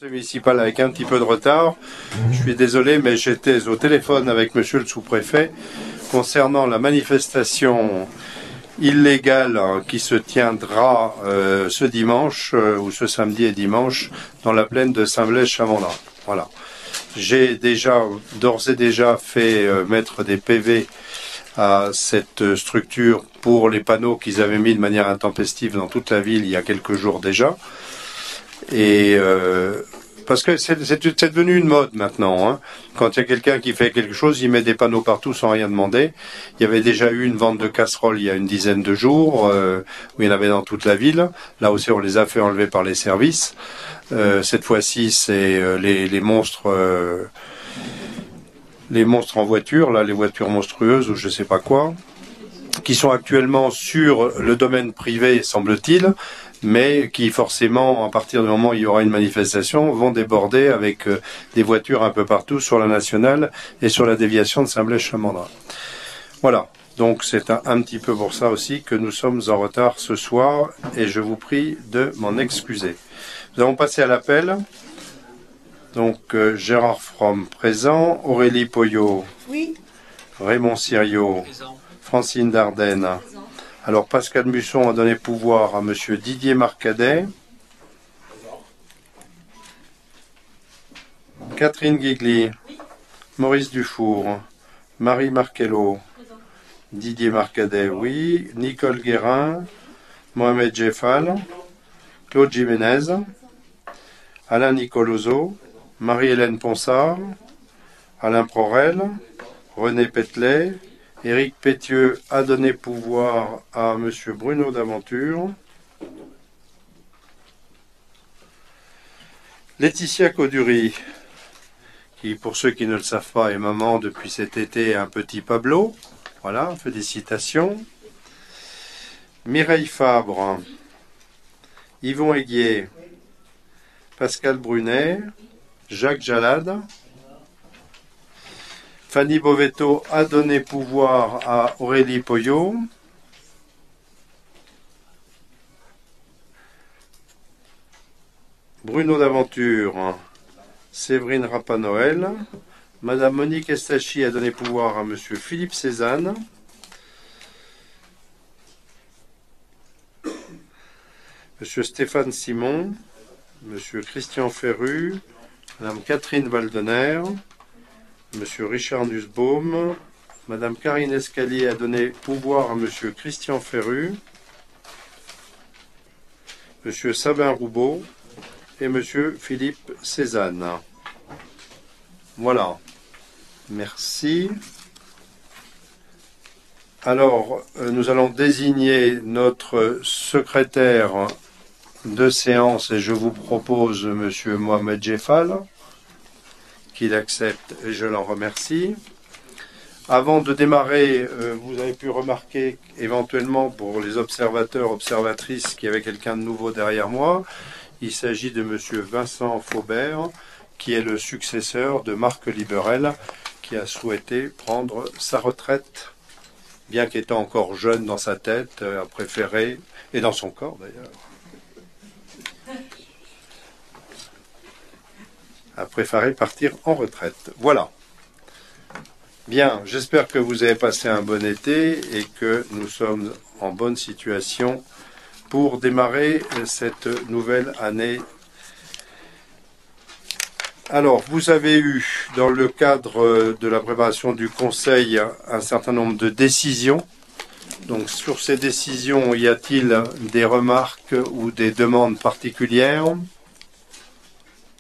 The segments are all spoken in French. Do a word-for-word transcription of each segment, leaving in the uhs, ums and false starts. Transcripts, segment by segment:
Municipal avec un petit peu de retard. Je suis désolé, mais j'étais au téléphone avec monsieur le sous-préfet concernant la manifestation illégale qui se tiendra euh, ce dimanche, euh, ou ce samedi et dimanche, dans la plaine de Saint-Blaise-Chamandrin. Voilà. J'ai déjà, d'ores et déjà, fait euh, mettre des P V à cette structure pour les panneaux qu'ils avaient mis de manière intempestive dans toute la ville il y a quelques jours déjà. Et euh, parce que c'est, c'est, c'est devenu une mode maintenant. Hein. Quand il y a quelqu'un qui fait quelque chose, il met des panneaux partout sans rien demander. Il y avait déjà eu une vente de casseroles il y a une dizaine de jours, euh, où il y en avait dans toute la ville. Là aussi, on les a fait enlever par les services. Euh, cette fois-ci, c'est euh, les, les monstres, euh, les monstres en voiture, là, les voitures monstrueuses ou je sais pas quoi, qui sont actuellement sur le domaine privé, semble-t-il, mais qui forcément, à partir du moment où il y aura une manifestation, vont déborder avec euh, des voitures un peu partout sur la nationale et sur la déviation de Saint-Blaise-Chamandrin. Voilà, donc c'est un, un petit peu pour ça aussi que nous sommes en retard ce soir, et je vous prie de m'en excuser. Nous allons passer à l'appel. Donc euh, Gérard Fromm présent, Aurélie Poyot, oui. Raymond Siriot, présent. Francine Dardenne. Présent. Alors Pascal Musson a donné pouvoir à monsieur Didier Marcadet. Présent. Catherine Guigli, oui. Maurice Dufour, Marie Markello, présent. Didier Marcadet, oui. Nicole Guérin, Mohamed Jeffal, Claude Jiménez, Alain Nicoloso, Marie-Hélène Ponsard, Alain Prorel, René Petelet, Éric Pétieux a donné pouvoir à monsieur Bruno d'Aventure, Laetitia Caudury, qui pour ceux qui ne le savent pas est maman depuis cet été un petit Pablo, voilà, félicitations, Mireille Fabre, Yvon Aiguier, Pascal Brunet, Jacques Jalade, Fanny Bovetto a donné pouvoir à Aurélie Poyot, Bruno d'Aventure, Séverine Rapanoël, Madame Monique Estachi a donné pouvoir à Monsieur Philippe Cézanne, Monsieur Stéphane Simon, Monsieur Christian Ferru, Madame Catherine Waldener, Monsieur Richard Nussbaum, Madame Karine Escalier a donné pouvoir à Monsieur Christian Ferru, Monsieur Sabin Roubaud et Monsieur Philippe Cézanne. Voilà. Merci. Alors, nous allons désigner notre secrétaire de séance et je vous propose monsieur Mohamed Jeffal, qu'il accepte et je l'en remercie. Avant de démarrer, euh, vous avez pu remarquer éventuellement pour les observateurs, observatrices, qu'il y avait quelqu'un de nouveau derrière moi. Il s'agit de monsieur Vincent Faubert, qui est le successeur de Marc Liberel, qui a souhaité prendre sa retraite, bien qu'étant encore jeune dans sa tête, a préféré, et dans son corps d'ailleurs, a préféré partir en retraite. Voilà. Bien, j'espère que vous avez passé un bon été et que nous sommes en bonne situation pour démarrer cette nouvelle année. Alors, vous avez eu, dans le cadre de la préparation du Conseil, un certain nombre de décisions. Donc, sur ces décisions, y a-t-il des remarques ou des demandes particulières ? Non ?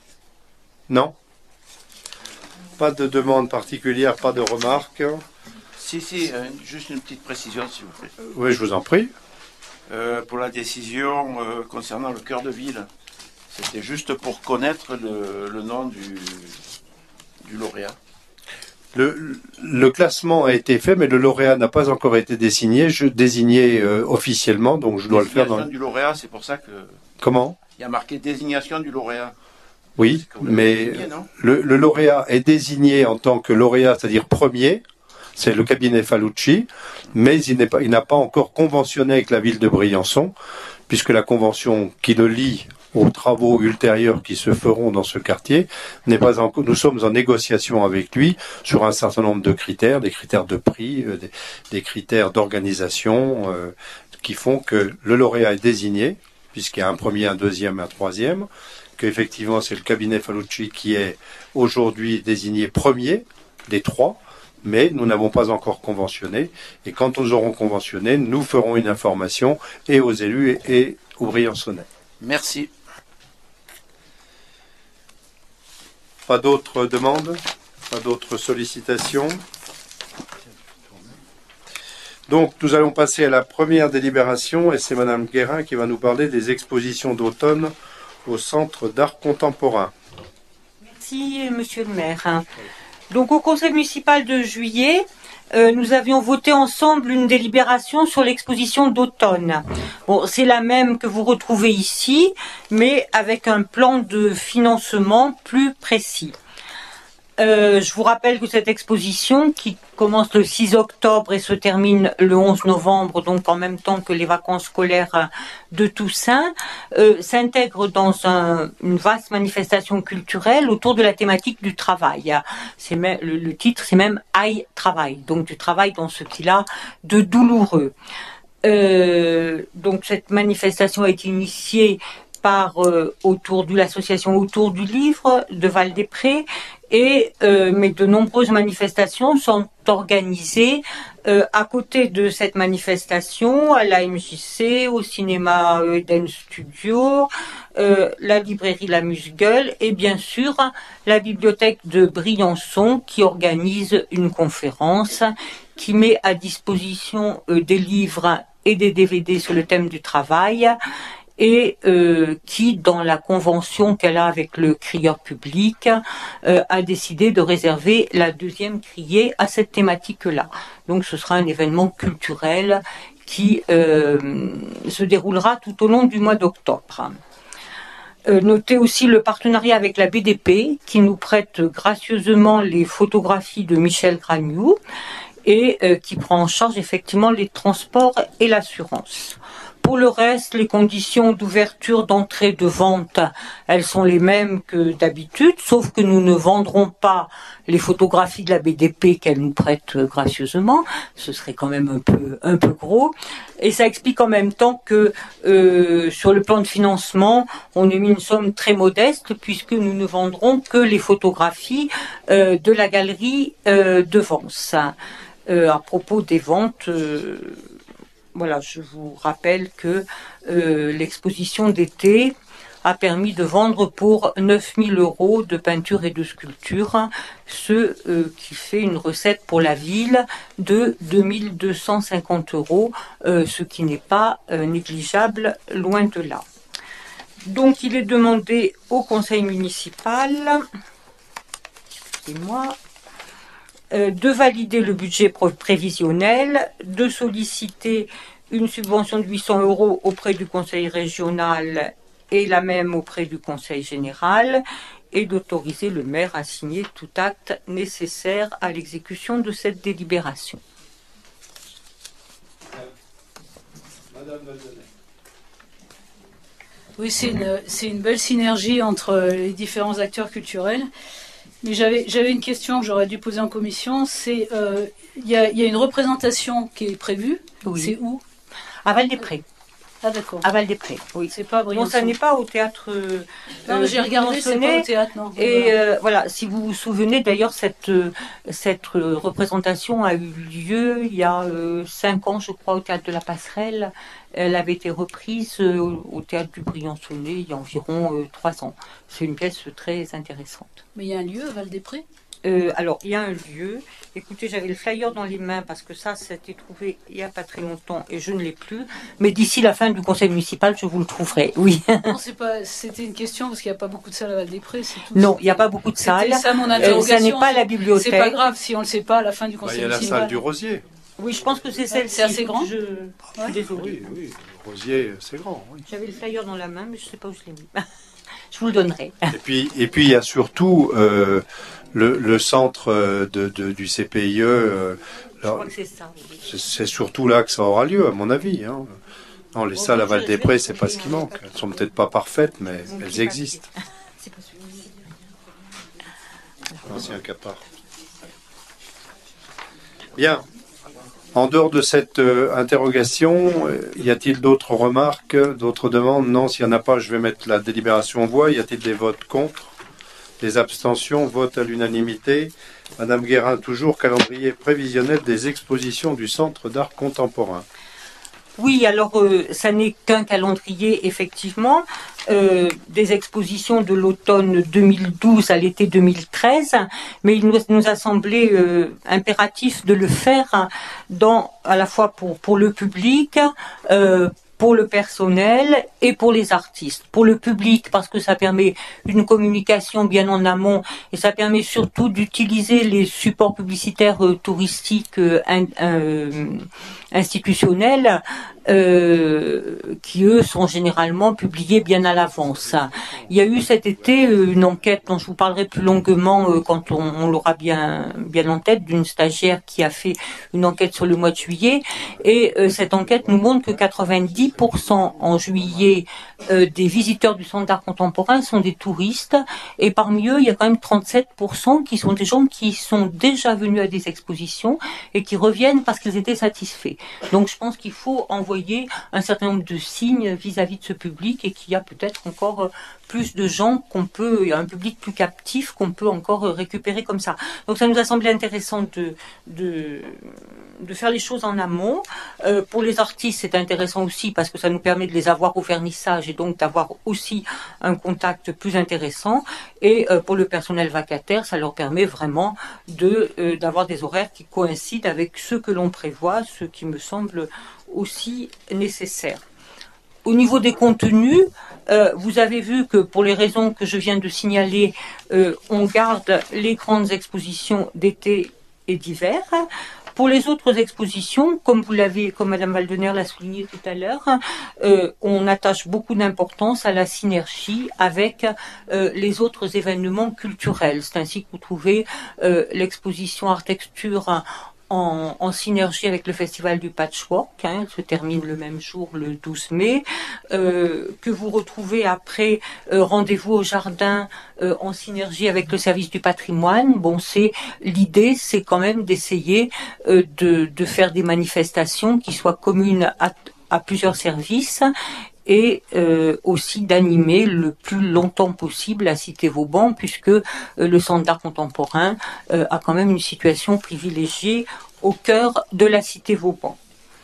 Pas de demande particulière, pas de remarques. Si, si, euh, juste une petite précision, s'il vous plaît. Oui, je vous en prie. Euh, pour la décision euh, concernant le cœur de ville, c'était juste pour connaître le, le nom du, du lauréat. Le, le classement a été fait, mais le lauréat n'a pas encore été désigné, je, désigné euh, officiellement, donc je dois le faire dans... Désignation du lauréat, c'est pour ça que... Comment ? Il y a marqué désignation du lauréat. Oui, mais désigné, le, le lauréat est désigné en tant que lauréat, c'est-à-dire premier, c'est le cabinet Falucci, mais il n'est pas, il n'a pas encore conventionné avec la ville de Briançon, puisque la convention qui le lie aux travaux ultérieurs qui se feront dans ce quartier, n'est pas encore, nous sommes en négociation avec lui sur un certain nombre de critères, des critères de prix, euh, des, des critères d'organisation, euh, qui font que le lauréat est désigné, puisqu'il y a un premier, un deuxième, un troisième, qu'effectivement c'est le cabinet Falucci qui est aujourd'hui désigné premier des trois, mais nous n'avons pas encore conventionné, et quand nous aurons conventionné, nous ferons une information et aux élus et, et aux Briançonnais. Merci. Pas d'autres demandes? Pas d'autres sollicitations? Donc, nous allons passer à la première délibération, et c'est Madame Guérin qui va nous parler des expositions d'automne au Centre d'art contemporain. Merci, Monsieur le maire. Donc, au conseil municipal de juillet, euh, nous avions voté ensemble une délibération sur l'exposition d'automne. Bon, c'est la même que vous retrouvez ici, mais avec un plan de financement plus précis. Euh, je vous rappelle que cette exposition, qui commence le six octobre et se termine le onze novembre, donc en même temps que les vacances scolaires de Toussaint, euh, s'intègre dans un, une vaste manifestation culturelle autour de la thématique du travail. C'est même, le, le titre, c'est même « Aïe Travail », donc du travail dans ce qu'il a de douloureux. Euh, donc cette manifestation a été initiée par euh, autour de l'association Autour du Livre de Val-des-Prés, et euh, mais de nombreuses manifestations sont organisées euh, à côté de cette manifestation, à la M J C, au cinéma Eden Studio, euh, la librairie La Muse-Gueule et bien sûr la bibliothèque de Briançon qui organise une conférence qui met à disposition euh, des livres et des D V D sur le thème du travail, et euh, qui, dans la convention qu'elle a avec le crieur public, euh, a décidé de réserver la deuxième criée à cette thématique-là. Donc ce sera un événement culturel qui euh, se déroulera tout au long du mois d'octobre. Euh, notez aussi le partenariat avec la B D P, qui nous prête gracieusement les photographies de Michel Gragnou, et euh, qui prend en charge effectivement les transports et l'assurance. Pour le reste, les conditions d'ouverture, d'entrée, de vente, elles sont les mêmes que d'habitude, sauf que nous ne vendrons pas les photographies de la B D P qu'elle nous prête gracieusement. Ce serait quand même un peu, un peu gros. Et ça explique en même temps que euh, sur le plan de financement, on a mis une somme très modeste puisque nous ne vendrons que les photographies euh, de la galerie euh, de Vence. Euh, à propos des ventes... Euh, Voilà, je vous rappelle que euh, l'exposition d'été a permis de vendre pour neuf mille euros de peinture et de sculpture, ce euh, qui fait une recette pour la ville de deux mille deux cent cinquante euros, euh, ce qui n'est pas euh, négligeable, loin de là. Donc il est demandé au conseil municipal, excusez-moi, de valider le budget prévisionnel, de solliciter une subvention de huit cents euros auprès du conseil régional et la même auprès du conseil général, et d'autoriser le maire à signer tout acte nécessaire à l'exécution de cette délibération. Madame Valdenet. Oui, c'est une, c'est une belle synergie entre les différents acteurs culturels. Mais j'avais j'avais une question que j'aurais dû poser en commission. C'est euh, il y a il y a une représentation qui est prévue. Oui. C'est où? À Val-des-Prés. Ah d'accord. À Val-des-prés, oui. C'est pas à Briançon. Non, ça n'est pas au théâtre. Euh, non, j'ai regardé, c'est pas au théâtre, non. Et voilà. euh, voilà, si vous vous souvenez, d'ailleurs, cette cette représentation a eu lieu il y a euh, cinq ans, je crois, au théâtre de la Passerelle. Elle avait été reprise euh, au théâtre du Briançonnais il y a environ euh, trois ans. C'est une pièce très intéressante. Mais il y a un lieu à Val-des-Prés? Euh, alors, il y a un lieu. Écoutez, j'avais le flyer dans les mains parce que ça, ça a été trouvé il n'y a pas très longtemps et je ne l'ai plus. Mais d'ici la fin du conseil municipal, je vous le trouverai, oui. Non, c'est pas, c'était une question parce qu'il n'y a pas beaucoup de salles à Val-des-Prés. C'est tout. Non, il n'y a pas beaucoup de salles. C'est ça mon Euh, interrogation. ça n'est pas la bibliothèque. C'est pas grave si on ne le sait pas à la fin du Bah, conseil il y a la municipal. salle du Rosier. Oui, je pense que c'est celle-ci. C'est assez grand. Je, je suis Ouais. désolée. Oui, oui, le Rosier, c'est grand. Oui. J'avais le flyer dans la main, mais je ne sais pas où je l'ai mis. Je vous le donnerai. Et puis, et puis il y a surtout euh, le, le centre de, de, du C P I E. Euh, Je crois que c'est ça. Oui. c'est, c'est surtout là que ça aura lieu, à mon avis. Hein. Non, les Bon, salles à je- Val je des vais Prés, le c'est pas chercher ce qui dans le manque. papier. Elles sont peut-être pas parfaites, mais Mon elles petit papier. existent. C'est pas celui-ci. L'ancien capard. Bien. En dehors de cette euh, interrogation, euh, y a-t-il d'autres remarques, d'autres demandes? Non, s'il n'y en a pas, je vais mettre la délibération en voie. Y a-t-il des votes contre? Des abstentions? Vote à l'unanimité. Madame Guérin, toujours calendrier prévisionnel des expositions du Centre d'art contemporain. Oui, alors euh, ça n'est qu'un calendrier, effectivement, euh, des expositions de l'automne deux mille douze à l'été deux mille treize, mais il nous, nous a semblé euh, impératif de le faire dans, à la fois pour, pour le public, euh, pour le personnel et pour les artistes. Pour le public, parce que ça permet une communication bien en amont et ça permet surtout d'utiliser les supports publicitaires euh, touristiques euh, in, euh, institutionnels euh, qui, eux, sont généralement publiés bien à l'avance. Il y a eu cet été euh, une enquête dont je vous parlerai plus longuement euh, quand on, on l'aura bien, bien en tête, d'une stagiaire qui a fait une enquête sur le mois de juillet. Et euh, cette enquête nous montre que quatre-vingt-dix pour cent en juillet euh, des visiteurs du Centre d'art contemporain sont des touristes. Et parmi eux, il y a quand même trente-sept pour cent qui sont des gens qui sont déjà venus à des expositions et qui reviennent parce qu'ils étaient satisfaits. Donc je pense qu'il faut envoyer un certain nombre de signes vis-à-vis de ce public et qu'il y a peut-être encore plus de gens qu'on peut, il y a un public plus captif qu'on peut encore récupérer comme ça. Donc ça nous a semblé intéressant de, de, de faire les choses en amont. Euh, pour les artistes, c'est intéressant aussi parce que ça nous permet de les avoir au vernissage et donc d'avoir aussi un contact plus intéressant. Et euh, pour le personnel vacataire, ça leur permet vraiment de euh, d'avoir des horaires qui coïncident avec ceux que l'on prévoit, ce qui me semble aussi nécessaire. Au niveau des contenus, euh, vous avez vu que pour les raisons que je viens de signaler, euh, on garde les grandes expositions d'été et d'hiver. Pour les autres expositions, comme vous l'avez, comme Madame Valdener l'a souligné tout à l'heure, euh, on attache beaucoup d'importance à la synergie avec euh, les autres événements culturels. C'est ainsi que vous trouvez euh, l'exposition Art Texture En, en synergie avec le Festival du Patchwork, hein, se termine le même jour, le douze mai, euh, que vous retrouvez après euh, Rendez-vous au Jardin euh, en synergie avec le service du patrimoine. Bon, c'est l'idée, c'est quand même d'essayer euh, de, de faire des manifestations qui soient communes à, à plusieurs services et euh, aussi d'animer le plus longtemps possible la cité Vauban, puisque euh, le Centre d'art contemporain euh, a quand même une situation privilégiée au cœur de la cité Vauban.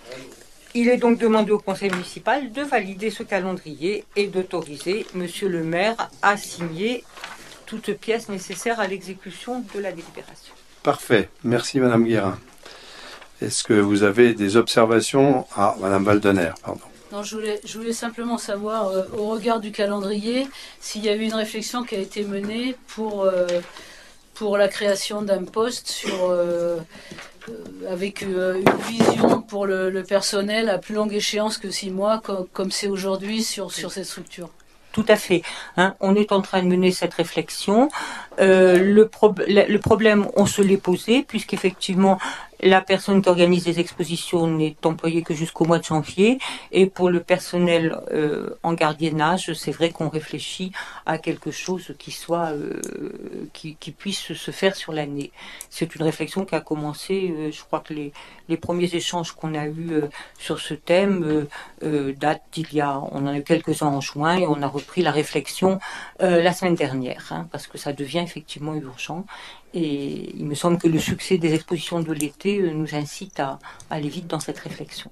Il est donc demandé au conseil municipal de valider ce calendrier et d'autoriser monsieur le maire à signer toute pièce nécessaire à l'exécution de la délibération. Parfait. Merci Madame Guérin. Est-ce que vous avez des observations? Ah, Madame Valdener, pardon. Non, je voulais, je voulais simplement savoir, euh, au regard du calendrier, s'il y a eu une réflexion qui a été menée pour, euh, pour la création d'un poste sur, euh, euh, avec euh, une vision pour le, le personnel à plus longue échéance que six mois, comme, comme c'est aujourd'hui sur, sur cette structure. Tout à fait. Hein, on est en train de mener cette réflexion. Euh, le, pro le problème, on se l'est posé, puisqu'effectivement, la personne qui organise les expositions n'est employée que jusqu'au mois de janvier. Et pour le personnel euh, en gardiennage, c'est vrai qu'on réfléchit à quelque chose qui soit, euh, qui, qui puisse se faire sur l'année. C'est une réflexion qui a commencé. Euh, je crois que les, les premiers échanges qu'on a eus euh, sur ce thème euh, euh, datent d'il y a, on en a eu quelques-uns en juin, et on a repris la réflexion euh, la semaine dernière, hein, parce que ça devient effectivement urgent. Et il me semble que le succès des expositions de l'été nous incite à, à aller vite dans cette réflexion.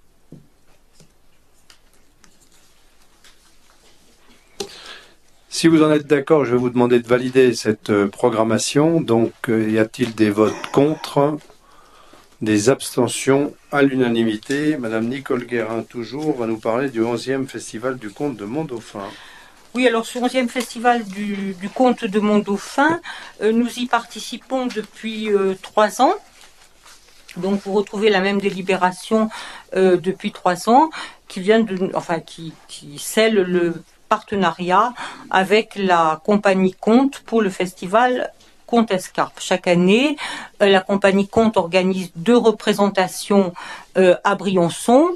Si vous en êtes d'accord, je vais vous demander de valider cette euh, programmation. Donc, euh, y a-t-il des votes contre? Des abstentions? À l'unanimité. Madame Nicole Guérin, toujours, va nous parler du onzième Festival du Conte de Mont-Dauphin. Oui, alors ce onzième Festival du, du Conte de Mont-Dauphin, euh, nous y participons depuis euh, trois ans. Donc vous retrouvez la même délibération euh, depuis trois ans qui vient de, enfin qui, qui scelle le partenariat avec la compagnie Conte pour le festival Conte Escarpe. Chaque année, euh, la compagnie Conte organise deux représentations euh, à Briançon.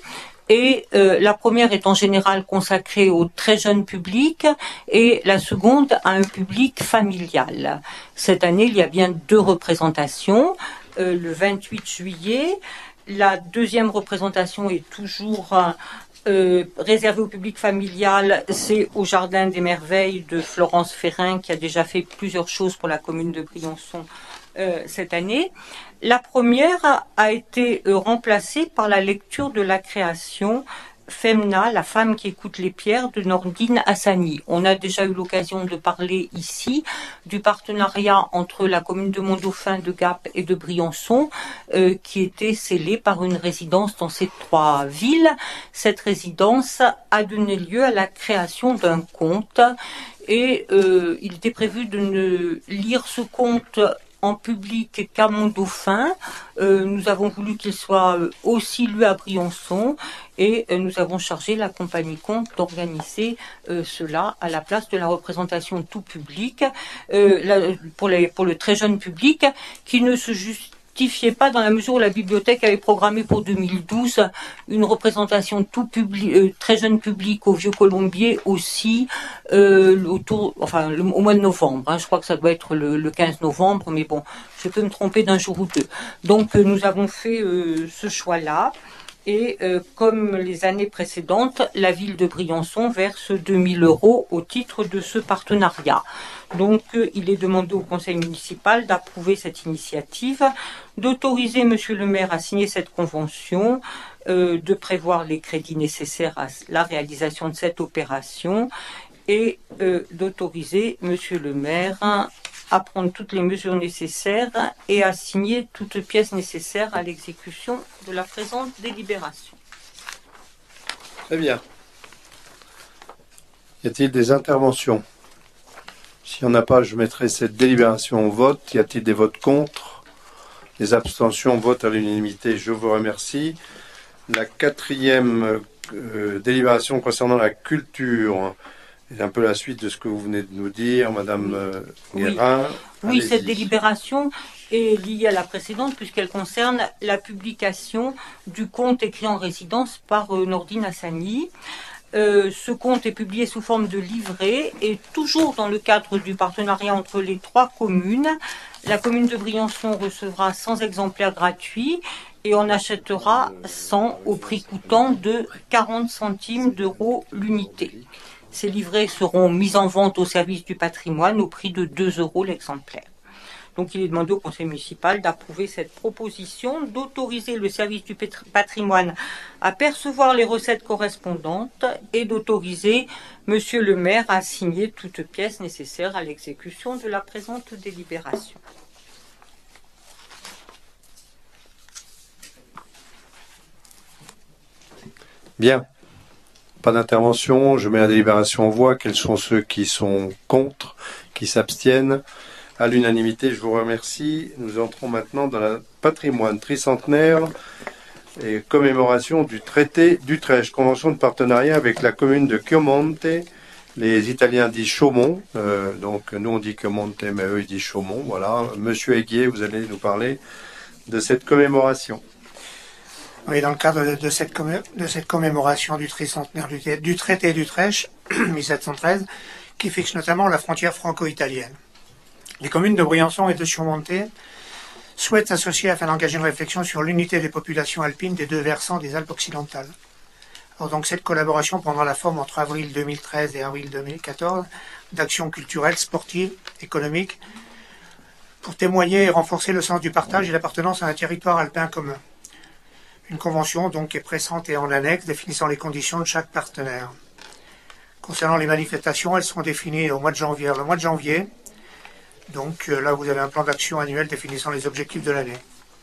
Et euh, la première est en général consacrée au très jeune public et la seconde à un public familial. Cette année, il y a bien deux représentations. Euh, le vingt-huit juillet, la deuxième représentation est toujours euh, réservée au public familial. C'est au Jardin des Merveilles de Florence Ferrin, qui a déjà fait plusieurs choses pour la commune de Briançon euh, cette année. La première a, a été euh, remplacée par la lecture de la création Femna, la femme qui écoute les pierres, de Nordine Hassani. On a déjà eu l'occasion de parler ici du partenariat entre la commune de Mont-Dauphin, de Gap et de Briançon, euh, qui était scellé par une résidence dans ces trois villes. Cette résidence a donné lieu à la création d'un conte et euh, il était prévu de ne lire ce conte en public qu'à Mont-Dauphin. Euh, nous avons voulu qu'il soit euh, aussi lu à Briançon et euh, nous avons chargé la compagnie Conte d'organiser euh, cela à la place de la représentation tout public euh, la, pour, les, pour le très jeune public qui ne se justifiait pas dans la mesure où la bibliothèque avait programmé pour deux mille douze une représentation tout public, euh, très jeune public au Vieux Colombier aussi euh, autour, enfin le, au mois de novembre. Hein, je crois que ça doit être le, le quinze novembre, mais bon, je peux me tromper d'un jour ou deux. Donc euh, nous avons fait euh, ce choix-là. Et euh, comme les années précédentes, la ville de Briançon verse deux mille euros au titre de ce partenariat. Donc euh, il est demandé au conseil municipal d'approuver cette initiative, d'autoriser monsieur le maire à signer cette convention, euh, de prévoir les crédits nécessaires à la réalisation de cette opération et euh, d'autoriser monsieur le maire à prendre toutes les mesures nécessaires et à signer toutes pièces nécessaires à l'exécution de la présente délibération. Très bien. Y a-t-il des interventions? S'il n'y en a pas, je mettrai cette délibération au vote. Y a-t-il des votes contre? Les abstentions, vote à l'unanimité. Je vous remercie. La quatrième euh, délibération concernant la culture. C'est un peu la suite de ce que vous venez de nous dire, Madame euh, Guérin. Oui, oui, cette délibération est liée à la précédente puisqu'elle concerne la publication du conte écrit en résidence par euh, Nordine Hassani. Euh, ce conte est publié sous forme de livret et toujours dans le cadre du partenariat entre les trois communes. La commune de Briançon recevra cent exemplaires gratuits et on achètera cent au prix coûtant de quarante centimes d'euros l'unité. Ces livrets seront mis en vente au service du patrimoine au prix de deux euros l'exemplaire. Donc il est demandé au conseil municipal d'approuver cette proposition, d'autoriser le service du patrimoine à percevoir les recettes correspondantes et d'autoriser monsieur le maire à signer toutes pièces nécessaires à l'exécution de la présente délibération. Bien. Pas d'intervention, je mets la délibération en voix. Quels sont ceux qui sont contre, qui s'abstiennent? À l'unanimité, je vous remercie. Nous entrons maintenant dans le patrimoine tricentenaire et commémoration du traité d'Utrecht, convention de partenariat avec la commune de Chiomonte. Les Italiens disent Chaumont, euh, donc nous on dit Chiomonte, mais eux ils disent Chaumont. Voilà, Monsieur Aiguier, vous allez nous parler de cette commémoration. Oui, dans le cadre de, de, cette, commé de cette commémoration du tricentenaire du, du traité d'Utrecht, mille sept cent treize, qui fixe notamment la frontière franco-italienne. Les communes de Briançon et de Chiomonte souhaitent s'associer afin d'engager une réflexion sur l'unité des populations alpines des deux versants des Alpes occidentales. Alors donc cette collaboration prendra la forme entre avril deux mille treize et avril deux mille quatorze d'actions culturelles, sportives, économiques, pour témoigner et renforcer le sens du partage et l'appartenance à un territoire alpin commun. Une convention donc est pressante et en annexe définissant les conditions de chaque partenaire. Concernant les manifestations, elles seront définies au mois de janvier. Le mois de janvier, donc euh, là vous avez un plan d'action annuel définissant les objectifs de l'année.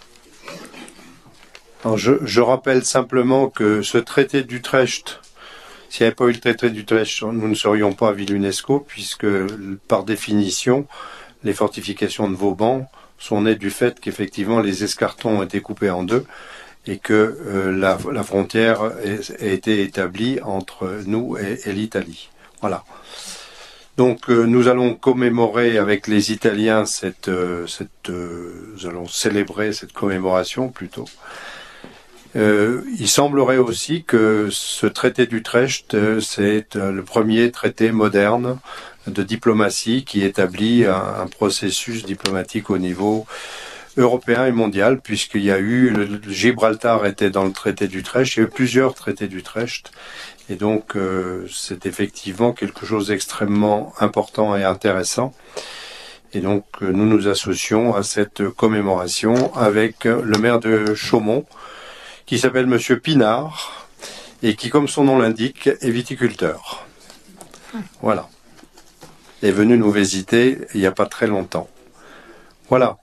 Alors je, je rappelle simplement que ce traité d'Utrecht, s'il n'y avait pas eu le traité d'Utrecht, nous ne serions pas à ville UNESCO, puisque par définition, les fortifications de Vauban sont nées du fait qu'effectivement les escartons ont été coupés en deux et que euh, la, la frontière a été établie entre nous et, et l'Italie. Voilà. Donc euh, nous allons commémorer avec les Italiens cette, euh, cette euh, nous allons célébrer cette commémoration plutôt. Euh, il semblerait aussi que ce traité d'Utrecht, euh, c'est euh, le premier traité moderne de diplomatie qui établit un, un processus diplomatique au niveau européen et mondial, puisqu'il y a eu, le, le Gibraltar était dans le traité d'Utrecht, il y a eu plusieurs traités d'Utrecht, et donc euh, c'est effectivement quelque chose d'extrêmement important et intéressant. Et donc euh, nous nous associons à cette commémoration avec le maire de Chaumont, qui s'appelle Monsieur Pinard, et qui, comme son nom l'indique, est viticulteur. Voilà. Est venu nous visiter il n'y a pas très longtemps. Voilà.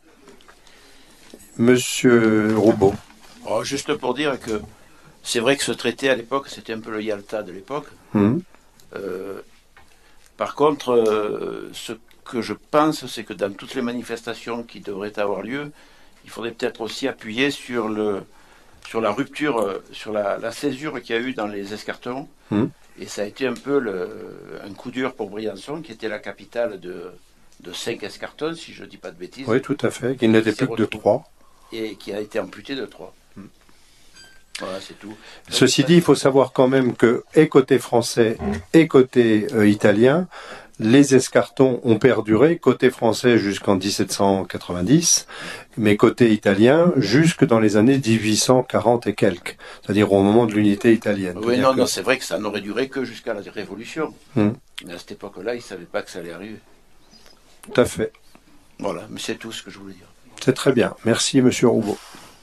Monsieur Roubaud. Oh, juste pour dire que c'est vrai que ce traité à l'époque, c'était un peu le Yalta de l'époque. Mmh. Euh, par contre, euh, ce que je pense, c'est que dans toutes les manifestations qui devraient avoir lieu, il faudrait peut-être aussi appuyer sur le sur la rupture, euh, sur la, la césure qu'il y a eu dans les escartons. Mmh. Et ça a été un peu le, un coup dur pour Briançon, qui était la capitale de, de cinq escartons, si je ne dis pas de bêtises. Oui, tout à fait, qu'il n'était plus que de trois. Et qui a été amputé de trois. Mmh. Voilà, c'est tout. Ceci dit, il faut savoir quand même que, et côté français et côté euh, italien, les escartons ont perduré, côté français jusqu'en dix-sept cent quatre-vingt-dix, mais côté italien jusque dans les années dix-huit cent quarante et quelques, c'est-à-dire au moment de l'unité italienne. Oui, non, que... non, c'est vrai que ça n'aurait duré que jusqu'à la Révolution. Hum. Mais à cette époque-là, ils ne savaient pas que ça allait arriver. Tout à fait. Voilà, mais c'est tout ce que je voulais dire. C'est très bien. Merci, Monsieur Roubaud.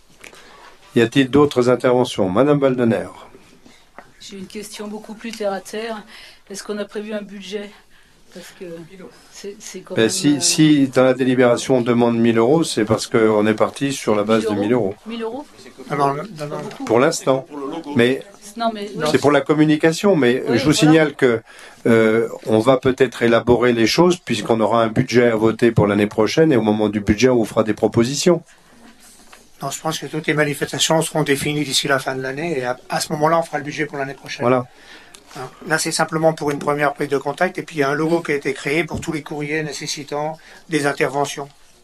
Y a-t-il d'autres interventions? Madame Baldener. J'ai une question beaucoup plus terre à terre. Est-ce qu'on a prévu un budget? Parce que c'est, c'est quand ben même... si, euh... si dans la délibération on demande mille euros, c'est parce qu'on est parti sur la base de mille euros. mille euros Non, non, non, non. Pour l'instant. Mais Non, mais oui. c'est pour la communication. Mais Oui, je vous voilà. signale que euh, on va peut-être élaborer les choses puisqu'on aura un budget à voter pour l'année prochaine et au moment du budget on vous fera des propositions. Non, je pense que toutes les manifestations seront définies d'ici la fin de l'année et à, à ce moment-là, on fera le budget pour l'année prochaine. Voilà. Hein. Là, c'est simplement pour une première prise de contact et puis il y a un logo qui a été créé pour tous les courriers nécessitant des interventions.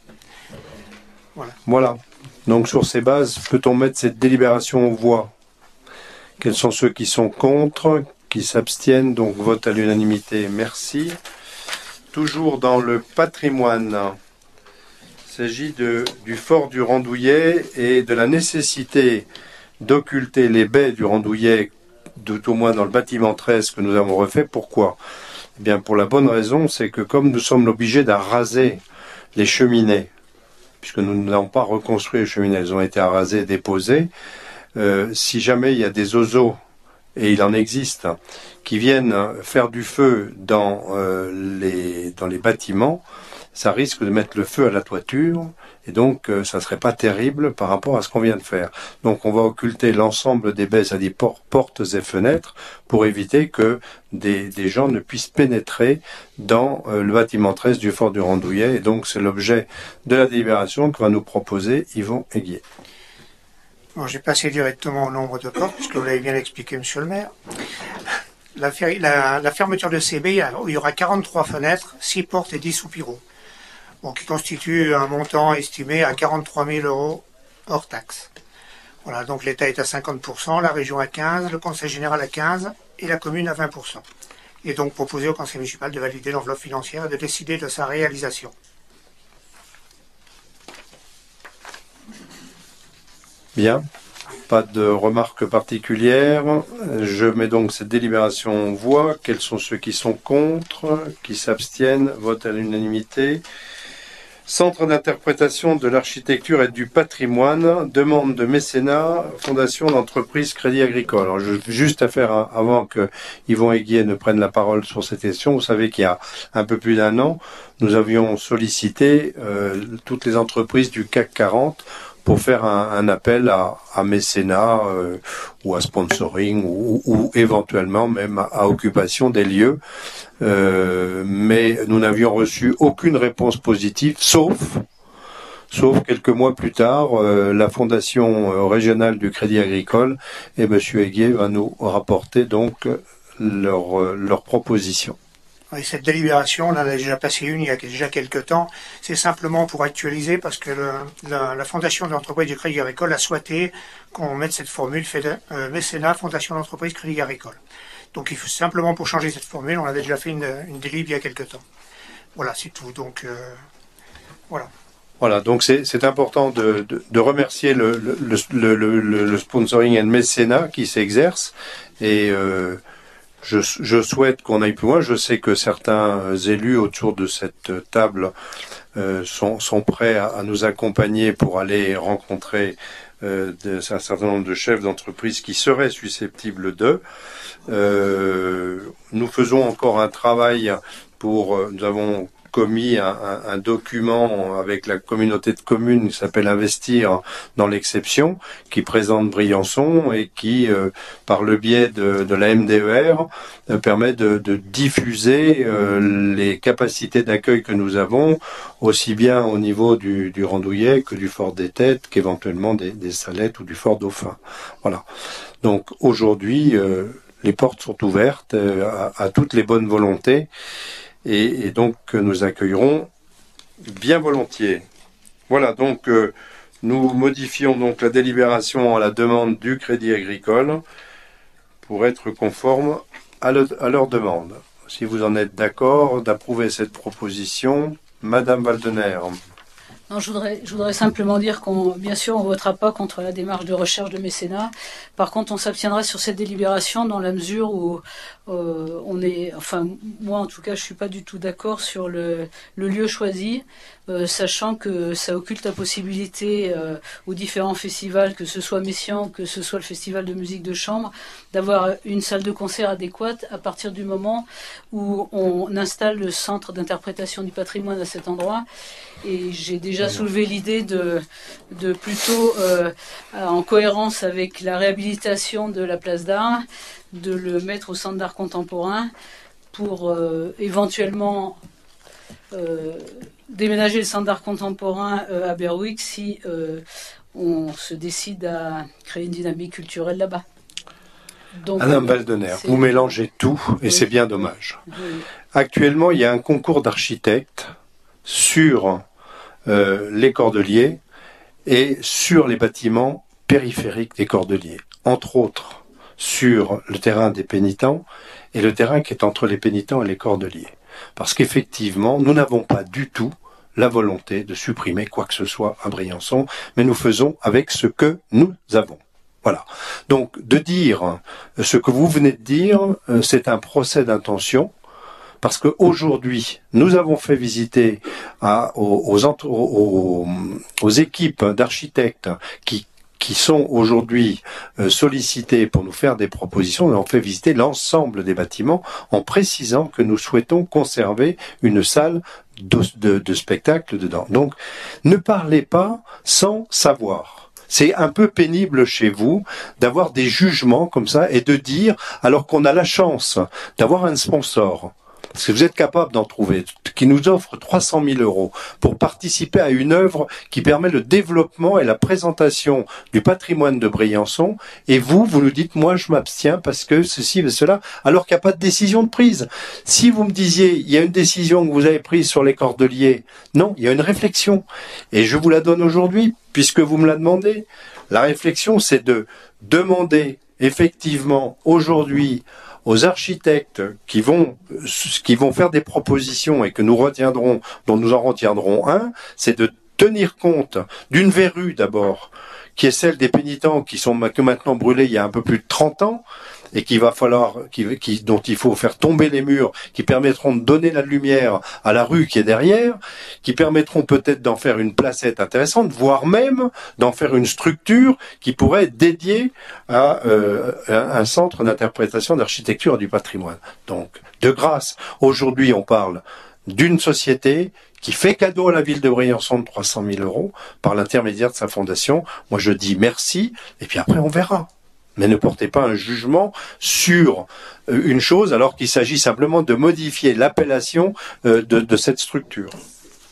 Voilà. Voilà. Donc sur ces bases, peut-on mettre cette délibération aux voix? Quels sont ceux qui sont contre, qui s'abstiennent? Donc vote à l'unanimité. Merci. Toujours dans le patrimoine. Il s'agit de, du fort du Randouillet et de la nécessité d'occulter les baies du Randouillet, tout au moins dans le bâtiment treize que nous avons refait. Pourquoi? Eh bien, pour la bonne raison, c'est que comme nous sommes obligés d'arraser les cheminées, puisque nous n'avons pas reconstruit les cheminées, elles ont été arasées et déposées, euh, si jamais il y a des oiseaux, et il en existe, qui viennent faire du feu dans, euh, les, dans les bâtiments, ça risque de mettre le feu à la toiture, et donc euh, ça serait pas terrible par rapport à ce qu'on vient de faire. Donc on va occulter l'ensemble des baies, c'est-à-dire por- portes et fenêtres, pour éviter que des, des gens ne puissent pénétrer dans euh, le bâtiment treize du fort du Randouillet, et donc c'est l'objet de la délibération que va nous proposer Yvon Aiguier. Bon, j'ai passé directement au nombre de portes, puisque vous l'avez bien expliqué, monsieur le maire. La, fer- la, la fermeture de C B, il y aura quarante-trois fenêtres, six portes et dix soupiraux. Bon, qui constitue un montant estimé à quarante-trois mille euros hors taxe. Voilà, donc l'État est à cinquante pour cent, la région à quinze pour cent, le Conseil général à quinze pour cent et la commune à vingt pour cent. Il est donc proposé au Conseil municipal de valider l'enveloppe financière et de décider de sa réalisation. Bien, pas de remarques particulières. Je mets donc cette délibération en voix. Quels sont ceux qui sont contre, qui s'abstiennent? Vote à l'unanimité. Centre d'interprétation de l'architecture et du patrimoine, demande de mécénat, fondation d'entreprise Crédit Agricole. Alors, je, juste à faire un, avant que Yvon Aiguier ne prenne la parole sur cette question, vous savez qu'il y a un peu plus d'un an, nous avions sollicité euh, toutes les entreprises du C A C quarante pour faire un, un appel à, à mécénat euh, ou à sponsoring ou, ou éventuellement même à, à occupation des lieux. Euh, mais nous n'avions reçu aucune réponse positive, sauf, sauf quelques mois plus tard, euh, la fondation euh, régionale du Crédit Agricole et Monsieur Aiguier va nous rapporter donc leur, euh, leur proposition. Et cette délibération, on en a déjà passé une il y a déjà quelques temps. C'est simplement pour actualiser parce que le, la, la Fondation de l'entreprise du Crédit Agricole a souhaité qu'on mette cette formule fait, euh, mécénat Fondation d'entreprise Crédit Agricole. Donc il faut simplement pour changer cette formule, on avait déjà fait une, une délib il y a quelques temps. Voilà, c'est tout. Donc euh, voilà. Voilà, donc c'est important de, de, de remercier le, le, le, le, le sponsoring et le mécénat qui s'exerce. Et euh, je, je souhaite qu'on aille plus loin. Je sais que certains élus autour de cette table euh, sont, sont prêts à, à nous accompagner pour aller rencontrer euh, de, un certain nombre de chefs d'entreprise qui seraient susceptibles d'eux. Euh, nous faisons encore un travail pour... Nous avons commis un, un, un document avec la communauté de communes qui s'appelle Investir dans l'exception, qui présente Briançon et qui, euh, par le biais de, de la M D E R, euh, permet de, de diffuser euh, les capacités d'accueil que nous avons, aussi bien au niveau du, du Randouillet que du Fort des Têtes, qu'éventuellement des, des Salettes ou du Fort Dauphin. Voilà. Donc aujourd'hui, euh, les portes sont ouvertes euh, à, à toutes les bonnes volontés. Et, et donc nous accueillerons bien volontiers. Voilà, donc euh, nous modifions donc la délibération à la demande du Crédit Agricole pour être conforme à, le, à leur demande. Si vous en êtes d'accord d'approuver cette proposition, Madame Waldener. Non, je voudrais, je voudrais simplement dire qu'on, bien sûr, on ne votera pas contre la démarche de recherche de mécénat. Par contre, on s'abstiendra sur cette délibération dans la mesure où euh, on est, enfin, moi en tout cas, je suis pas du tout d'accord sur le, le lieu choisi, euh, sachant que ça occulte la possibilité euh, aux différents festivals, que ce soit Messian, que ce soit le festival de musique de chambre, d'avoir une salle de concert adéquate à partir du moment où on installe le centre d'interprétation du patrimoine à cet endroit. Et j'ai déjà soulevé l'idée de, de plutôt, euh, en cohérence avec la réhabilitation de la place d'art, de le mettre au centre d'art contemporain pour euh, éventuellement euh, déménager le centre d'art contemporain euh, à Berwick si euh, on se décide à créer une dynamique culturelle là-bas. Donc, Madame Waldener, vous mélangez tout et oui. C'est bien dommage. Oui. Actuellement, il y a un concours d'architectes sur euh, les Cordeliers et sur les bâtiments périphériques des Cordeliers, entre autres sur le terrain des pénitents et le terrain qui est entre les pénitents et les Cordeliers. Parce qu'effectivement, nous n'avons pas du tout la volonté de supprimer quoi que ce soit à Briançon, mais nous faisons avec ce que nous avons. Voilà. Donc, de dire ce que vous venez de dire, c'est un procès d'intention. Parce qu'aujourd'hui, nous avons fait visiter à, aux, aux, aux, aux équipes d'architectes qui, qui sont aujourd'hui euh, sollicitées pour nous faire des propositions, nous avons fait visiter l'ensemble des bâtiments en précisant que nous souhaitons conserver une salle de, de, de spectacle dedans. Donc, ne parlez pas sans savoir. C'est un peu pénible chez vous d'avoir des jugements comme ça et de dire, alors qu'on a la chance d'avoir un sponsor, parce que vous êtes capable d'en trouver, qui nous offre trois cent mille euros pour participer à une œuvre qui permet le développement et la présentation du patrimoine de Briançon, et vous, vous nous dites, moi je m'abstiens parce que ceci et cela, alors qu'il n'y a pas de décision de prise. Si vous me disiez, il y a une décision que vous avez prise sur les Cordeliers, non, il y a une réflexion, et je vous la donne aujourd'hui, puisque vous me la demandez. La réflexion, c'est de demander effectivement aujourd'hui aux architectes qui vont qui vont faire des propositions et que nous retiendrons, dont nous en retiendrons un, c'est de tenir compte d'une verrue d'abord, qui est celle des pénitents qui sont que maintenant brûlés il y a un peu plus de trente ans, et qu'il va falloir, qui, qui, dont il faut faire tomber les murs, qui permettront de donner la lumière à la rue qui est derrière, qui permettront peut-être d'en faire une placette intéressante, voire même d'en faire une structure qui pourrait être dédiée à euh, un centre d'interprétation d'architecture et du patrimoine. Donc, de grâce, aujourd'hui on parle d'une société qui fait cadeau à la ville de Briançon de trois cent mille euros par l'intermédiaire de sa fondation. Moi je dis merci, et puis après on verra. Mais ne portez pas un jugement sur une chose alors qu'il s'agit simplement de modifier l'appellation de, de cette structure.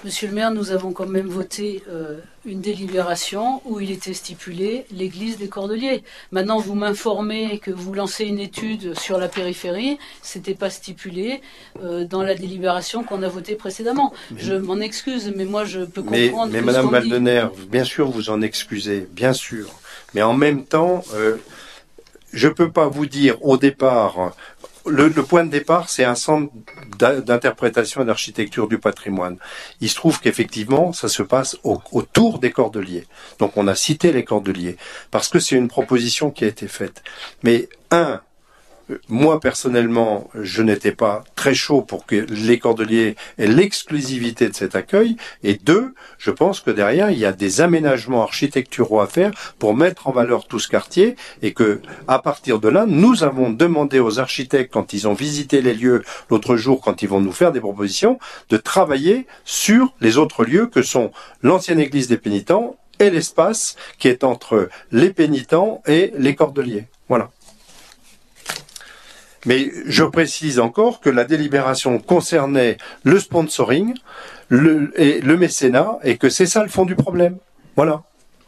Monsieur le maire, nous avons quand même voté euh, une délibération où il était stipulé l'église des Cordeliers. Maintenant, vous m'informez que vous lancez une étude sur la périphérie, c'était pas stipulé euh, dans la délibération qu'on a votée précédemment. Mais, je m'en excuse, mais moi je peux comprendre. Mais, mais que Madame Waldener, bien sûr vous en excusez, bien sûr. Mais en même temps, euh, je peux pas vous dire au départ. Le, le point de départ, c'est un centre d'interprétation et d'architecture du patrimoine. Il se trouve qu'effectivement, ça se passe au, autour des Cordeliers. Donc on a cité les Cordeliers, parce que c'est une proposition qui a été faite. Mais un, moi personnellement, je n'étais pas très chaud pour que les Cordeliers aient l'exclusivité de cet accueil. Et deux, je pense que derrière, il y a des aménagements architecturaux à faire pour mettre en valeur tout ce quartier, et que, à partir de là, nous avons demandé aux architectes, quand ils ont visité les lieux l'autre jour, quand ils vont nous faire des propositions, de travailler sur les autres lieux que sont l'ancienne église des pénitents et l'espace qui est entre les pénitents et les Cordeliers. Voilà. Mais je précise encore que la délibération concernait le sponsoring le, et le mécénat, et que c'est ça le fond du problème. Voilà.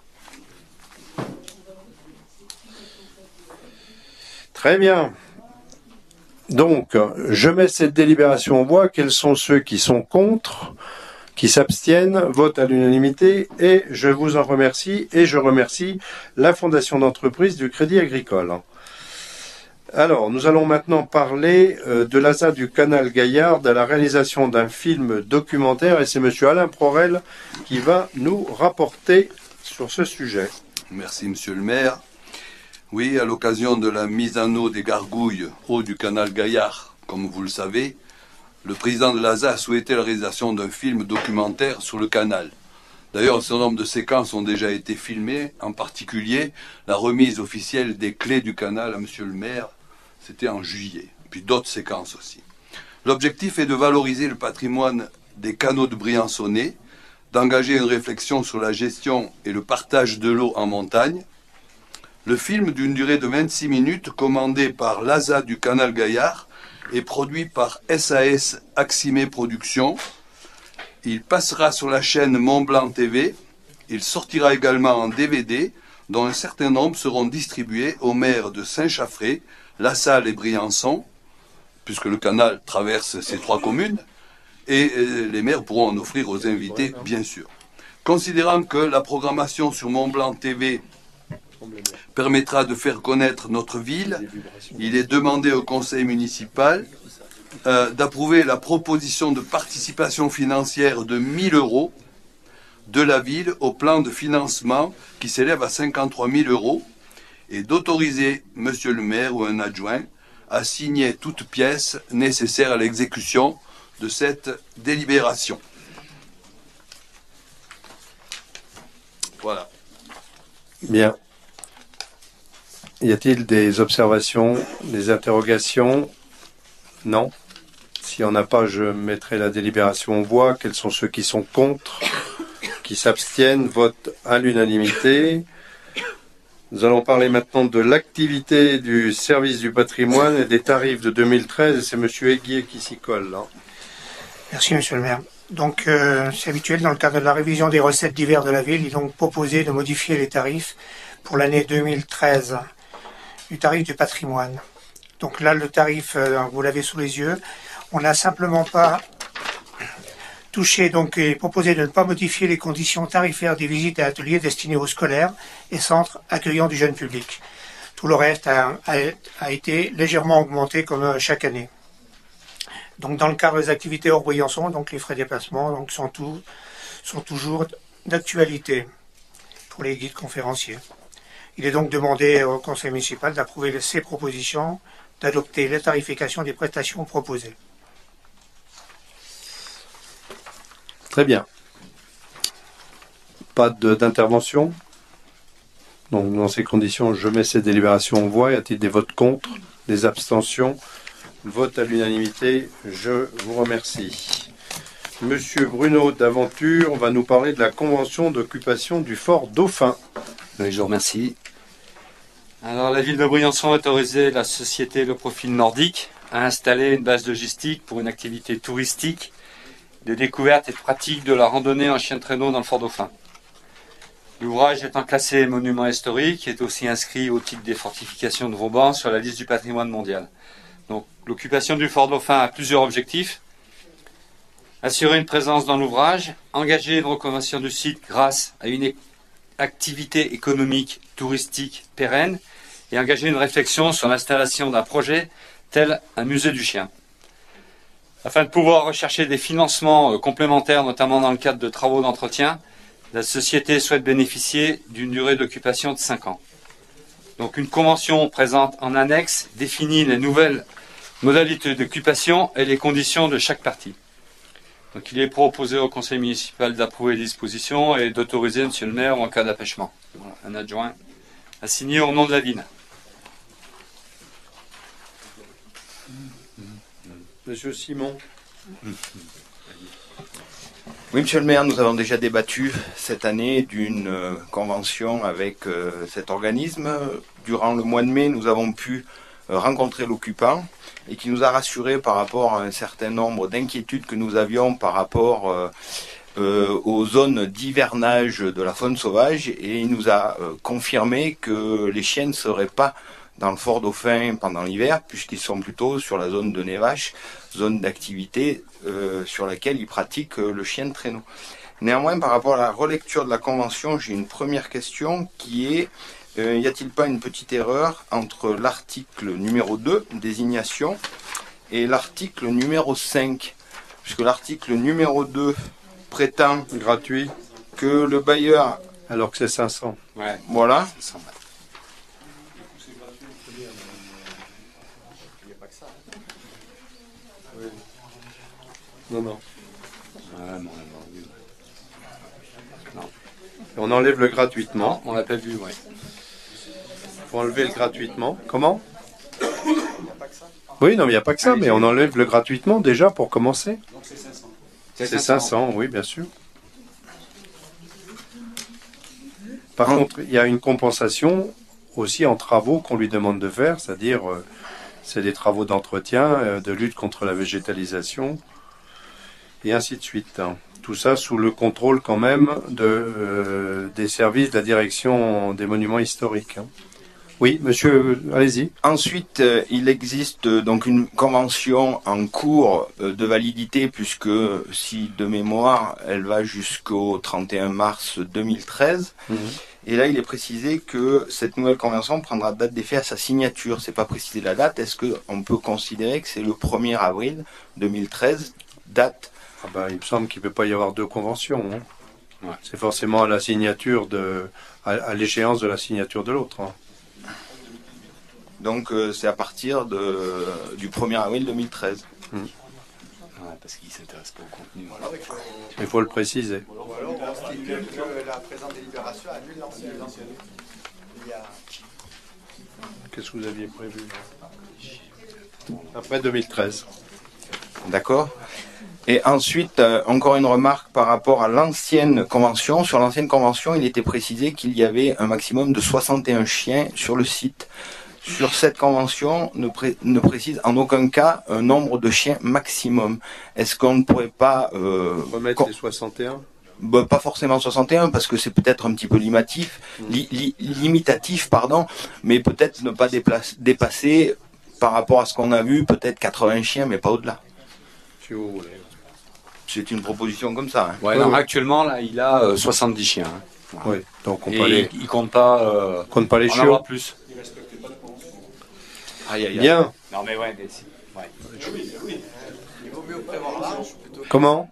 Très bien. Donc, je mets cette délibération en voie. Quels sont ceux qui sont contre, qui s'abstiennent, votent à l'unanimité, et je vous en remercie, et je remercie la Fondation d'entreprise du Crédit Agricole. Alors, nous allons maintenant parler euh, de l'A S A du Canal Gaillard, de la réalisation d'un film documentaire, et c'est monsieur Alain Prorel qui va nous rapporter sur ce sujet. Merci monsieur le maire. Oui, à l'occasion de la mise en eau des gargouilles haut du Canal Gaillard, comme vous le savez, le président de l'A S A a souhaité la réalisation d'un film documentaire sur le canal. D'ailleurs, un certain nombre de séquences ont déjà été filmées, en particulier la remise officielle des clés du canal à monsieur le maire, c'était en juillet, puis d'autres séquences aussi. L'objectif est de valoriser le patrimoine des canaux de Briançonnais, d'engager une réflexion sur la gestion et le partage de l'eau en montagne. Le film, d'une durée de vingt-six minutes, commandé par l'A S A du Canal Gaillard, est produit par S A S Aximé Productions. Il passera sur la chaîne Mont-Blanc T V. Il sortira également en D V D, dont un certain nombre seront distribués aux maires de Saint-Chaffré, La Salle et Briançon, puisque le canal traverse ces trois communes, et les maires pourront en offrir aux invités, bien sûr. Considérant que la programmation sur Mont-Blanc T V permettra de faire connaître notre ville, il est demandé au conseil municipal euh, d'approuver la proposition de participation financière de mille euros de la ville au plan de financement qui s'élève à cinquante-trois mille euros, et d'autoriser monsieur le maire ou un adjoint à signer toute pièce nécessaire à l'exécution de cette délibération. Voilà. Bien. Y a-t-il des observations, des interrogations? Non. S'il n'y en a pas, je mettrai la délibération en voie. Quels sont ceux qui sont contre, qui s'abstiennent, votent à l'unanimité? Nous allons parler maintenant de l'activité du service du patrimoine et des tarifs de deux mille treize. Et c'est M. Aiguier qui s'y colle, là. Merci, monsieur le maire. Donc, euh, c'est habituel, dans le cadre de la révision des recettes d'hiver de la ville, il est donc proposé de modifier les tarifs pour l'année deux mille treize du tarif du patrimoine. Donc là, le tarif, euh, vous l'avez sous les yeux. On n'a simplement pas touché, donc, et proposé de ne pas modifier les conditions tarifaires des visites et ateliers destinés aux scolaires et centres accueillants du jeune public. Tout le reste a, a, a été légèrement augmenté comme chaque année. Donc, dans le cadre des activités hors Briançon, donc les frais de déplacement donc, sont, tout, sont toujours d'actualité pour les guides conférenciers. Il est donc demandé au conseil municipal d'approuver ces propositions, d'adopter la tarification des prestations proposées. Très bien. Pas d'intervention? Donc, dans ces conditions, je mets ces délibérations en voie. Y a-t-il des votes contre, des abstentions? Vote à l'unanimité. Je vous remercie. Monsieur Bruno d'Aventure va nous parler de la convention d'occupation du fort Dauphin. Oui, je vous remercie. Alors, la ville de Briançon a autorisé la société Le Profil Nordique à installer une base logistique pour une activité touristique de découverte et de pratique de la randonnée en chien de traîneau dans le Fort Dauphin. L'ouvrage étant classé monument historique est aussi inscrit au titre des fortifications de Vauban sur la liste du patrimoine mondial. Donc l'occupation du Fort Dauphin a plusieurs objectifs. Assurer une présence dans l'ouvrage, engager une reconversion du site grâce à une activité économique touristique pérenne et engager une réflexion sur l'installation d'un projet tel un musée du chien. Afin de pouvoir rechercher des financements complémentaires, notamment dans le cadre de travaux d'entretien, la société souhaite bénéficier d'une durée d'occupation de cinq ans. Donc une convention présente en annexe définit les nouvelles modalités d'occupation et les conditions de chaque partie. Donc il est proposé au conseil municipal d'approuver les dispositions et d'autoriser monsieur le maire en cas d'appêchement. Voilà, un adjoint à signer au nom de la ville. Monsieur Simon. Oui, monsieur le maire, nous avons déjà débattu cette année d'une euh, convention avec euh, cet organisme. Durant le mois de mai, nous avons pu euh, rencontrer l'occupant et qui nous a rassurés par rapport à un certain nombre d'inquiétudes que nous avions par rapport euh, euh, aux zones d'hivernage de la faune sauvage, et il nous a euh, confirmé que les chiens ne seraient pas dans le Fort Dauphin pendant l'hiver, puisqu'ils sont plutôt sur la zone de Névache, zone d'activité euh, sur laquelle ils pratiquent euh, le chien de traîneau. Néanmoins, par rapport à la relecture de la Convention, j'ai une première question qui est, euh, y a-t-il pas une petite erreur entre l'article numéro deux, désignation, et l'article numéro cinq? Puisque l'article numéro deux prétend gratuit que le bailleur... Alors que c'est cinq cents. Ouais. Voilà. cinq cents. Non, non. Ah, non, non. On enlève le gratuitement. Non, on l'a pas vu, oui. Il faut enlever le gratuitement. Comment? Oui, non, mais il n'y a pas que ça, mais on enlève le gratuitement déjà pour commencer. Donc c'est cinq cents. C'est cinq cents, oui, bien sûr. Par Hum. contre, il y a une compensation aussi en travaux qu'on lui demande de faire, c'est-à-dire euh, c'est des travaux d'entretien, euh, de lutte contre la végétalisation, et ainsi de suite. Hein. Tout ça sous le contrôle quand même de, euh, des services de la direction des monuments historiques. Hein. Oui, monsieur, allez-y. Ensuite, euh, il existe euh, donc une convention en cours euh, de validité, puisque si de mémoire, elle va jusqu'au trente et un mars deux mille treize. Mmh. Et là, il est précisé que cette nouvelle convention prendra date d'effet à sa signature. C'est pas précisé la date. Est-ce qu'on peut considérer que c'est le premier avril deux mille treize, date? Ah bah, il me semble qu'il ne peut pas y avoir deux conventions. Hein. Ouais. C'est forcément à la signature de, à, à l'échéance de la signature de l'autre. Hein. Donc euh, c'est à partir de, du premier avril deux mille treize. Mmh. Ouais, parce qu'il ne s'intéresse pas au contenu. Il faut le préciser. Ou alors on stipule que la présente délibération annule l'ancienne. Il y a... Qu'est-ce que vous aviez prévu là? Après deux mille treize. D'accord. Et ensuite, euh, encore une remarque par rapport à l'ancienne convention. Sur l'ancienne convention, il était précisé qu'il y avait un maximum de soixante et un chiens sur le site. Sur cette convention, ne, pré ne précise en aucun cas un nombre de chiens maximum. Est-ce qu'on ne pourrait pas... Euh, remettre les soixante et un? Bah, pas forcément soixante et un, parce que c'est peut-être un petit peu limatif, li li limitatif, pardon, mais peut-être ne pas dépasser, par rapport à ce qu'on a vu, peut-être quatre-vingts chiens, mais pas au-delà. Si vous voulez. C'est une proposition comme ça. Hein. Ouais, oui, non, oui. Actuellement, là, il a euh, soixante-dix chiens. Hein. Voilà. Oui, donc on Et peut aller... il, il compte pas, euh, compte pas les en chiots. avoir plus. Aïe, aïe, aïe. Bien. Non, mais ouais, mais si. Ouais. Il vaut mieux prévoir large plutôt que... Comment?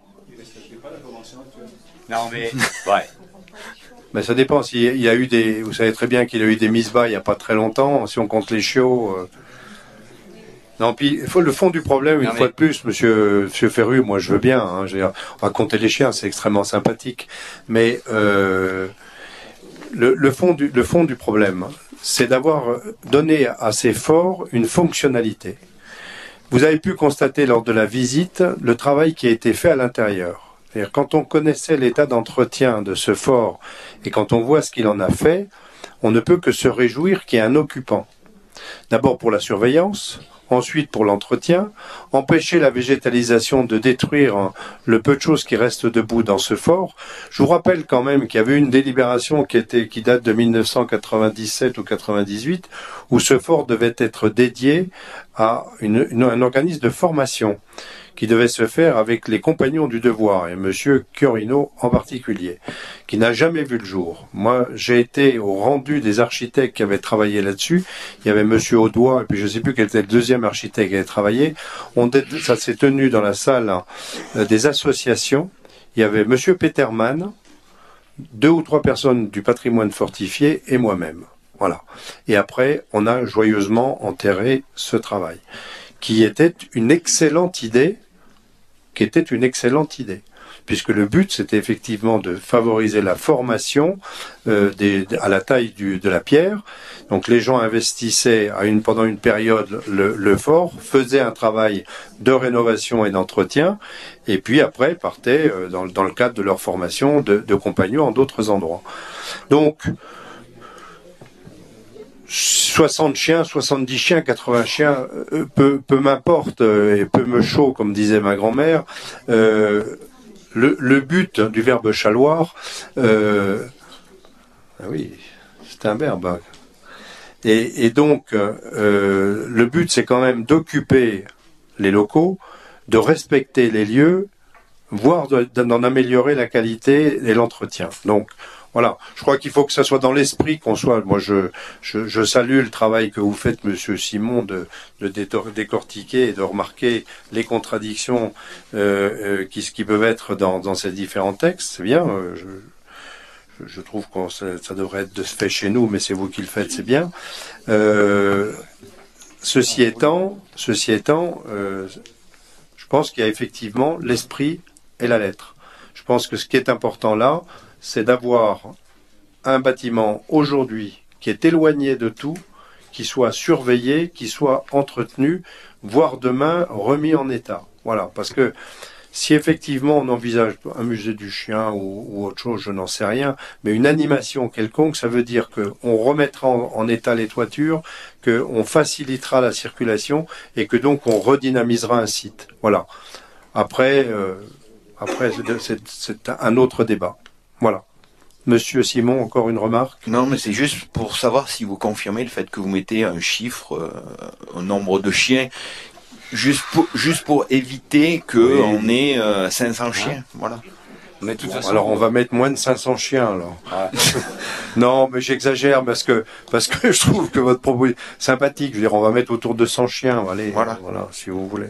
Non, mais. Ouais. Mais ça dépend. S'il y a eu des... Vous savez très bien qu'il y a eu des mises bas il n'y a pas très longtemps. Si on compte les chiots... Euh... Non, puis il faut le fond du problème, une non, fois mais... de plus, monsieur, monsieur Ferru, moi je veux bien. Hein, je veux dire, on va compter les chiens, c'est extrêmement sympathique. Mais euh, le, le, fond du, le fond du problème, c'est d'avoir donné à ces forts une fonctionnalité. Vous avez pu constater lors de la visite le travail qui a été fait à l'intérieur. C'est-à-dire, quand on connaissait l'état d'entretien de ce fort et quand on voit ce qu'il en a fait, on ne peut que se réjouir qu'il y ait un occupant. D'abord pour la surveillance, ensuite pour l'entretien, empêcher la végétalisation de détruire le peu de choses qui restent debout dans ce fort. Je vous rappelle quand même qu'il y avait une délibération qui était, qui date de mille neuf cent quatre-vingt-dix-sept ou quatre-vingt-dix-huit, où ce fort devait être dédié à une, une, un organisme de formation qui devait se faire avec les compagnons du devoir, et monsieur Chiorino en particulier, qui n'a jamais vu le jour. Moi, j'ai été au rendu des architectes qui avaient travaillé là-dessus. Il y avait monsieur Audois, et puis je ne sais plus quel était le deuxième architecte qui avait travaillé. On, ça s'est tenu dans la salle hein, des associations. Il y avait monsieur Petermann, deux ou trois personnes du patrimoine fortifié et moi-même. Voilà. Et après, on a joyeusement enterré ce travail, qui était une excellente idée, qui était une excellente idée, puisque le but c'était effectivement de favoriser la formation euh, des, à la taille du, de la pierre. Donc les gens investissaient à une, pendant une période le, le fort, faisaient un travail de rénovation et d'entretien, et puis après partaient euh, dans, dans le cadre de leur formation de, de compagnons en d'autres endroits. Donc soixante chiens, soixante-dix chiens, quatre-vingts chiens, euh, peu, peu m'importe, euh, et peu me chaud, comme disait ma grand-mère. Euh, le, le but du verbe chaloir, euh, ah oui, c'est un verbe. Hein. Et, et donc, euh, le but, c'est quand même d'occuper les locaux, de respecter les lieux, voire d'en améliorer la qualité et l'entretien. Donc, voilà, je crois qu'il faut que ça soit dans l'esprit qu'on soit. Moi, je, je, je salue le travail que vous faites, Monsieur Simon, de, de décortiquer et de remarquer les contradictions euh, euh, qui, qui peuvent être dans, dans ces différents textes. C'est bien. Euh, je, je trouve que ça, ça devrait être de se fait chez nous, mais c'est vous qui le faites, c'est bien. Euh, ceci étant, ceci étant, euh, je pense qu'il y a effectivement l'esprit et la lettre. Je pense que ce qui est important là, c'est d'avoir un bâtiment aujourd'hui qui est éloigné de tout, qui soit surveillé, qui soit entretenu, voire demain remis en état. Voilà, parce que si effectivement on envisage un musée du chien ou, ou autre chose, je n'en sais rien, mais une animation quelconque, ça veut dire qu'on remettra en, en état les toitures, qu'on facilitera la circulation et que donc on redynamisera un site. Voilà. Après, euh, après c'est, c'est un autre débat. Voilà. Monsieur Simon, encore une remarque? Non, mais c'est juste pour savoir si vous confirmez le fait que vous mettez un chiffre, euh, un nombre de chiens, juste pour, juste pour éviter que oui. on ait euh, cinq cents chiens. Voilà. Mais toute bon, façon, alors on va mettre moins de cinq cents chiens alors. Ah. Non, mais j'exagère parce que parce que je trouve que votre propos est sympathique. Je veux dire, on va mettre autour de cent chiens. Allez, voilà, voilà, si vous voulez.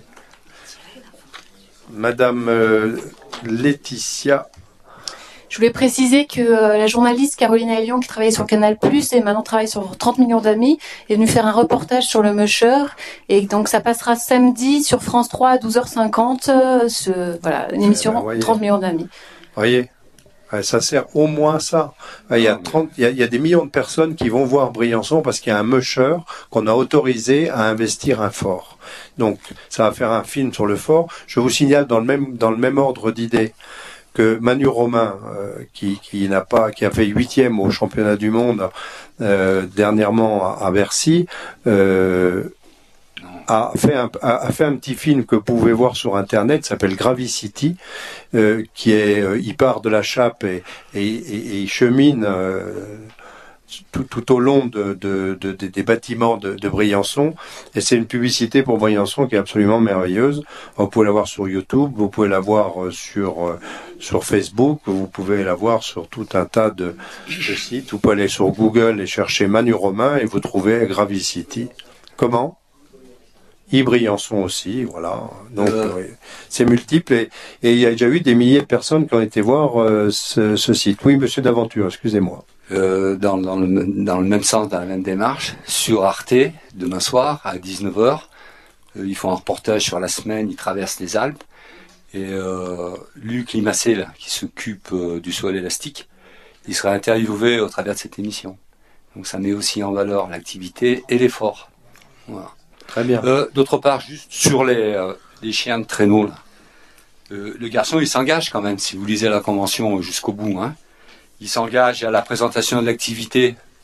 Madame euh, Laetitia. Je voulais préciser que euh, la journaliste Caroline Ailion, qui travaillait sur Canal plus, et maintenant travaille sur trente millions d'amis, est venue faire un reportage sur le Musher. Et donc ça passera samedi sur France trois à douze heures cinquante. Euh, ce, voilà, une émission eh ben, trente millions d'amis. Voyez, ça sert au moins ça. Il y a trente, il y a, il y a des millions de personnes qui vont voir Briançon parce qu'il y a un Musher qu'on a autorisé à investir un fort. Donc ça va faire un film sur le fort. Je vous signale dans le même, dans le même ordre d'idées que Manu Romain, euh, qui, qui n'a pas, qui a fait huitième au championnat du monde euh, dernièrement à, à Bercy, euh, a fait un a, a fait un petit film que vous pouvez voir sur internet, s'appelle Gravicity, euh, qui est, euh, il part de la Chape et et, et, et il chemine euh, tout, tout au long de, de, de, de des bâtiments de, de Briançon, et c'est une publicité pour Briançon qui est absolument merveilleuse. Vous pouvez la voir sur YouTube, vous pouvez la voir sur sur Facebook, vous pouvez la voir sur tout un tas de, de sites. Vous pouvez aller sur Google et chercher Manu Romain et vous trouvez Gravicity. Comment? Briançon aussi, voilà. Donc euh... oui, c'est multiple et, et il y a déjà eu des milliers de personnes qui ont été voir euh, ce, ce site. Oui, Monsieur Daventure, excusez-moi. Euh, dans, dans, le, dans le même sens, dans la même démarche, sur Arte, demain soir, à dix-neuf heures, euh, ils font un reportage sur la semaine, ils traversent les Alpes, et euh, Luc Limacé, là, qui s'occupe euh, du sol élastique, il sera interviewé au travers de cette émission. Donc ça met aussi en valeur l'activité et l'effort. Voilà. Très bien. Euh, d'autre part, juste sur les, euh, les chiens de traîneau, là, euh, le garçon, il s'engage quand même, si vous lisez la convention jusqu'au bout, hein. Il s'engage à la présentation de l'activité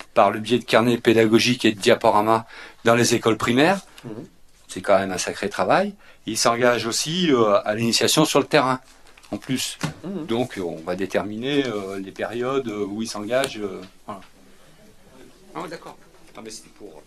par le biais de carnets pédagogiques et de diaporamas dans les écoles primaires. Mmh. C'est quand même un sacré travail. Il s'engage aussi euh, à l'initiation sur le terrain, en plus. Mmh. Donc on va déterminer euh, les périodes où il s'engage. Euh, voilà. Ah, d'accord. Ah, mais c'était pour...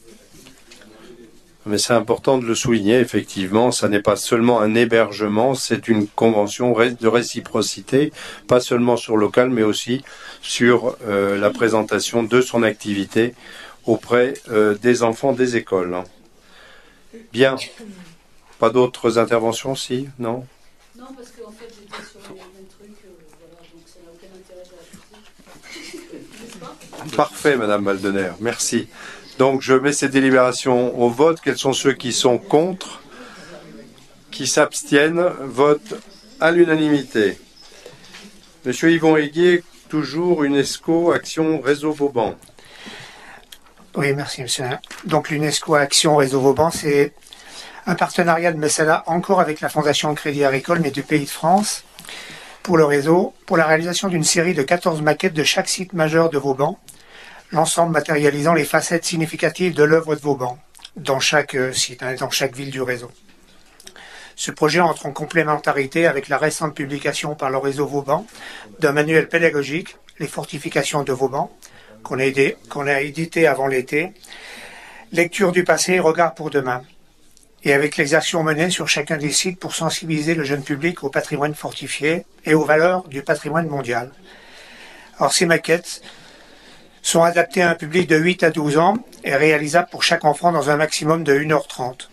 Mais c'est important de le souligner, effectivement, ça n'est pas seulement un hébergement, c'est une convention de réciprocité, pas seulement sur local, mais aussi sur euh, la présentation de son activité auprès euh, des enfants des écoles. Bien. Pas d'autres interventions, si? Non? Non, parce qu'en fait, j'étais sur le même truc, euh, voilà, donc ça n'a aucun intérêt de la partie. Parfait, Madame Baldener, merci. Donc je mets ces délibérations au vote. Quels sont ceux qui sont contre? Qui s'abstiennent? Vote à l'unanimité. Monsieur Yvon Héguier, toujours UNESCO Action Réseau Vauban. Oui, merci, monsieur. Donc l'UNESCO Action Réseau Vauban, c'est un partenariat de mécénat encore avec la Fondation Crédit Agricole, mais du Pays de France, pour le réseau, pour la réalisation d'une série de quatorze maquettes de chaque site majeur de Vauban, l'ensemble matérialisant les facettes significatives de l'œuvre de Vauban, dans chaque site, hein, dans chaque ville du réseau. Ce projet entre en complémentarité avec la récente publication par le réseau Vauban d'un manuel pédagogique, Les fortifications de Vauban, qu'on a, aidé, qu'on a édité avant l'été, lecture du passé, regard pour demain, et avec les actions menées sur chacun des sites pour sensibiliser le jeune public au patrimoine fortifié et aux valeurs du patrimoine mondial. Alors ces maquettes sont adaptés à un public de huit à douze ans et réalisables pour chaque enfant dans un maximum de une heure trente.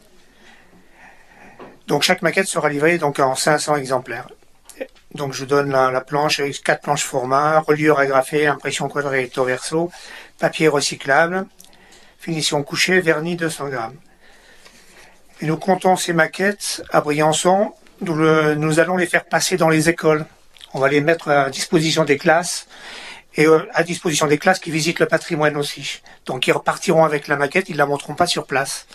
Donc chaque maquette sera livrée donc en cinq cents exemplaires. Donc je donne la, la planche avec quatre planches format, reliure agrafée, impression quadrée recto verso, papier recyclable, finition couchée, vernis deux cents grammes. Et nous comptons ces maquettes à Briançon, nous, le, nous allons les faire passer dans les écoles. On va les mettre à disposition des classes et à disposition des classes qui visitent le patrimoine aussi. Donc ils repartiront avec la maquette, ils ne la montreront pas sur place.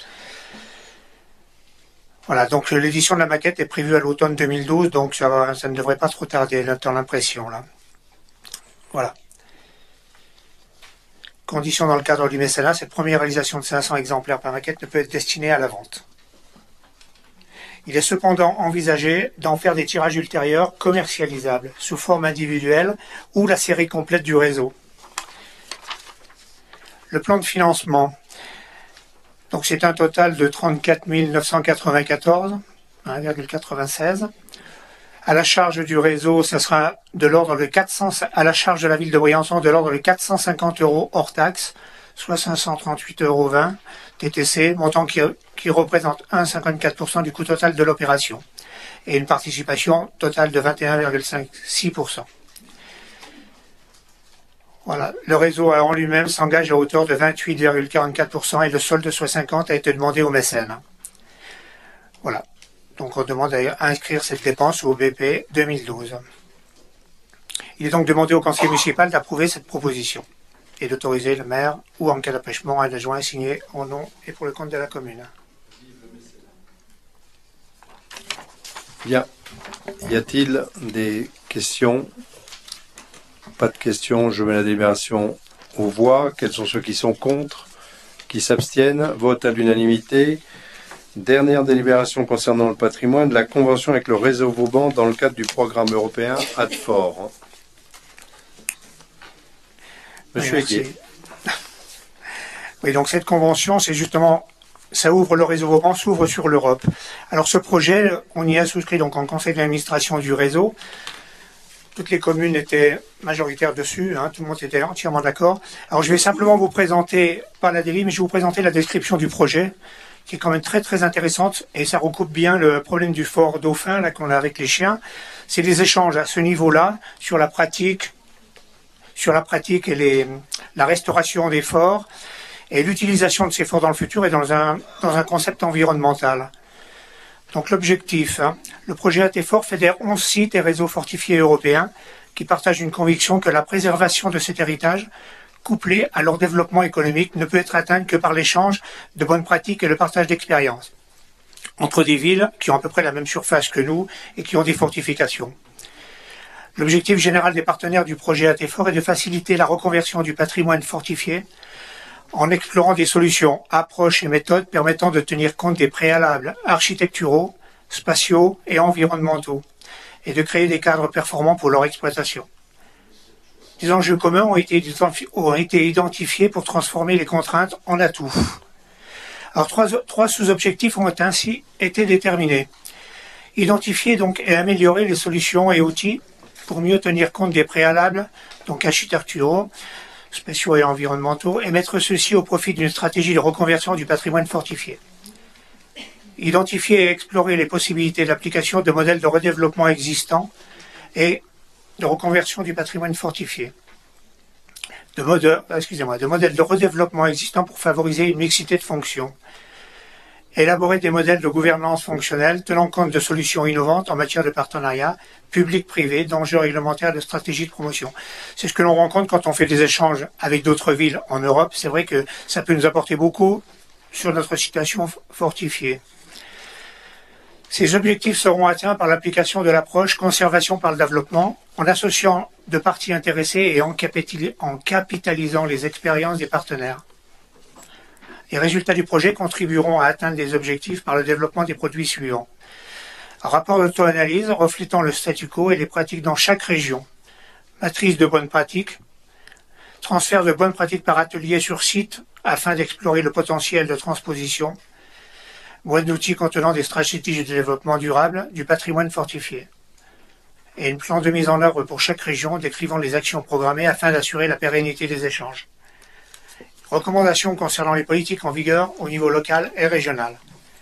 Voilà, donc l'édition de la maquette est prévue à l'automne deux mille douze, donc ça, va, ça ne devrait pas trop tarder dans l'impression là. Voilà. Condition dans le cadre du mécénat, cette première réalisation de cinq cents exemplaires par maquette ne peut être destinée à la vente. Il est cependant envisagé d'en faire des tirages ultérieurs commercialisables, sous forme individuelle ou la série complète du réseau. Le plan de financement, donc c'est un total de trente-quatre mille neuf cent quatre-vingt-quatorze, un virgule quatre-vingt-seize. À la charge du réseau, ça sera de l'ordre de quatre cents, à la charge de la ville de Briançon, de l'ordre de quatre cent cinquante euros hors taxe, soit cinq cent trente-huit euros vingt T T C, montant qui, qui représente un virgule cinquante-quatre pour cent du coût total de l'opération, et une participation totale de vingt et un virgule cinquante-six pour cent. Voilà. Le réseau en lui-même s'engage à hauteur de vingt-huit virgule quarante-quatre pour cent et le solde soit cinquante a été demandé aux mécènes. Voilà. Donc on demande à inscrire cette dépense au B P deux mille douze. Il est donc demandé au conseil municipal d'approuver cette proposition et d'autoriser le maire ou en cas d'empêchement un adjoint signé au nom et pour le compte de la commune. Bien. Y a-t-il des questions? Pas de questions. Je mets la délibération aux voix. Quels sont ceux qui sont contre? Qui s'abstiennent? Vote à l'unanimité. Dernière délibération concernant le patrimoine, la convention avec le réseau Vauban dans le cadre du programme européen A D F O R. Monsieur oui, Héguier. Oui, donc cette convention, c'est justement, ça ouvre le réseau Vauban, s'ouvre sur l'Europe. Alors ce projet, on y a souscrit donc en conseil d'administration du réseau. Toutes les communes étaient majoritaires dessus, hein, tout le monde était entièrement d'accord. Alors je vais simplement vous présenter, pas la délit, mais je vais vous présenter la description du projet, qui est quand même très très intéressante, et ça recoupe bien le problème du fort Dauphin là qu'on a avec les chiens. C'est des échanges à ce niveau-là, sur la pratique, sur la pratique et les, la restauration des forts, et l'utilisation de ces forts dans le futur et dans un, dans un concept environnemental. Donc l'objectif, hein, le projet A D F O R fédère onze sites et réseaux fortifiés européens qui partagent une conviction que la préservation de cet héritage, couplé à leur développement économique, ne peut être atteinte que par l'échange de bonnes pratiques et le partage d'expériences entre des villes qui ont à peu près la même surface que nous et qui ont des fortifications. L'objectif général des partenaires du projet A T F O R est de faciliter la reconversion du patrimoine fortifié en explorant des solutions, approches et méthodes permettant de tenir compte des préalables architecturaux, spatiaux et environnementaux, et de créer des cadres performants pour leur exploitation. Des enjeux communs ont été, ont été identifiés pour transformer les contraintes en atouts. Alors, trois, trois sous-objectifs ont ainsi été déterminés. Identifier donc et améliorer les solutions et outils pour mieux tenir compte des préalables, donc architecturaux, spatiaux et environnementaux, et mettre ceux-ci au profit d'une stratégie de reconversion du patrimoine fortifié. Identifier et explorer les possibilités d'application de modèles de redéveloppement existants et de reconversion du patrimoine fortifié. De, mode, excusez-moi, de modèles de redéveloppement existants pour favoriser une mixité de fonctions. Élaborer des modèles de gouvernance fonctionnelle tenant compte de solutions innovantes en matière de partenariat public-privé, d'enjeux réglementaires, de stratégies de promotion. C'est ce que l'on rencontre quand on fait des échanges avec d'autres villes en Europe. C'est vrai que ça peut nous apporter beaucoup sur notre situation fortifiée. Ces objectifs seront atteints par l'application de l'approche conservation par le développement, en associant de parties intéressées et en capitalisant les expériences des partenaires. Les résultats du projet contribueront à atteindre les objectifs par le développement des produits suivants. Un rapport d'auto-analyse reflétant le statu quo et les pratiques dans chaque région. Matrice de bonnes pratiques. Transfert de bonnes pratiques par atelier sur site afin d'explorer le potentiel de transposition. Boîte d'outils contenant des stratégies de développement durable du patrimoine fortifié. Et un plan de mise en œuvre pour chaque région décrivant les actions programmées afin d'assurer la pérennité des échanges. Recommandations concernant les politiques en vigueur au niveau local et régional.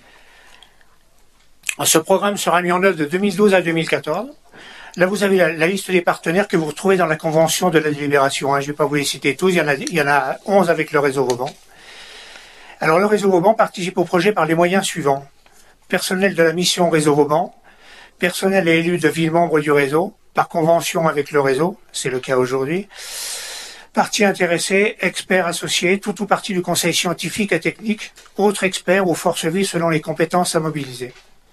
Ce programme sera mis en œuvre de deux mille douze à deux mille quatorze. Là, vous avez la, la liste des partenaires que vous retrouvez dans la convention de la délibération. Hein. Je ne vais pas vous les citer tous, il y en a, il y en a onze avec le réseau Vauban. Alors, le réseau Vauban participe au projet par les moyens suivants. Personnel de la mission réseau Vauban, personnel et élus de villes membres du réseau, par convention avec le réseau, c'est le cas aujourd'hui. Parties intéressées, experts associés, tout ou partie du conseil scientifique et technique, autres experts ou forces vives selon les compétences à mobiliser.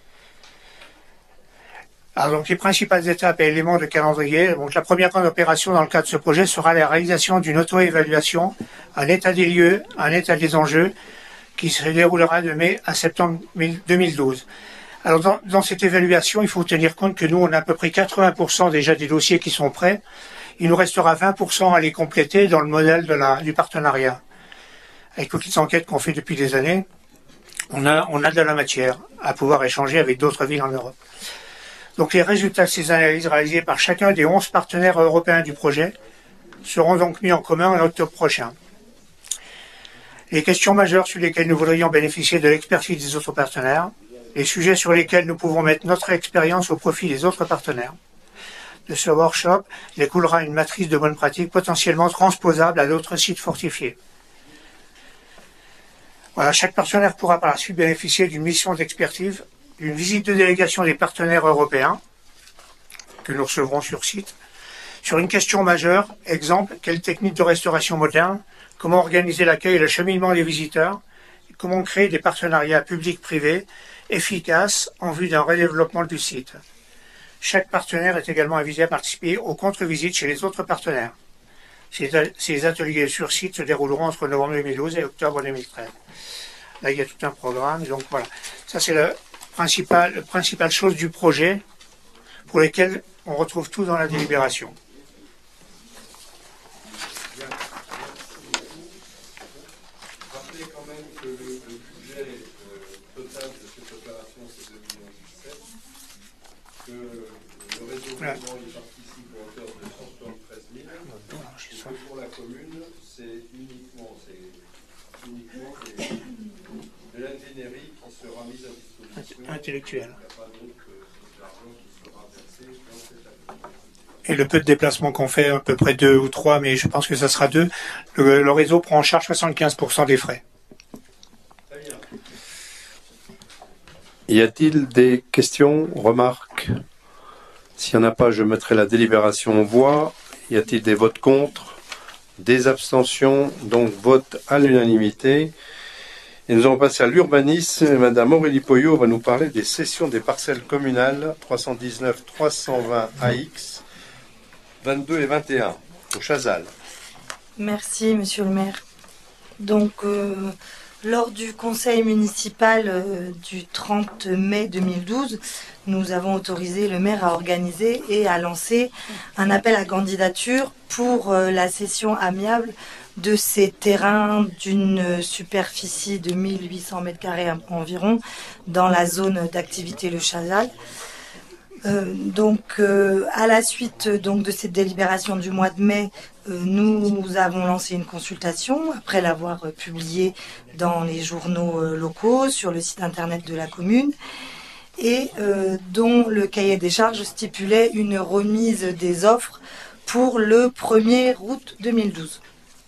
Alors, donc, les principales étapes et éléments de calendrier. Donc, la première grande opération dans le cadre de ce projet sera la réalisation d'une auto-évaluation, un état des lieux, un état des enjeux, qui se déroulera de mai à septembre deux mille douze. Alors, dans, dans cette évaluation, il faut tenir compte que nous, on a à peu près quatre-vingts pour cent déjà des dossiers qui sont prêts. Il nous restera vingt pour cent à les compléter dans le modèle de la, du partenariat. Avec toutes les enquêtes qu'on fait depuis des années, on a, on a de la matière à pouvoir échanger avec d'autres villes en Europe. Donc les résultats de ces analyses réalisées par chacun des onze partenaires européens du projet seront donc mis en commun en octobre prochain. Les questions majeures sur lesquelles nous voudrions bénéficier de l'expertise des autres partenaires, les sujets sur lesquels nous pouvons mettre notre expérience au profit des autres partenaires. De ce workshop découlera une matrice de bonnes pratiques potentiellement transposable à d'autres sites fortifiés. Voilà, chaque partenaire pourra par la suite bénéficier d'une mission d'expertise, d'une visite de délégation des partenaires européens que nous recevrons sur site, sur une question majeure, exemple, quelle technique de restauration moderne, comment organiser l'accueil et le cheminement des visiteurs, et comment créer des partenariats publics-privés efficaces en vue d'un redéveloppement du site. Chaque partenaire est également invité à participer aux contre-visites chez les autres partenaires. Ces ateliers sur site se dérouleront entre novembre deux mille douze et octobre deux mille treize. Là, il y a tout un programme. Donc voilà, ça c'est la principale, principale chose du projet pour lesquels on retrouve tout dans la délibération. Rappelez quand même que le, le budget euh, total de cette opération c'est deux millions dix-sept, que le réseau Ouais. Vauban y participe à hauteur de cent soixante-treize mille, et que pour la commune c'est uniquement, c'est uniquement des, de l'ingénierie qui sera mise à disposition. Intellectuelle. Il n'y a pas d'autre que l'argent qui sera versé dans cette activité. Et le peu de déplacements qu'on fait, à peu près deux ou trois, mais je pense que ça sera deux, le, le réseau prend en charge soixante-quinze pour cent des frais. Très bien. Y a-t-il des questions, remarques? S'il n'y en a pas, je mettrai la délibération en voix. Y a-t-il des votes contre? Des abstentions? Donc vote à l'unanimité. Et nous allons passer à l'urbanisme. Madame Aurélie Poyot va nous parler des cessions des parcelles communales trois cent dix-neuf trois cent vingt A X vingt-deux et vingt et un, au Chazal. Merci, monsieur le maire. Donc, euh, lors du conseil municipal euh, du trente mai deux mille douze, nous avons autorisé le maire à organiser et à lancer un appel à candidature pour euh, la cession amiable de ces terrains d'une superficie de mille huit cents mètres carrés environ dans la zone d'activité Le Chazal. Euh, donc, euh, à la suite donc de cette délibération du mois de mai, euh, nous avons lancé une consultation après l'avoir euh, publiée dans les journaux euh, locaux, sur le site internet de la commune, et euh, dont le cahier des charges stipulait une remise des offres pour le premier août deux mille douze.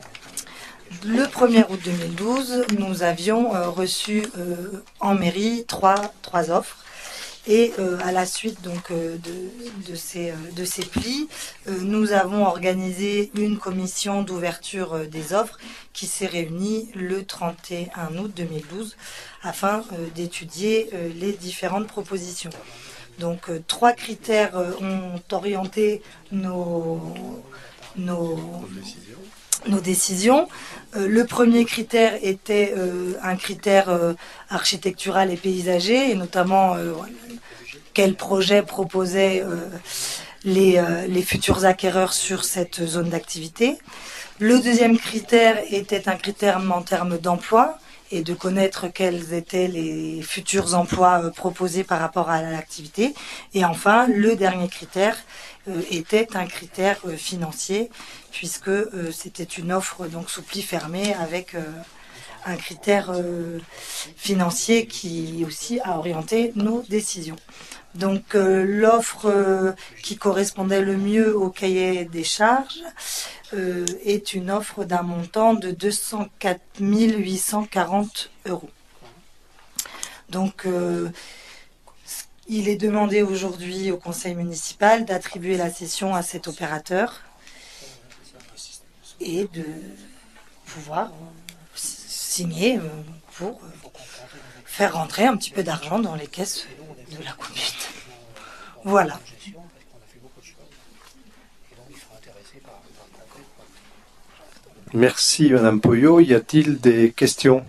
Le premier août deux mille douze, nous avions euh, reçu euh, en mairie trois, trois offres. Et euh, à la suite donc euh, de, de, ces, euh, de ces plis, euh, nous avons organisé une commission d'ouverture euh, des offres qui s'est réunie le trente et un août deux mille douze afin euh, d'étudier euh, les différentes propositions. Donc euh, trois critères euh, ont orienté nos, nos, nos décisions. Euh, le premier critère était euh, un critère euh, architectural et paysager, et notamment euh, quel projet proposaient euh, les, euh, les futurs acquéreurs sur cette zone d'activité. Le deuxième critère était un critère en termes d'emploi et de connaître quels étaient les futurs emplois euh, proposés par rapport à l'activité. Et enfin, le dernier critère euh, était un critère euh, financier, puisque euh, c'était une offre donc sous pli fermé avec euh, un critère euh, financier qui aussi a orienté nos décisions. Donc euh, l'offre euh, qui correspondait le mieux au cahier des charges euh, est une offre d'un montant de deux cent quatre mille huit cent quarante euros. Donc euh, il est demandé aujourd'hui au conseil municipal d'attribuer la cession à cet opérateur et de pouvoir signer pour faire rentrer un petit peu d'argent dans les caisses de la commune. Voilà. Merci Madame Poyot. Y a-t-il des questions?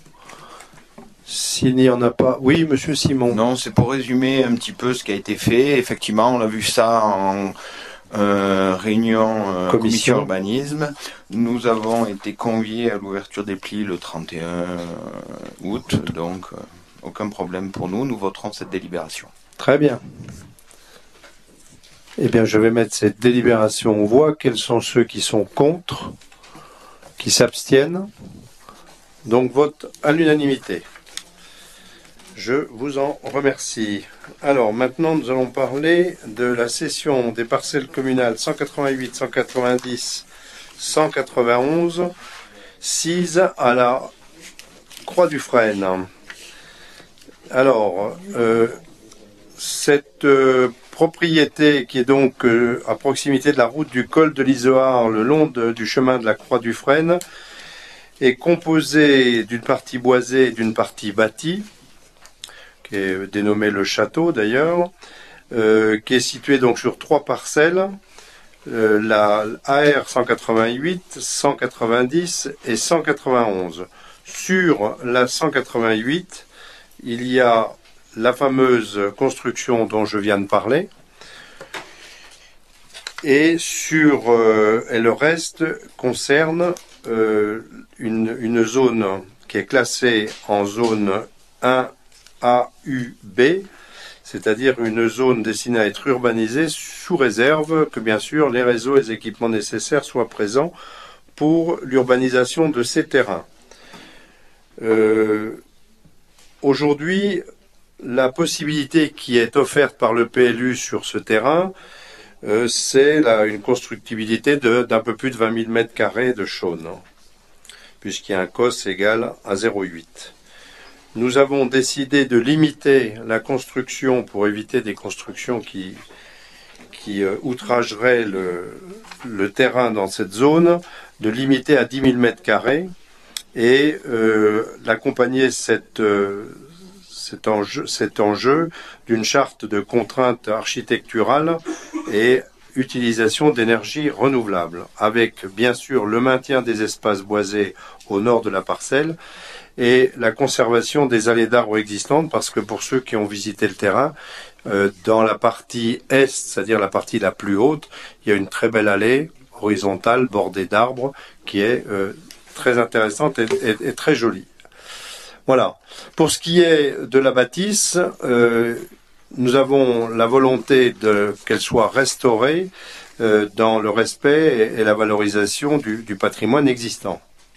S'il n'y en a pas... Oui, Monsieur Simon. Non, c'est pour résumer un petit peu ce qui a été fait. Effectivement, on a vu ça en euh, réunion euh, commission. commission urbanisme. Nous avons été conviés à l'ouverture des plis le trente et un août, donc euh, aucun problème pour nous. Nous voterons cette délibération. Très bien. Eh bien, je vais mettre cette délibération aux voix. Quels sont ceux qui sont contre, qui s'abstiennent? Donc, vote à l'unanimité. Je vous en remercie. Alors, maintenant, nous allons parler de la cession des parcelles communales cent quatre-vingt-huit, cent quatre-vingt-dix, cent quatre-vingt-onze, sises à la Croix-du-Frêne. Alors, euh, cette euh, propriété qui est donc euh, à proximité de la route du col de l'Izoard, le long de, du chemin de la Croix-du-Frêne, est composée d'une partie boisée et d'une partie bâtie, qui est dénommée le château d'ailleurs, euh, qui est située donc sur trois parcelles, euh, la A R cent quatre-vingt-huit, cent quatre-vingt-dix et cent quatre-vingt-onze. Sur la cent quatre-vingt-huit, il y a la fameuse construction dont je viens de parler, et sur euh, et le reste concerne euh, une, une zone qui est classée en zone un A U B, c'est-à-dire une zone destinée à être urbanisée sous réserve que bien sûr les réseaux et les équipements nécessaires soient présents pour l'urbanisation de ces terrains. Euh, aujourd'hui, la possibilité qui est offerte par le P L U sur ce terrain, euh, c'est là, une constructibilité d'un peu plus de vingt mille mètres carrés de chaunes, puisqu'il y a un C O S égal à zéro virgule huit. Nous avons décidé de limiter la construction pour éviter des constructions qui, qui euh, outrageraient le, le terrain dans cette zone, de limiter à dix mille mètres carrés et euh, d'accompagner cette... Euh, Cet enjeu, cet enjeu d'une charte de contraintes architecturales et utilisation d'énergie renouvelable, avec bien sûr le maintien des espaces boisés au nord de la parcelle et la conservation des allées d'arbres existantes, parce que pour ceux qui ont visité le terrain, euh, dans la partie est, c'est-à-dire la partie la plus haute, il y a une très belle allée horizontale bordée d'arbres qui est euh, très intéressante et, et, et très jolie. Voilà. Pour ce qui est de la bâtisse, euh, nous avons la volonté de qu'elle soit restaurée euh, dans le respect et, et la valorisation du, du patrimoine existant.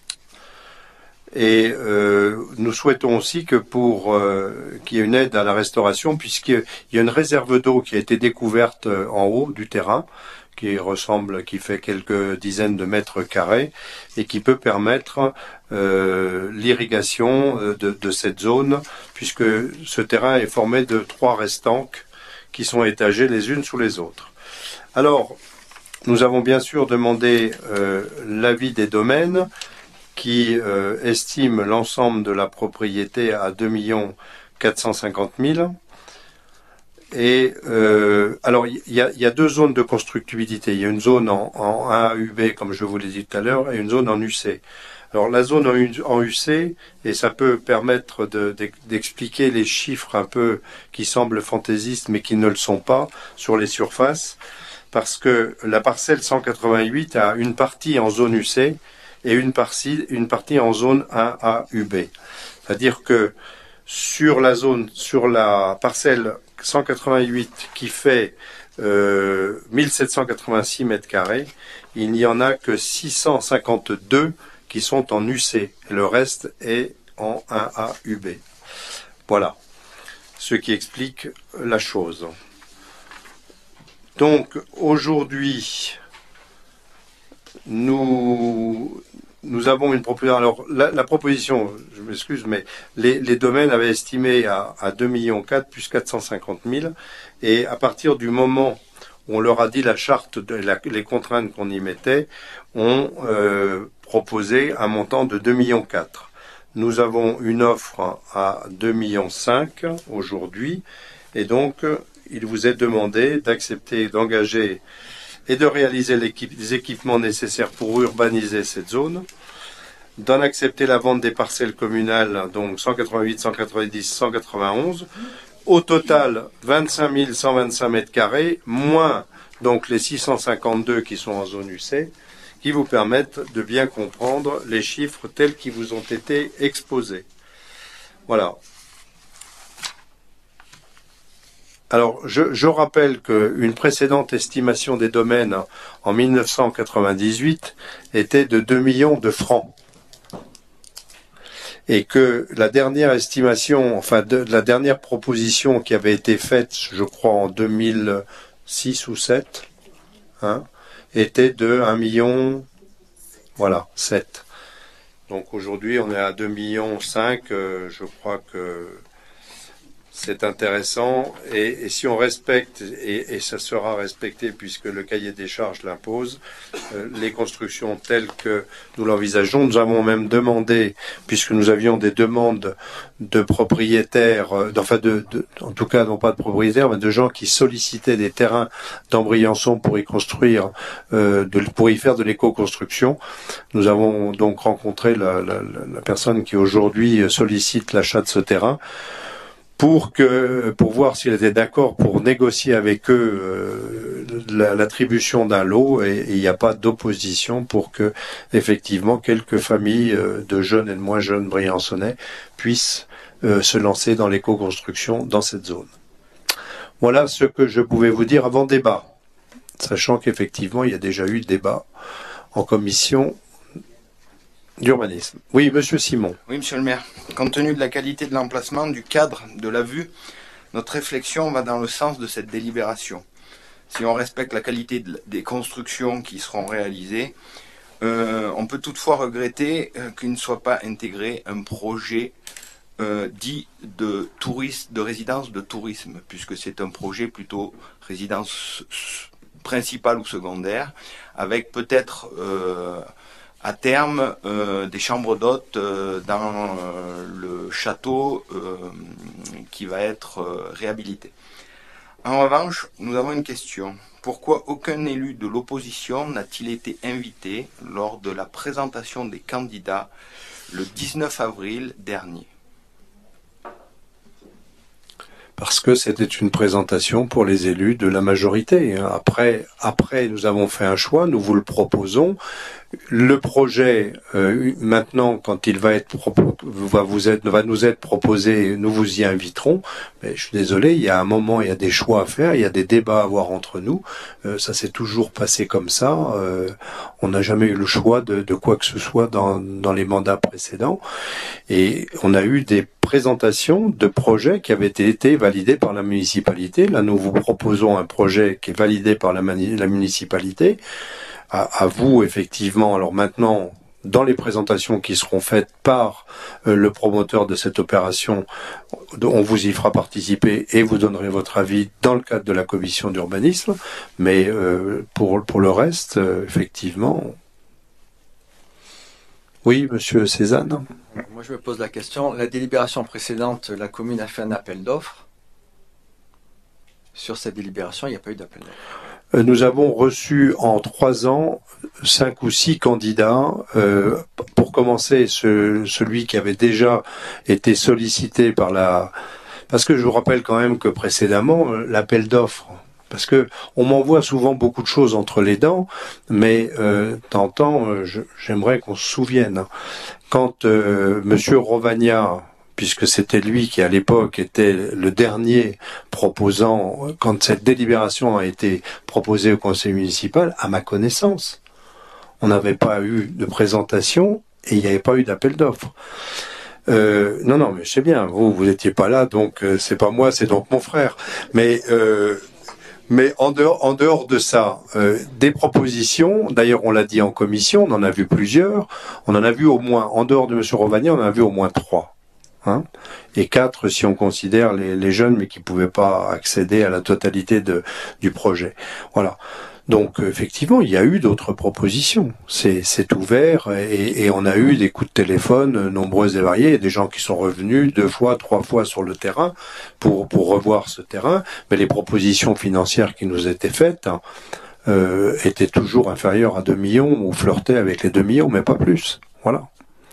Et euh, nous souhaitons aussi que pour euh, qu'il y ait une aide à la restauration, puisqu'il y a une réserve d'eau qui a été découverte en haut du terrain, qui ressemble, qui fait quelques dizaines de mètres carrés et qui peut permettre euh, l'irrigation de, de cette zone, puisque ce terrain est formé de trois restanques qui sont étagées les unes sous les autres. Alors, nous avons bien sûr demandé euh, l'avis des domaines qui euh, estiment l'ensemble de la propriété à deux millions quatre cent cinquante mille. Et euh, alors il y a, y a deux zones de constructibilité. Il y a une zone en, en un A U B, comme je vous l'ai dit tout à l'heure, et une zone en U C. Alors la zone en, en U C, et ça peut permettre de, de, d'expliquer les chiffres un peu qui semblent fantaisistes mais qui ne le sont pas sur les surfaces, parce que la parcelle cent quatre-vingt-huit a une partie en zone U C et une partie, une partie en zone un A U B. C'est-à-dire que sur la zone, sur la parcelle cent quatre-vingt-huit qui fait euh, mille sept cent quatre-vingt-six mètres carrés, il n'y en a que six cent cinquante-deux qui sont en U C. Et le reste est en un A U B. Voilà. Ce qui explique la chose. Donc, aujourd'hui, nous, nous avons une proposition. Alors, la, la proposition, je m'excuse, mais les, les domaines avaient estimé à, à deux millions quatre plus quatre cent cinquante mille. Et à partir du moment où on leur a dit la charte, de la, les contraintes qu'on y mettait, on euh, proposé un montant de deux millions quatre. Nous avons une offre à deux millions cinq aujourd'hui. Et donc, il vous est demandé d'accepter, d'engager et de réaliser l'équipe, les équipements nécessaires pour urbaniser cette zone, d'en accepter la vente des parcelles communales, donc cent quatre-vingt-huit, cent quatre-vingt-dix, cent quatre-vingt-onze, au total vingt-cinq mille cent vingt-cinq mètres carrés, moins donc les six cent cinquante-deux qui sont en zone U C, qui vous permettent de bien comprendre les chiffres tels qu'ils vous ont été exposés. Voilà. Alors, je, je rappelle qu'une précédente estimation des domaines en mille neuf cent quatre-vingt-dix-huit était de deux millions de francs. Et que la dernière estimation, enfin de, de la dernière proposition qui avait été faite, je crois en deux mille six ou sept, hein, était de un million, voilà, sept. Donc aujourd'hui, on est à deux millions cinq, euh, je crois que c'est intéressant, et, et si on respecte, et, et ça sera respecté puisque le cahier des charges l'impose, euh, les constructions telles que nous l'envisageons. Nous avons même demandé, puisque nous avions des demandes de propriétaires, euh, enfin de, de, en tout cas non pas de propriétaires, mais de gens qui sollicitaient des terrains dans Briançon pour y construire, euh, de, pour y faire de l'éco-construction. Nous avons donc rencontré la, la, la personne qui aujourd'hui sollicite l'achat de ce terrain, pour que pour voir s'il était d'accord pour négocier avec eux euh, l'attribution d'un lot, et il n'y a pas d'opposition pour que effectivement quelques familles euh, de jeunes et de moins jeunes briançonnais puissent euh, se lancer dans l'éco-construction dans cette zone. Voilà ce que je pouvais vous dire avant débat, sachant qu'effectivement il y a déjà eu débat en commission d'urbanisme. Oui, monsieur Simon. Oui, monsieur le maire. Compte tenu de la qualité de l'emplacement, du cadre, de la vue, notre réflexion va dans le sens de cette délibération. Si on respecte la qualité de, des constructions qui seront réalisées, euh, on peut toutefois regretter euh, qu'il ne soit pas intégré un projet euh, dit de tourisme, de résidence de tourisme, puisque c'est un projet plutôt résidence principale ou secondaire, avec peut-être euh, à terme euh, des chambres d'hôtes euh, dans euh, le château euh, qui va être euh, réhabilité. En revanche, nous avons une question. Pourquoi aucun élu de l'opposition n'a-t-il été invité lors de la présentation des candidats le dix-neuf avril dernier? Parce que c'était une présentation pour les élus de la majorité. Après, après, nous avons fait un choix, nous vous le proposons. Le projet, euh, maintenant, quand il va être va vous être va nous être proposé, nous vous y inviterons. Mais je suis désolé, il y a un moment, il y a des choix à faire, il y a des débats à avoir entre nous. Euh, ça s'est toujours passé comme ça. Euh, on n'a jamais eu le choix de, de quoi que ce soit dans, dans les mandats précédents. Et on a eu des présentations de projets qui avaient été validés par la municipalité. Là, nous vous proposons un projet qui est validé par la, mani- la municipalité. À, à vous, effectivement. Alors maintenant, dans les présentations qui seront faites par euh, le promoteur de cette opération, on vous y fera participer et vous donnerez votre avis dans le cadre de la commission d'urbanisme. Mais euh, pour, pour le reste, euh, effectivement... Oui, monsieur Cézanne. Moi, je me pose la question. La délibération précédente, la commune a fait un appel d'offres. Sur cette délibération, il n'y a pas eu d'appel d'offres. Nous avons reçu en trois ans cinq ou six candidats. Euh, pour commencer, ce, celui qui avait déjà été sollicité par la... Parce que je vous rappelle quand même que précédemment, l'appel d'offres... Parce que on m'envoie souvent beaucoup de choses entre les dents, mais euh, t'entends, euh, j'aimerais qu'on se souvienne. Quand euh, Monsieur Rovagna, puisque c'était lui qui à l'époque était le dernier proposant, quand cette délibération a été proposée au conseil municipal, à ma connaissance, on n'avait pas eu de présentation et il n'y avait pas eu d'appel d'offres. Euh, non, non, mais je sais bien, vous, vous n'étiez pas là, donc euh, c'est pas moi, c'est donc mon frère. Mais euh, Mais en dehors, en dehors de ça, euh, des propositions, d'ailleurs on l'a dit en commission, on en a vu plusieurs, on en a vu au moins, en dehors de M. Rovagna, on en a vu au moins trois. Hein, et quatre si on considère les, les jeunes mais qui ne pouvaient pas accéder à la totalité de, du projet. Voilà. Donc effectivement, il y a eu d'autres propositions. C'est, c'est ouvert et, et on a eu des coups de téléphone nombreux et variés. Il y a des gens qui sont revenus deux fois, trois fois sur le terrain pour, pour revoir ce terrain. Mais les propositions financières qui nous étaient faites hein, euh, étaient toujours inférieures à deux millions ou flirtaient avec les deux millions, mais pas plus. Voilà.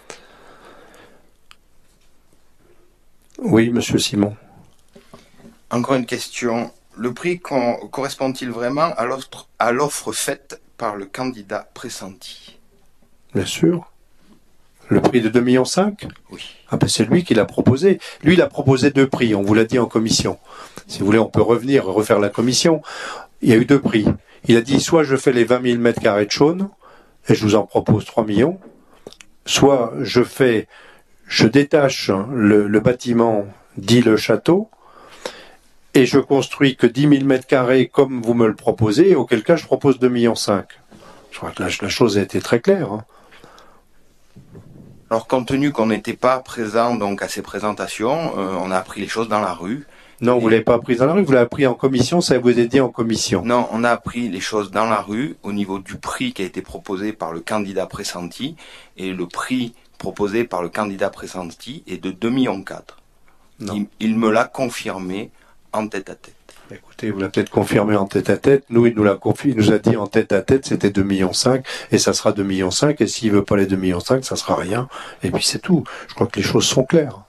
Oui, monsieur Simon. Encore une question. Le prix correspond-il vraiment à l'offre, à l'offre faite par le candidat pressenti? Bien sûr. Le prix de deux virgule cinq millions? Oui. Ah ben c'est lui qui l'a proposé. Lui, il a proposé deux prix, on vous l'a dit en commission. Si vous voulez, on peut revenir et refaire la commission. Il y a eu deux prix. Il a dit, soit je fais les vingt mille mètres carrés de Chaune, et je vous en propose trois millions, soit je fais, je détache le, le bâtiment, dit le château, et je construis que dix mille mètres carrés comme vous me le proposez, auquel cas je propose deux virgule cinq millions. Je crois que la, la chose a été très claire. Hein. Alors, compte tenu qu'on n'était pas présent donc à ces présentations, euh, on a appris les choses dans la rue. Non, et... vous l'avez pas appris dans la rue, vous l'avez appris en commission, ça vous est dit en commission. Non, on a appris les choses dans la rue au niveau du prix qui a été proposé par le candidat pressenti, et le prix proposé par le candidat pressenti est de deux virgule quatre millions. Il, il me l'a confirmé en tête à tête. Écoutez, vous l'avez peut-être confirmé en tête à tête. Nous, il nous l'a confié, il nous a dit en tête à tête, c'était deux virgule cinq millions, et ça sera deux virgule cinq millions, et s'il veut pas les deux virgule cinq millions, ça sera rien. Et puis c'est tout. Je crois que les choses sont claires.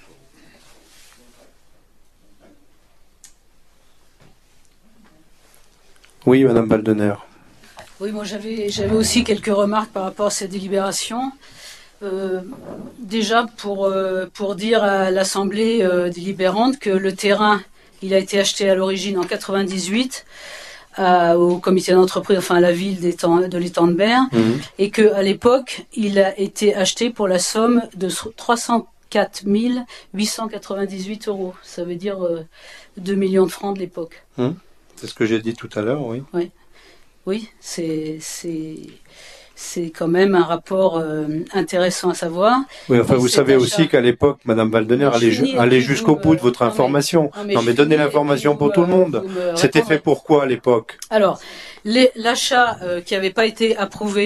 Oui, madame Baldener. Oui, moi j'avais, j'avais aussi quelques remarques par rapport à cette délibération. Euh, déjà pour, euh, pour dire à l'Assemblée euh, délibérante que le terrain, il a été acheté à l'origine en quatre-vingt-dix-huit à, au comité d'entreprise, enfin à la ville de l'étang de Berre, mmh. et qu'à l'époque, il a été acheté pour la somme de trois cent quatre mille huit cent quatre-vingt-dix-huit euros. Ça veut dire euh, deux millions de francs de l'époque. Mmh. C'est ce que j'ai dit tout à l'heure, oui. Oui, oui c'est... c'est... C'est quand même un rapport euh, intéressant à savoir. Oui, enfin, et vous savez achat... aussi qu'à l'époque, Madame Valdener allait, ju allait jusqu'au bout de votre information. Non, mais, non, mais donnez l'information pour tout le monde. C'était fait pourquoi à l'époque? Alors, l'achat euh, qui n'avait pas été approuvé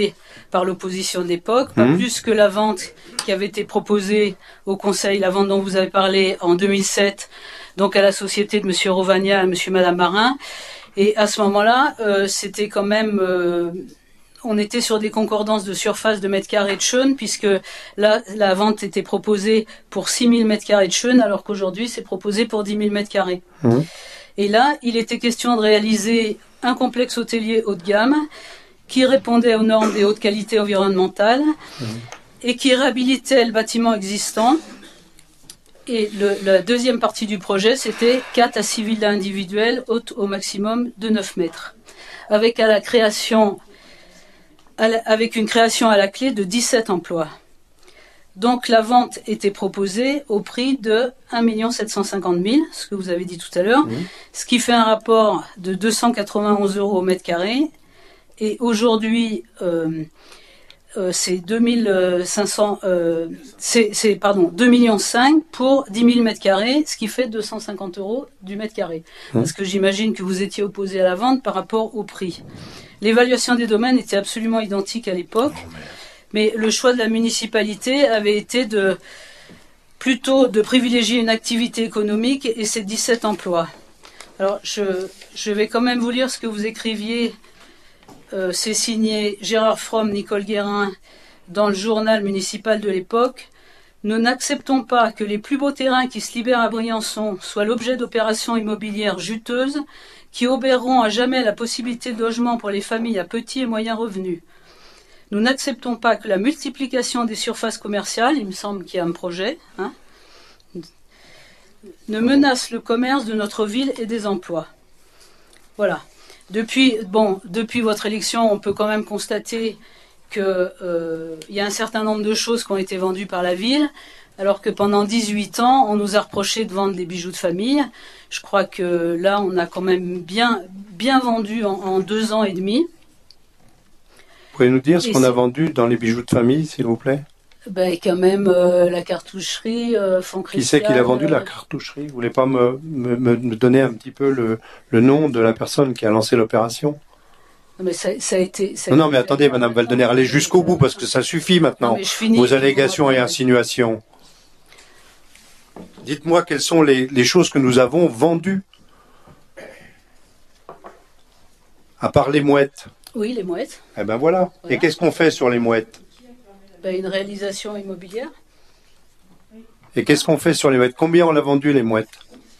par l'opposition de l'époque, pas Mmh. plus que la vente qui avait été proposée au Conseil, la vente dont vous avez parlé en deux mille sept, donc à la société de Monsieur Rovagna et Monsieur Madame Marin. Et à ce moment-là, euh, c'était quand même... Euh, on était sur des concordances de surface de mètres carrés de chêne, puisque là, la vente était proposée pour six mille mètres carrés de chêne, alors qu'aujourd'hui, c'est proposé pour dix mille mètres carrés. Mmh. Et là, il était question de réaliser un complexe hôtelier haut de gamme qui répondait aux normes des hautes qualités environnementales mmh. et qui réhabilitait le bâtiment existant. Et le, la deuxième partie du projet, c'était quatre à six villas individuelles hautes au maximum de neuf mètres, avec à la création avec une création à la clé de dix-sept emplois. Donc la vente était proposée au prix de un million sept cent cinquante mille, ce que vous avez dit tout à l'heure, mmh. ce qui fait un rapport de deux cent quatre-vingt-onze euros au mètre carré. Et aujourd'hui, euh, euh, c'est deux mille cinq cents, euh, c'est, c'est pardon, deux millions cinq pour dix mille mètres carrés, ce qui fait deux cent cinquante euros du mètre carré. Mmh. Parce que j'imagine que vous étiez opposé à la vente par rapport au prix. L'évaluation des domaines était absolument identique à l'époque, mais le choix de la municipalité avait été de plutôt de privilégier une activité économique et ses dix-sept emplois. Alors, je, je vais quand même vous lire ce que vous écriviez. Euh, c'est signé Gérard Fromm, Nicole Guérin, dans le journal municipal de l'époque. Nous n'acceptons pas que les plus beaux terrains qui se libèrent à Briançon soient l'objet d'opérations immobilières juteuses qui obéreront à jamais la possibilité de logement pour les familles à petits et moyens revenus. Nous n'acceptons pas que la multiplication des surfaces commerciales, il me semble qu'il y a un projet, hein, ne menace le commerce de notre ville et des emplois. Voilà. Depuis, bon, depuis votre élection, on peut quand même constater qu'il euh, y a un certain nombre de choses qui ont été vendues par la ville, alors que pendant dix-huit ans, on nous a reproché de vendre des bijoux de famille. Je crois que là, on a quand même bien, bien vendu en, en deux ans et demi. Vous pouvez nous dire ce Et qu'on a c'est- vendu dans les bijoux de famille, s'il vous plaît? Ben, quand même, euh, la cartoucherie, euh, Fonds Qui c'est qui l'a vendu, Cristal, la euh, cartoucherie? Vous voulez pas me, me, me me donner un petit peu le, le nom de la personne qui a lancé l'opération? non, mais ça, ça a été... ça a Non, non, été mais fait. attendez, Madame Valdener, allez jusqu'au bout, parce que ça suffit maintenant. Non, mais je finis. Vos allégations et insinuations. Dites-moi quelles sont les, les choses que nous avons vendues. À part les mouettes. Oui, les mouettes. Eh ben voilà. Voilà. Et qu'est-ce qu'on fait sur les mouettes? Ben, une réalisation immobilière. Et qu'est-ce qu'on fait sur les mouettes? Combien on a vendu les mouettes?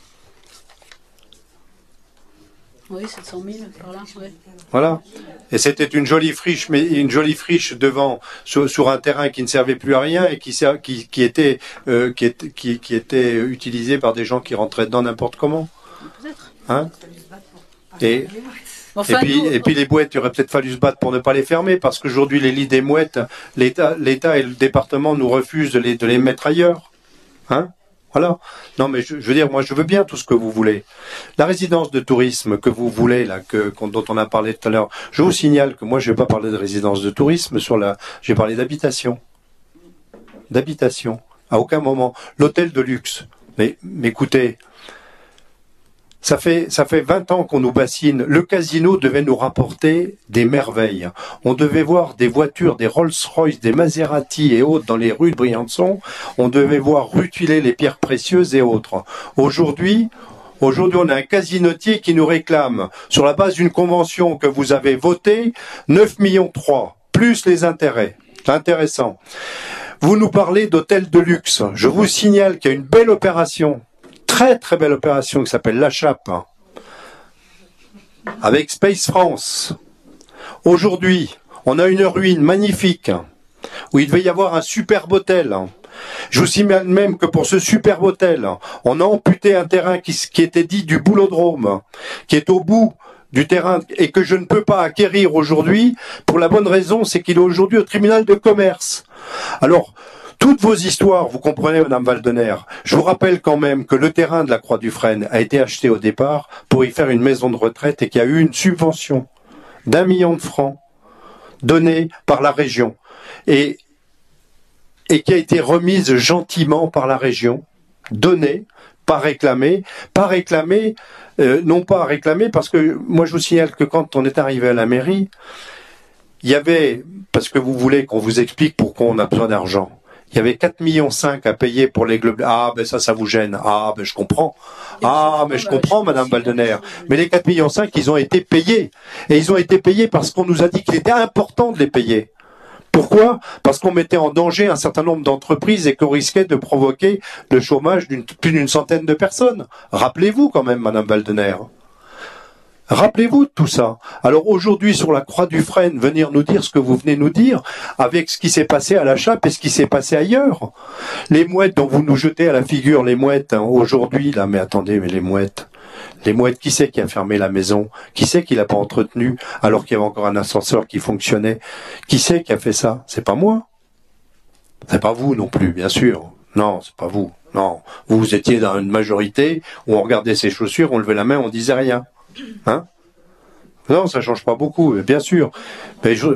Oui, sept cent mille par là. Ouais. Voilà. Et c'était une jolie friche, mais une jolie friche devant, sur, sur un terrain qui ne servait plus à rien et qui, ser- qui, qui était, euh, qui était, qui, qui était utilisé par des gens qui rentraient dedans n'importe comment. Peut-être. Hein? Et, Enfin, et puis, nous- et puis les mouettes, il aurait peut-être fallu se battre pour ne pas les fermer, parce qu'aujourd'hui les lits des mouettes, l'État, l'État et le département nous refusent de les, de les mettre ailleurs. Hein? Voilà. Non, mais je, je veux dire, moi, je veux bien tout ce que vous voulez. La résidence de tourisme que vous voulez, là, que, qu'on- dont on a parlé tout à l'heure, je vous signale que moi, je vais pas parler de résidence de tourisme sur la, j'ai parlé d'habitation. D'habitation. À aucun moment. L'hôtel de luxe. Mais, mais écoutez, ça fait, ça fait vingt ans qu'on nous bassine. Le casino devait nous rapporter des merveilles. On devait voir des voitures, des Rolls-Royce, des Maserati et autres dans les rues de Briançon. On devait voir rutiler les pierres précieuses et autres. Aujourd'hui, aujourd'hui, on a un casinotier qui nous réclame, sur la base d'une convention que vous avez votée, neuf millions trois, plus les intérêts. C'est intéressant. Vous nous parlez d'hôtels de luxe. Je vous signale qu'il y a une belle opération, très très belle opération qui s'appelle La Chape, hein, avec Space France. Aujourd'hui, on a une ruine magnifique où il devait y avoir un superbe hôtel. Je vous signale même que pour ce superbe hôtel, on a amputé un terrain qui, qui était dit du boulodrome, qui est au bout du terrain et que je ne peux pas acquérir aujourd'hui pour la bonne raison, c'est qu'il est aujourd'hui au tribunal de commerce. Alors, toutes vos histoires, vous comprenez, Madame Valdener, je vous rappelle quand même que le terrain de la Croix du Frêne a été acheté au départ pour y faire une maison de retraite et qu'il y a eu une subvention d'un million de francs donnée par la région et, et qui a été remise gentiment par la région, donnée, pas réclamée, pas réclamée, euh, non pas réclamée parce que moi je vous signale que quand on est arrivé à la mairie, il y avait, parce que vous voulez qu'on vous explique pourquoi on a besoin d'argent, il y avait quatre virgule cinq millions à payer pour les globes. Ah, ben ça, ça vous gêne. Ah, ben je comprends. Ah, mais je comprends, Madame Waldener. Mais les quatre virgule cinq millions, ils ont été payés. Et ils ont été payés parce qu'on nous a dit qu'il était important de les payer. Pourquoi? Parce qu'on mettait en danger un certain nombre d'entreprises et qu'on risquait de provoquer le chômage d'une plus d'une centaine de personnes. Rappelez-vous quand même, Madame Waldener. Rappelez-vous de tout ça. Alors aujourd'hui, sur la croix du frêne, venir nous dire ce que vous venez nous dire, avec ce qui s'est passé à la Chape et ce qui s'est passé ailleurs. Les mouettes dont vous nous jetez à la figure, les mouettes, hein, aujourd'hui, là, mais attendez, mais les mouettes, les mouettes, qui c'est qui a fermé la maison? Qui c'est qui l'a pas entretenu alors qu'il y avait encore un ascenseur qui fonctionnait? Qui c'est qui a fait ça? C'est pas moi. C'est pas vous non plus, bien sûr. Non, c'est pas vous. Non. Vous, vous étiez dans une majorité où on regardait ses chaussures, on levait la main, on disait rien. Hein? Non, ça change pas beaucoup, bien sûr. Mais je...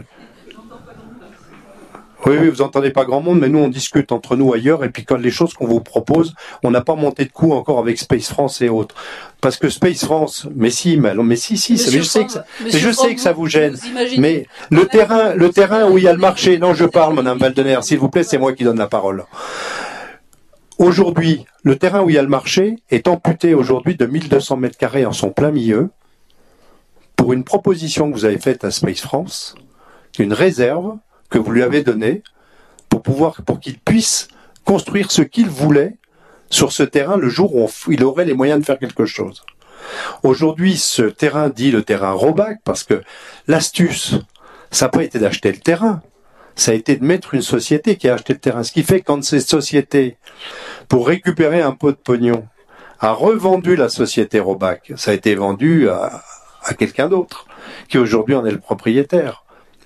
Oui, oui, vous entendez pas grand monde, mais nous on discute entre nous ailleurs, et puis quand les choses qu'on vous propose, on n'a pas monté de coup encore avec Space France et autres. Parce que Space France, mais si, mais, mais si, si, mais je sais que ça, mais je sais que ça vous gêne. Mais le terrain, le terrain où il y a le marché, non, je parle, Madame Waldener, s'il vous plaît, c'est moi qui donne la parole. Aujourd'hui, le terrain où il y a le marché est amputé aujourd'hui de mille deux cents mètres carrés en son plein milieu pour une proposition que vous avez faite à Space France, une réserve que vous lui avez donnée pour pouvoir, pour qu'il puisse construire ce qu'il voulait sur ce terrain le jour où on, il aurait les moyens de faire quelque chose. Aujourd'hui, ce terrain dit le terrain Robac parce que l'astuce, ça n'a pas été d'acheter le terrain. Ça a été de mettre une société qui a acheté le terrain. Ce qui fait que quand cette société, pour récupérer un pot de pognon, a revendu la société Robac, ça a été vendu à, à quelqu'un d'autre, qui aujourd'hui en est le propriétaire,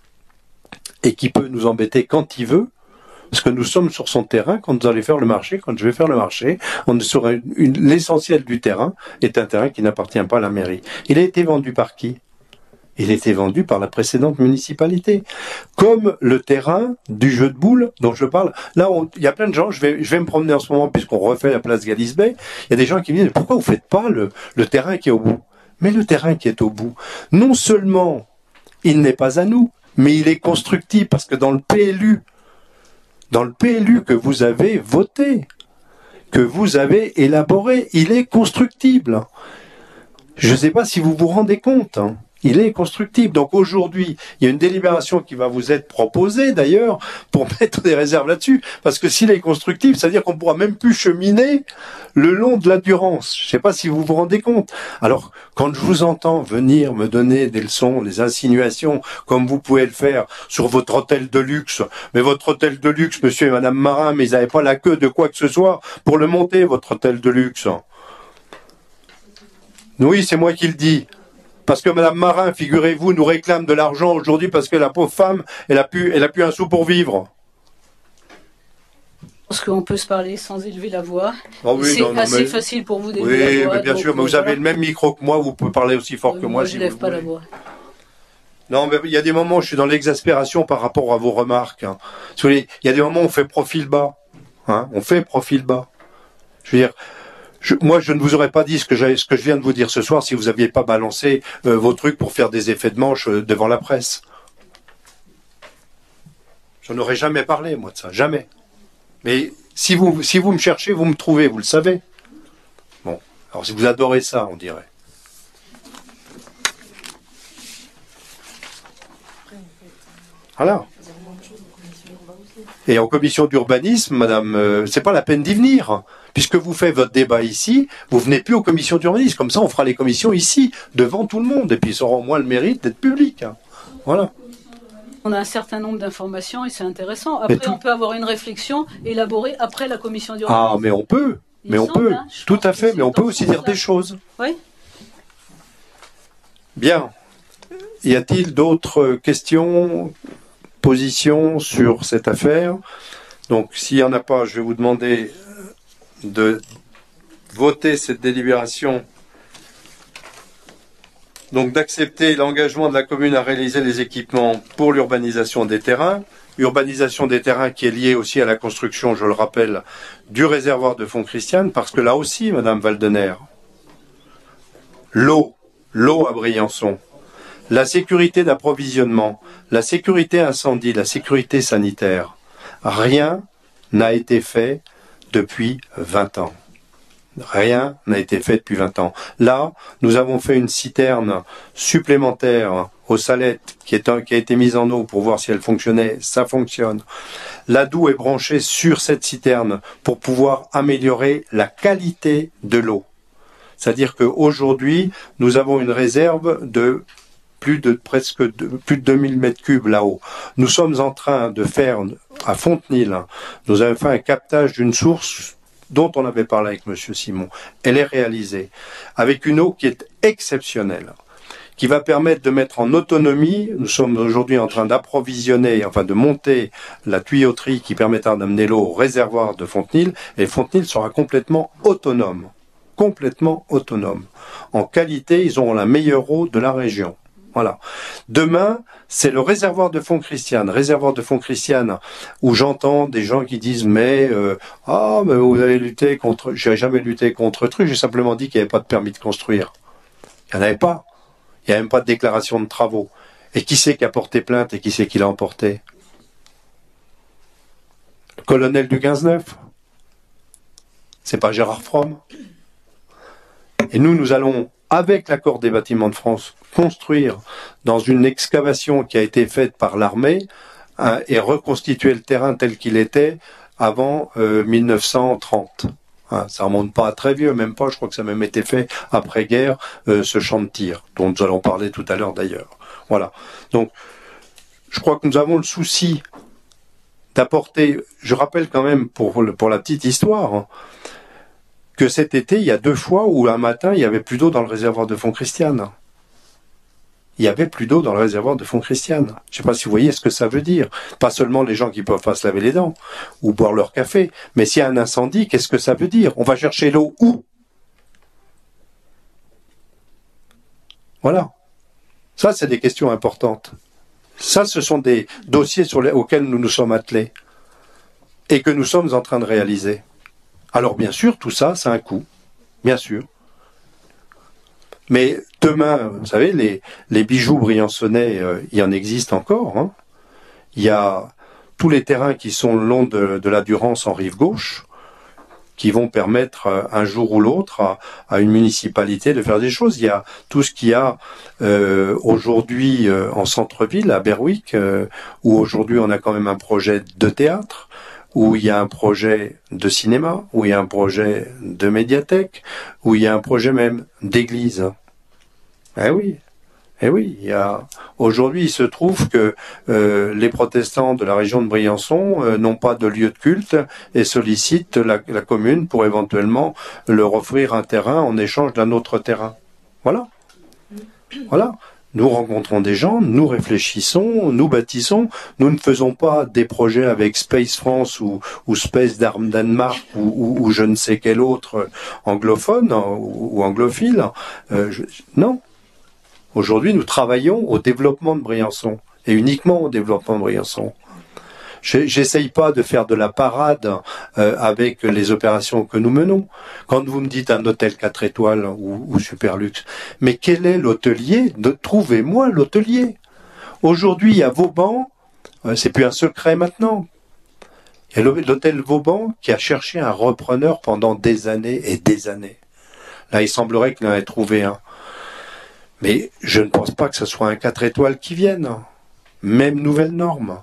et qui peut nous embêter quand il veut, parce que nous sommes sur son terrain, quand vous allez faire le marché, quand je vais faire le marché, on est sur une, une, l'essentiel du terrain est un terrain qui n'appartient pas à la mairie. Il a été vendu par qui? Il a été vendu par la précédente municipalité. Comme le terrain du jeu de boules dont je parle. Là, on, il y a plein de gens, je vais, je vais me promener en ce moment puisqu'on refait la place Galisbey. Il y a des gens qui me disent, pourquoi vous faites pas le, le terrain qui est au bout? Mais le terrain qui est au bout, non seulement il n'est pas à nous, mais il est constructible parce que dans le P L U, dans le P L U que vous avez voté, que vous avez élaboré, il est constructible. Je ne sais pas si vous vous rendez compte, hein. Il est constructible. Donc aujourd'hui, il y a une délibération qui va vous être proposée d'ailleurs pour mettre des réserves là-dessus. Parce que s'il est constructible, ça veut dire qu'on ne pourra même plus cheminer le long de la Durance. Je ne sais pas si vous vous rendez compte. Alors, quand je vous entends venir me donner des leçons, des insinuations, comme vous pouvez le faire sur votre hôtel de luxe, mais votre hôtel de luxe, monsieur et madame Marin, mais ils n'avaient pas la queue de quoi que ce soit pour le monter, votre hôtel de luxe. Oui, c'est moi qui le dis. Parce que Madame Marin, figurez-vous, nous réclame de l'argent aujourd'hui parce que la pauvre femme, elle a plus, elle a plus un sou pour vivre. Parce qu'on peut se parler sans élever la voix. Oh oui, c'est non, non, assez mais... facile pour vous d'élever oui, la voix. Oui, bien donc, sûr, mais vous voilà. avez le même micro que moi, vous pouvez parler aussi fort euh, que moi. moi. Je si lève vous pas voulez. la voix. Non, mais il y a des moments où je suis dans l'exaspération par rapport à vos remarques. Hein. Il y a des moments où on fait profil bas. Hein, on fait profil bas. Je veux dire... Je, moi, je ne vous aurais pas dit ce que, ce que je viens de vous dire ce soir si vous n'aviez pas balancé euh, vos trucs pour faire des effets de manche euh, devant la presse. Je n'aurais jamais parlé, moi, de ça. Jamais. Mais si vous, si vous me cherchez, vous me trouvez, vous le savez. Bon. Alors, si vous adorez ça, on dirait. Voilà. Et en commission d'urbanisme, madame, euh, c'est pas la peine d'y venir. Puisque vous faites votre débat ici, vous venez plus aux commissions d'urbanisme. Comme ça, on fera les commissions ici, devant tout le monde. Et puis, ils auront au moins le mérite d'être publics. Hein. Voilà. On a un certain nombre d'informations et c'est intéressant. Après, tout... on peut avoir une réflexion élaborée après la commission d'urbanisme. Ah, mais on peut. Il mais on semble, peut. Hein, tout à fait. Mais on peut aussi dire ça. Des choses. Oui. Bien. Y a-t-il d'autres questions, positions sur cette affaire? Donc, s'il n'y en a pas, je vais vous demander de voter cette délibération, donc d'accepter l'engagement de la commune à réaliser les équipements pour l'urbanisation des terrains, urbanisation des terrains qui est liée aussi à la construction, je le rappelle, du réservoir de Font-Christiane, parce que là aussi, Madame Waldener, l'eau, l'eau à Briançon, la sécurité d'approvisionnement, la sécurité incendie, la sécurité sanitaire, rien n'a été fait depuis vingt ans. Rien n'a été fait depuis vingt ans. Là, nous avons fait une citerne supplémentaire aux Salettes qui, est un, qui a été mise en eau pour voir si elle fonctionnait. Ça fonctionne. L'Adoux est branché sur cette citerne pour pouvoir améliorer la qualité de l'eau. C'est-à-dire qu'aujourd'hui, nous avons une réserve de plus de presque de, plus de deux mille mètres cubes là-haut. Nous sommes en train de faire à Fontenil, nous avons fait un captage d'une source dont on avait parlé avec Monsieur Simon. Elle est réalisée avec une eau qui est exceptionnelle, qui va permettre de mettre en autonomie. Nous sommes aujourd'hui en train d'approvisionner, enfin de monter la tuyauterie qui permettra d'amener l'eau au réservoir de Fontenil, et Fontenil sera complètement autonome. Complètement autonome. En qualité, ils auront la meilleure eau de la région. Voilà. Demain, c'est le réservoir de Font-Christiane. Réservoir de Font-Christiane, où j'entends des gens qui disent mais euh, ah mais vous allez lutter contre. J'ai jamais lutté contre truc. J'ai simplement dit qu'il n'y avait pas de permis de construire. Il n'y en avait pas. Il n'y a même pas de déclaration de travaux. Et qui c'est qui a porté plainte et qui c'est qui l'a emporté? Le colonel du quinze neuf. C'est pas Gérard Fromm. Et nous, nous allons, avec l'accord des Bâtiments de France, construire dans une excavation qui a été faite par l'armée hein, et reconstituer le terrain tel qu'il était avant euh, mille neuf cent trente. Hein, ça remonte pas à très vieux, même pas, je crois que ça a même été fait après-guerre, euh, ce champ de tir, dont nous allons parler tout à l'heure d'ailleurs. Voilà. Donc, je crois que nous avons le souci d'apporter, je rappelle quand même pour, pour la petite histoire, hein, que cet été, il y a deux fois où un matin, il y avait plus d'eau dans le réservoir de Font-Christiane. Il y avait plus d'eau dans le réservoir de Font-Christiane. Je ne sais pas si vous voyez ce que ça veut dire. Pas seulement les gens qui peuvent pas se laver les dents ou boire leur café, mais s'il y a un incendie, qu'est-ce que ça veut dire? On va chercher l'eau où? Voilà. Ça, c'est des questions importantes. Ça, ce sont des dossiers sur les, auxquels nous nous sommes attelés et que nous sommes en train de réaliser. Alors bien sûr, tout ça, ça a un coût, bien sûr. Mais demain, vous savez, les, les bijoux briançonnais, euh, il y en existe encore. Hein. Il y a tous les terrains qui sont le long de, de la Durance en rive gauche, qui vont permettre euh, un jour ou l'autre à, à une municipalité de faire des choses. Il y a tout ce qu'il y a euh, aujourd'hui euh, en centre-ville, à Berwick, euh, où aujourd'hui on a quand même un projet de théâtre, où il y a un projet de cinéma, où il y a un projet de médiathèque, où il y a un projet même d'église. Eh oui, eh oui. Il y a aujourd'hui, il se trouve que euh, les protestants de la région de Briançon euh, n'ont pas de lieu de culte et sollicitent la, la commune pour éventuellement leur offrir un terrain en échange d'un autre terrain. Voilà, voilà. Nous rencontrons des gens, nous réfléchissons, nous bâtissons. Nous ne faisons pas des projets avec Space France ou, ou Space Danemark ou, ou, ou je ne sais quel autre anglophone ou, ou anglophile. Euh, je, non. Aujourd'hui, nous travaillons au développement de Briançon et uniquement au développement de Briançon. J'essaye pas de faire de la parade euh, avec les opérations que nous menons. Quand vous me dites un hôtel quatre étoiles ou, ou super luxe, mais quel est l'hôtelier? Trouvez-moi l'hôtelier. Aujourd'hui, à Vauban, euh, c'est plus un secret maintenant. Il y a l'hôtel Vauban qui a cherché un repreneur pendant des années et des années. Là, il semblerait qu'il en ait trouvé un. Mais je ne pense pas que ce soit un quatre étoiles qui vienne. Même nouvelle norme.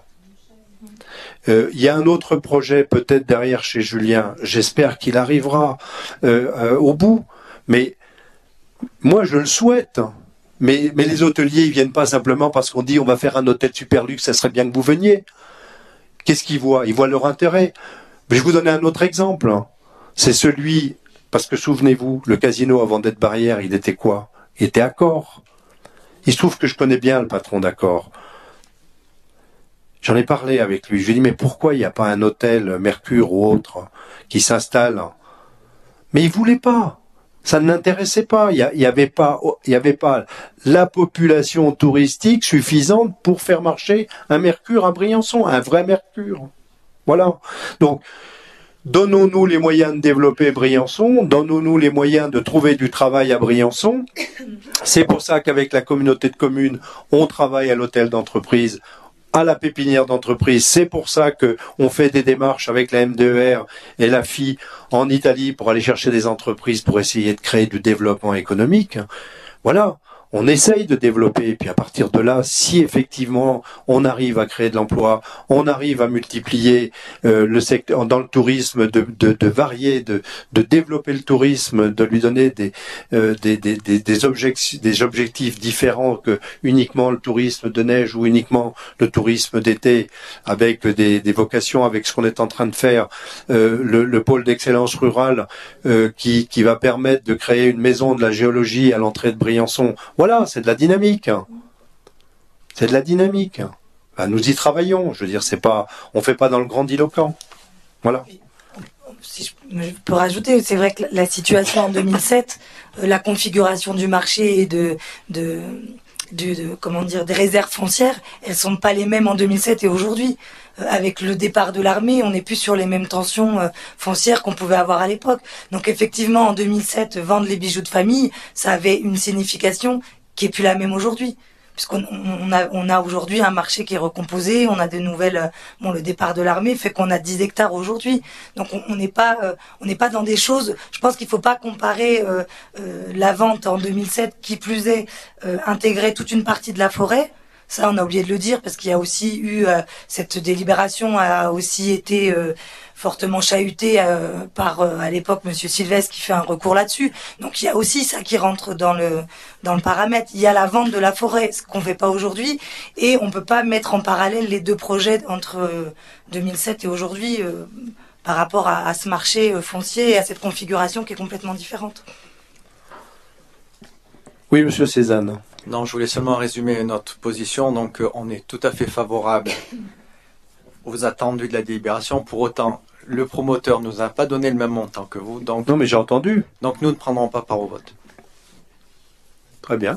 Il euh, y a un autre projet peut-être derrière chez Julien, j'espère qu'il arrivera euh, euh, au bout, mais moi je le souhaite. Mais, mais les hôteliers, ils viennent pas simplement parce qu'on dit on va faire un hôtel super luxe, ça serait bien que vous veniez. Qu'est-ce qu'ils voient? Ils voient leur intérêt. Mais je vais vous donner un autre exemple. C'est celui, parce que souvenez-vous, le casino avant d'être Barrière, il était quoi? Il était Accor. Il se trouve que je connais bien le patron d'Accor. J'en ai parlé avec lui. Je lui ai dit, mais pourquoi il n'y a pas un hôtel Mercure ou autre qui s'installe? Mais il voulait pas. Ça ne l'intéressait pas. Il n'y avait pas, il y avait pas la population touristique suffisante pour faire marcher un Mercure à Briançon, un vrai Mercure. Voilà. Donc, Donnons-nous les moyens de développer Briançon, donnons-nous les moyens de trouver du travail à Briançon. C'est pour ça qu'avec la communauté de communes, on travaille à l'hôtel d'entreprise, à la pépinière d'entreprise. C'est pour ça que on fait des démarches avec la M D E R et la F I en Italie pour aller chercher des entreprises pour essayer de créer du développement économique. Voilà. On essaye de développer, et puis à partir de là, si effectivement on arrive à créer de l'emploi, on arrive à multiplier euh, le secteur dans le tourisme, de, de, de varier, de, de développer le tourisme, de lui donner des, euh, des, des, des, des, objectifs, des objectifs différents que uniquement le tourisme de neige ou uniquement le tourisme d'été, avec des, des vocations, avec ce qu'on est en train de faire, euh, le, le pôle d'excellence rurale euh, qui, qui va permettre de créer une maison de la géologie à l'entrée de Briançon. Voilà, c'est de la dynamique. C'est de la dynamique. Ben, nous y travaillons. Je veux dire, c'est pas, on fait pas dans le grandiloquent. Voilà. Si je peux rajouter, c'est vrai que la situation en deux mille sept, euh, la configuration du marché et de, de, de, de, comment dire, des réserves foncières, elles sont pas les mêmes en deux mille sept et aujourd'hui. Euh, avec le départ de l'armée, on n'est plus sur les mêmes tensions euh, foncières qu'on pouvait avoir à l'époque. Donc effectivement, en deux mille sept, vendre les bijoux de famille, ça avait une signification qui est plus la même aujourd'hui. Puisqu'on on a, on a aujourd'hui un marché qui est recomposé, on a de nouvelles, euh, bon, le départ de l'armée fait qu'on a dix hectares aujourd'hui. Donc on n'est pas, euh, on n'est pas dans des choses, je pense qu'il faut pas comparer euh, euh, la vente en deux mille sept, qui plus est, euh, intégrer toute une partie de la forêt. Ça, on a oublié de le dire parce qu'il y a aussi eu euh, cette délibération a aussi été euh, fortement chahutée euh, par euh, à l'époque Monsieur Sylvestre qui fait un recours là-dessus. Donc il y a aussi ça qui rentre dans le dans le paramètre. Il y a la vente de la forêt, ce qu'on fait pas aujourd'hui, et on peut pas mettre en parallèle les deux projets entre euh, deux mille sept et aujourd'hui euh, par rapport à, à ce marché euh, foncier et à cette configuration qui est complètement différente. Oui, Monsieur Cézanne. Non, je voulais seulement résumer notre position. Donc, euh, on est tout à fait favorable aux attendus de la délibération. Pour autant, le promoteur nous a pas donné le même montant que vous. Donc, non, mais j'ai entendu. Donc, nous ne prendrons pas part au vote. Très bien.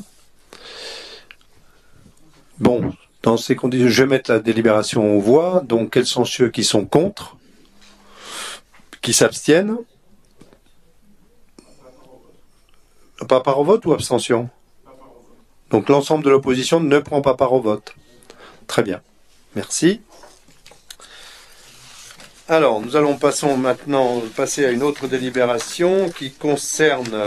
Bon, dans ces conditions, je vais mettre la délibération aux voix. Donc, quels sont ceux qui sont contre, qui s'abstiennent? Pas part au vote ou abstention? Donc l'ensemble de l'opposition ne prend pas part au vote. Très bien. Merci. Alors, nous allons passons maintenant passer à une autre délibération qui concerne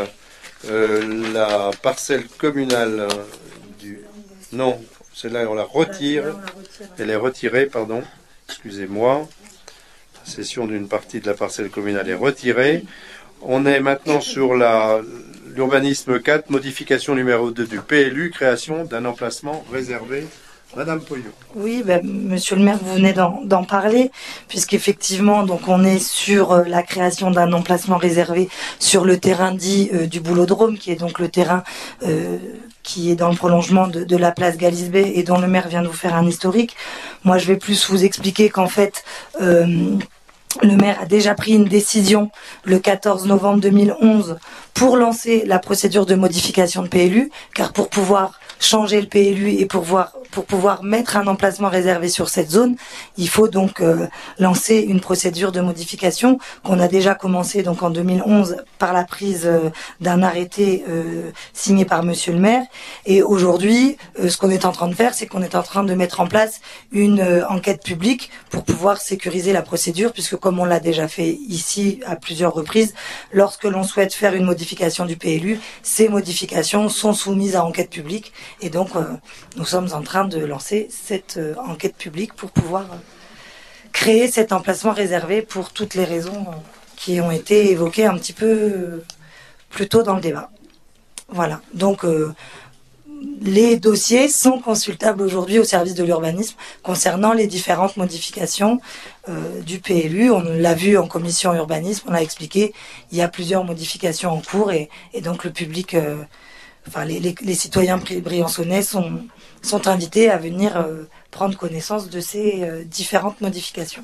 euh, la parcelle communale du... Non, celle-là on la retire. Elle est retirée, pardon. Excusez-moi. La cession d'une partie de la parcelle communale est retirée. On est maintenant sur la... l'urbanisme quatre, modification numéro deux du P L U, création d'un emplacement réservé. Madame Poyot. Oui, ben, Monsieur le maire, vous venez d'en, d'en parler, puisqu'effectivement, donc on est sur euh, la création d'un emplacement réservé sur le terrain dit euh, du Boulodrome, qui est donc le terrain euh, qui est dans le prolongement de, de la place Galisbey et dont le maire vient de vous faire un historique. Moi, je vais plus vous expliquer qu'en fait, euh, le maire a déjà pris une décision le quatorze novembre deux mille onze pour lancer la procédure de modification de P L U, car pour pouvoir changer le P L U et pour pouvoir, pour pouvoir mettre un emplacement réservé sur cette zone, il faut donc euh, lancer une procédure de modification qu'on a déjà commencé donc en deux mille onze par la prise euh, d'un arrêté euh, signé par Monsieur le maire. Et aujourd'hui, euh, ce qu'on est en train de faire, c'est qu'on est en train de mettre en place une euh, enquête publique pour pouvoir sécuriser la procédure, puisque comme on l'a déjà fait ici à plusieurs reprises, lorsque l'on souhaite faire une modification du P L U, ces modifications sont soumises à enquête publique. Et donc, euh, nous sommes en train de lancer cette euh, enquête publique pour pouvoir euh, créer cet emplacement réservé pour toutes les raisons euh, qui ont été évoquées un petit peu euh, plus tôt dans le débat. Voilà. Donc, euh, les dossiers sont consultables aujourd'hui au service de l'urbanisme concernant les différentes modifications euh, du P L U. On l'a vu en commission urbanisme, on l'a expliqué, il y a plusieurs modifications en cours et, et donc le public... Euh, Enfin, les, les, les citoyens briançonnais sont, sont invités à venir euh, prendre connaissance de ces euh, différentes modifications.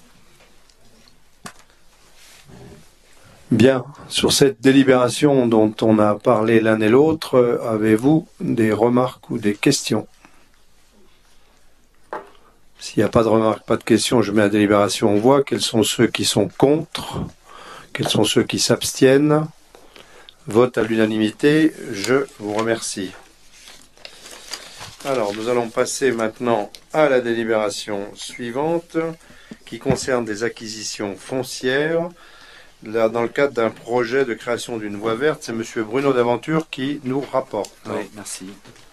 Bien. Sur cette délibération dont on a parlé l'un et l'autre, euh, avez-vous des remarques ou des questions? S'il n'y a pas de remarques, pas de questions, je mets la délibération en voix. Quels sont ceux qui sont contre? Quels sont ceux qui s'abstiennent? Vote à l'unanimité. Je vous remercie. Alors, nous allons passer maintenant à la délibération suivante, qui concerne des acquisitions foncières. Là, dans le cadre d'un projet de création d'une voie verte, c'est M. Bruno d'Aventure qui nous rapporte. Oui, merci.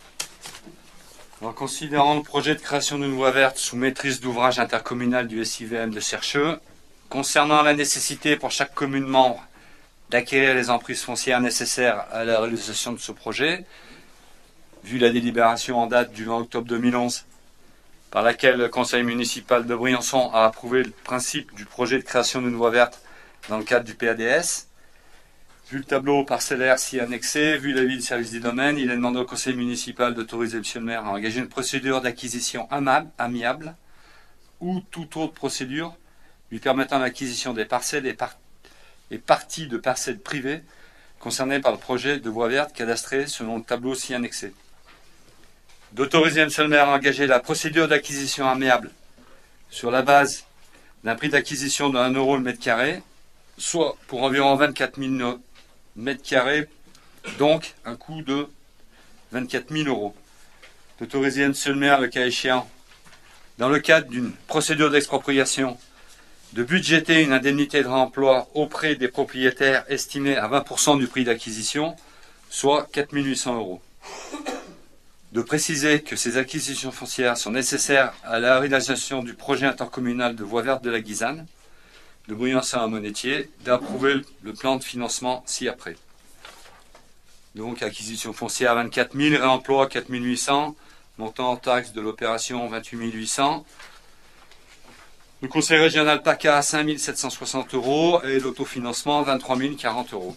En considérant le projet de création d'une voie verte sous maîtrise d'ouvrage intercommunal du S I V M de Chercheux, concernant la nécessité pour chaque commune membre d'acquérir les emprises foncières nécessaires à la réalisation de ce projet, vu la délibération en date du vingt octobre deux mille onze, par laquelle le conseil municipal de Briançon a approuvé le principe du projet de création d'une voie verte dans le cadre du P A D S. Vu le tableau parcellaire si annexé, vu l'avis du service des domaines, il est demandé au conseil municipal d'autoriser monsieur le maire à engager une procédure d'acquisition amiable ou toute autre procédure lui permettant l'acquisition des parcelles et, par et parties de parcelles privées concernées par le projet de voie verte cadastrée selon le tableau si annexé. D'autoriser monsieur le maire à engager la procédure d'acquisition amiable sur la base d'un prix d'acquisition de un euro le mètre carré, soit pour environ vingt-quatre mille mètres carrés, donc un coût de vingt-quatre mille euros. D'autoriser monsieur le maire, le cas échéant, dans le cadre d'une procédure d'expropriation, de budgéter une indemnité de réemploi auprès des propriétaires estimée à vingt pour cent du prix d'acquisition, soit quatre mille huit cents euros. De préciser que ces acquisitions foncières sont nécessaires à la réalisation du projet intercommunal de voie verte de la Guisane, de Briançon à Monetier, d'approuver le plan de financement ci-après. Donc, acquisition foncière vingt-quatre mille, réemploi quatre mille huit cents, montant en taxe de l'opération vingt-huit mille huit cents. Le conseil régional PACA cinq mille sept cent soixante euros et l'autofinancement vingt-trois mille quarante euros.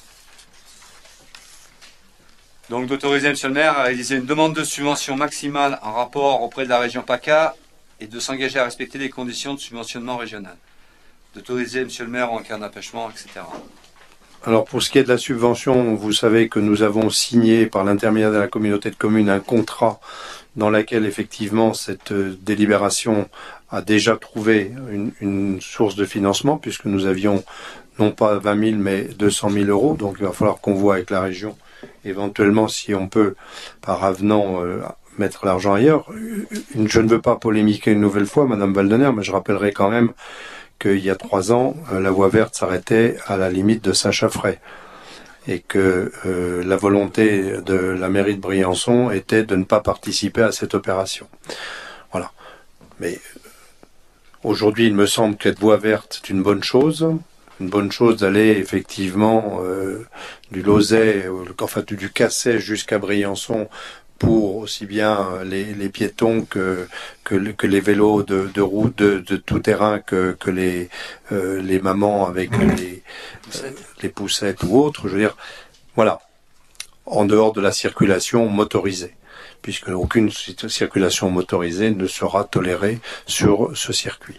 Donc d'autoriser monsieur le maire à réaliser une demande de subvention maximale en rapport auprès de la région PACA et de s'engager à respecter les conditions de subventionnement régional. D'autoriser monsieur le maire en cas d'empêchement, et cetera. Alors pour ce qui est de la subvention, vous savez que nous avons signé par l'intermédiaire de la communauté de communes un contrat dans lequel effectivement cette délibération a déjà trouvé une, une source de financement puisque nous avions non pas vingt mille mais deux cent mille euros. Donc il va falloir qu'on voit avec la région éventuellement si on peut par avenant euh, mettre l'argent ailleurs. Une, je ne veux pas polémiquer une nouvelle fois, Madame Valdener, mais je rappellerai quand même qu'il y a trois ans, euh, la voie verte s'arrêtait à la limite de Saint-Chaffray et que euh, la volonté de la mairie de Briançon était de ne pas participer à cette opération. Voilà. Mais aujourd'hui, il me semble que cette voie verte est une bonne chose. Une bonne chose d'aller effectivement euh, du Lauzet, enfin du Casset jusqu'à Briançon pour aussi bien les, les piétons que, que, que les vélos de, de route, de, de tout terrain, que, que les, euh, les mamans avec les, euh, les poussettes ou autres. Je veux dire, voilà, en dehors de la circulation motorisée, puisque aucune circulation motorisée ne sera tolérée sur ce circuit.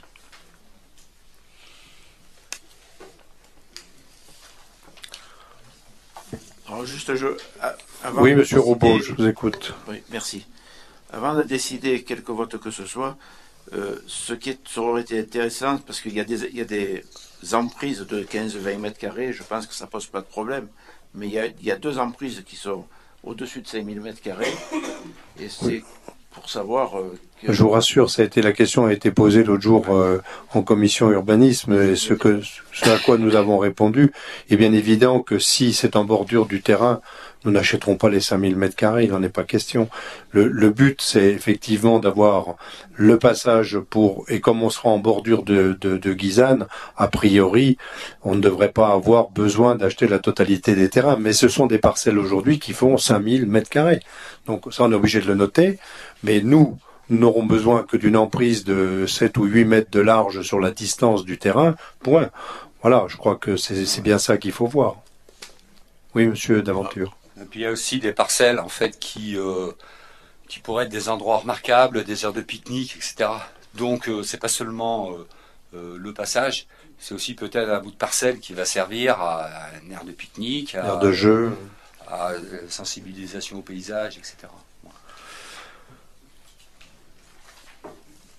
Alors juste, je, avant oui, de monsieur décider, Roubaud, je vous écoute. Oui, merci. Avant de décider quelque vote que ce soit, euh, ce qui est, ça aurait été intéressant, parce qu'il y a des, il y a des emprises de quinze à vingt mètres carrés, je pense que ça pose pas de problème, mais il y a, il y a deux emprises qui sont au-dessus de cinq mille mètres carrés, et c'est oui. Pour savoir... Euh, que... Je vous rassure, ça a été, la question a été posée l'autre jour euh, en commission urbanisme, et ce, que, ce à quoi nous avons répondu est bien évident que si c'est en bordure du terrain, nous n'achèterons pas les cinq mille mètres carrés, il n'en est pas question. Le, le but, c'est effectivement d'avoir le passage pour, et comme on sera en bordure de, de, de Guisane, a priori, on ne devrait pas avoir besoin d'acheter la totalité des terrains. Mais ce sont des parcelles aujourd'hui qui font cinq mille mètres carrés. Donc ça, on est obligé de le noter. Mais nous, nous n'aurons besoin que d'une emprise de sept ou huit mètres de large sur la distance du terrain. Point. Voilà, je crois que c'est bien ça qu'il faut voir. Oui, monsieur d'Aventure. Et puis il y a aussi des parcelles en fait qui euh, qui pourraient être des endroits remarquables, des aires de pique-nique, et cetera. Donc euh, c'est pas seulement euh, euh, le passage, c'est aussi peut-être un bout de parcelle qui va servir à, à une aire de pique-nique, à, aire de jeu, à, à sensibilisation au paysage, et cetera.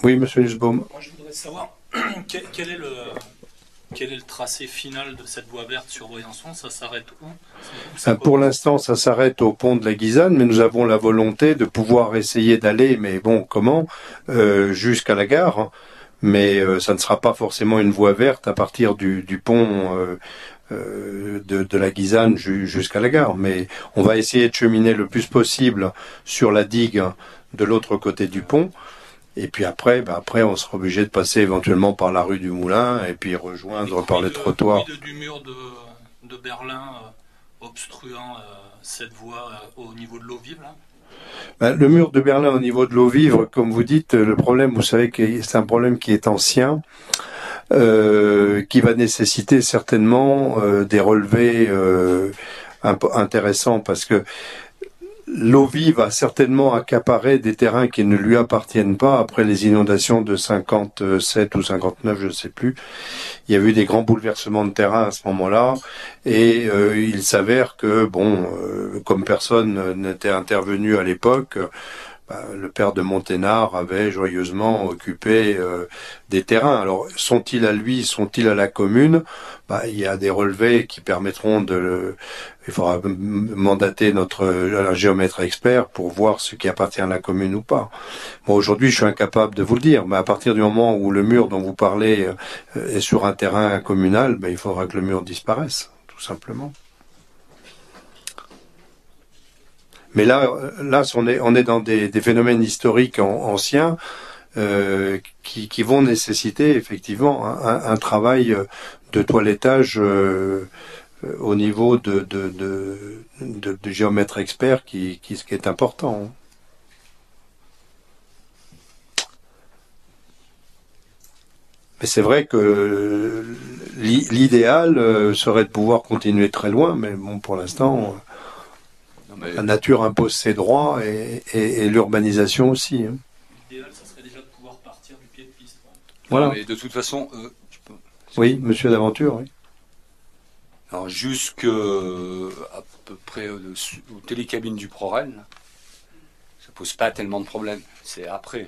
Oui, monsieur Nussbaum. Moi, je voudrais savoir quel, quel est le... Quel est le tracé final de cette voie verte sur Briançon? Ça s'arrête où? Ben, pour l'instant, ça s'arrête au pont de la Guisane, mais nous avons la volonté de pouvoir essayer d'aller, mais bon, comment, euh, jusqu'à la gare. Mais euh, ça ne sera pas forcément une voie verte à partir du, du pont euh, euh, de, de la Guisane ju- jusqu'à la gare. Mais on va essayer de cheminer le plus possible sur la digue de l'autre côté du pont. Et puis après, ben après, on sera obligé de passer éventuellement par la rue du Moulin et puis rejoindre par les trottoirs. De, du mur de, de Berlin euh, obstruant euh, cette voie euh, au niveau de l'eau vive, là. Ben, le mur de Berlin au niveau de l'eau vive, comme vous dites, le problème, vous savez que c'est un problème qui est ancien, euh, qui va nécessiter certainement euh, des relevés euh, imp- intéressants parce que l'eau vive a certainement accaparé des terrains qui ne lui appartiennent pas après les inondations de cinquante-sept ou cinquante-neuf, je ne sais plus. Il y a eu des grands bouleversements de terrain à ce moment-là et euh, il s'avère que, bon, euh, comme personne n'était intervenu à l'époque, bah, le père de Monténard avait joyeusement occupé euh, des terrains. Alors, sont-ils à lui, sont-ils à la commune? Bah, il y a des relevés qui permettront de le... Il faudra mandater notre un géomètre expert pour voir ce qui appartient à la commune ou pas. Bon, aujourd'hui, je suis incapable de vous le dire, mais à partir du moment où le mur dont vous parlez est sur un terrain communal, ben, il faudra que le mur disparaisse, tout simplement. Mais là, là, on est, on est dans des, des phénomènes historiques en, anciens euh, qui, qui vont nécessiter effectivement un, un travail de toilettage euh, au niveau de, de, de, de, de géomètre expert qui, qui, qui est important. Mais c'est vrai que l'idéal serait de pouvoir continuer très loin, mais bon, pour l'instant, mais... la nature impose ses droits et, et, et l'urbanisation aussi. Hein. L'idéal, ça serait déjà de pouvoir partir du pied de piste. Ouais. Voilà. Non, mais de toute façon, euh, tu peux... oui, monsieur d'Aventure, oui. Alors jusque à peu près aux télécabines du ProRail, ça pose pas tellement de problèmes. C'est après.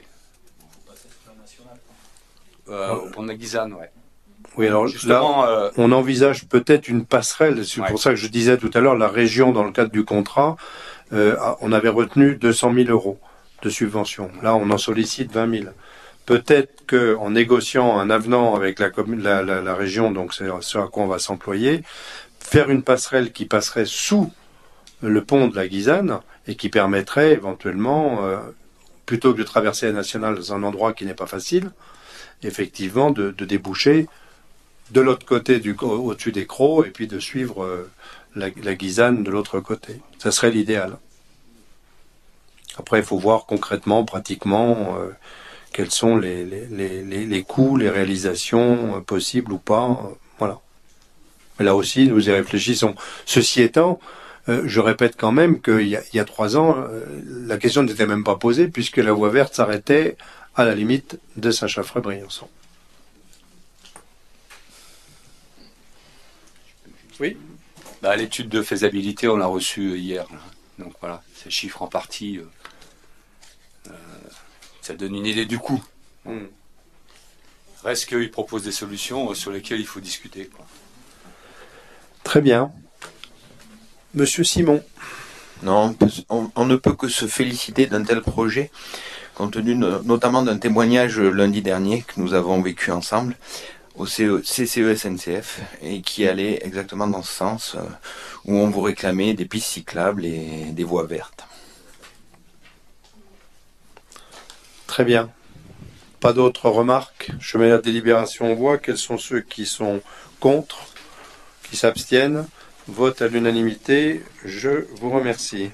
Euh, au pont de la Guisane, ouais. Oui, alors justement, là, euh... on envisage peut-être une passerelle. C'est ouais. pour ça que je disais tout à l'heure, la région, dans le cadre du contrat, euh, on avait retenu deux cent mille euros de subvention. Là, on en sollicite vingt mille. Peut-être que en négociant un avenant avec la commune, la, la, la région, donc c'est ce à quoi on va s'employer, faire une passerelle qui passerait sous le pont de la Guisane et qui permettrait éventuellement, euh, plutôt que de traverser la nationale dans un endroit qui n'est pas facile, effectivement de, de déboucher de l'autre côté du au-dessus des Craux et puis de suivre euh, la, la Guisane de l'autre côté. Ça serait l'idéal. Après, il faut voir concrètement, pratiquement, euh, quels sont les, les, les, les coûts, les réalisations euh, possibles ou pas. Euh, voilà. Mais là aussi, nous y réfléchissons. Ceci étant, euh, je répète quand même qu'il y a, il y a trois ans, euh, la question n'était même pas posée puisque la voie verte s'arrêtait à la limite de Saint-Chaffrey-Briançon. Oui. Bah, l'étude de faisabilité, on l'a reçue hier. Là. Donc voilà, ces chiffres en partie, euh, euh, ça donne une idée du coût. Mm. Reste qu'ils proposent des solutions euh, sur lesquelles il faut discuter. Quoi. Très bien. Monsieur Simon. Non, on, on ne peut que se féliciter d'un tel projet, compte tenu notamment d'un témoignage lundi dernier que nous avons vécu ensemble au C C E S N C F et qui allait exactement dans ce sens euh, où on vous réclamait des pistes cyclables et des voies vertes. Très bien. Pas d'autres remarques? Je mets la délibération en voie. Quels sont ceux qui sont contre, qui s'abstiennent? Vote à l'unanimité. Je vous remercie.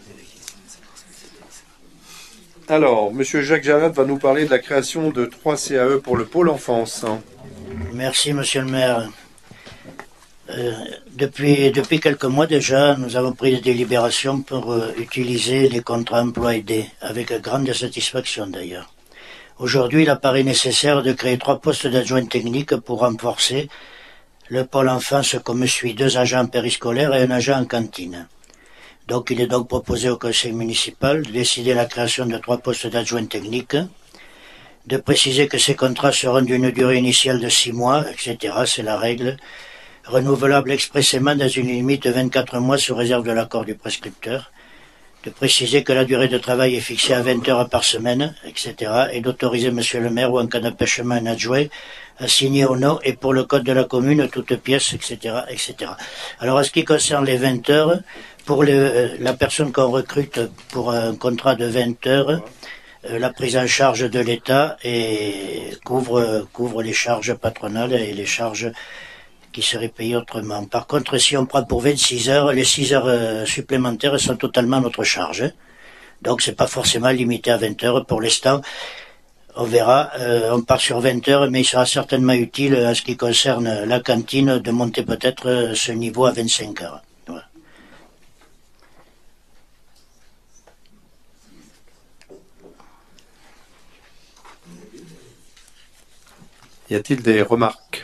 Alors, Monsieur Jacques Jarrat va nous parler de la création de trois C A E pour le pôle enfance. Merci, Monsieur le maire. Euh, depuis, depuis quelques mois déjà, nous avons pris des délibérations pour euh, utiliser les contrats emploi aidés, avec grande satisfaction d'ailleurs. Aujourd'hui, il apparaît nécessaire de créer trois postes d'adjoint technique pour renforcer le pôle enfance comme suit deux agents périscolaires et un agent en cantine. Donc, il est donc proposé au conseil municipal de décider la création de trois postes d'adjoint technique de préciser que ces contrats seront d'une durée initiale de six mois, et cetera. C'est la règle. Renouvelable expressément dans une limite de vingt-quatre mois sous réserve de l'accord du prescripteur. De préciser que la durée de travail est fixée à vingt heures par semaine, et cetera. Et d'autoriser monsieur le maire ou en cas d'empêchement un adjoint à signer au nom et pour le code de la commune toute pièce, et cetera, et cetera. Alors, en ce qui concerne les vingt heures, pour le, euh, la personne qu'on recrute pour un contrat de vingt heures, euh, la prise en charge de l'État et couvre, couvre les charges patronales et les charges qui seraient payées autrement. Par contre, si on prend pour vingt-six heures, les six heures euh, supplémentaires sont totalement à notre charge. Hein. Donc, c'est pas forcément limité à vingt heures pour l'instant. On verra, euh, on part sur vingt heures, mais il sera certainement utile, en ce qui concerne la cantine, de monter peut-être euh, ce niveau à vingt-cinq heures. Voilà. Y a-t-il des remarques?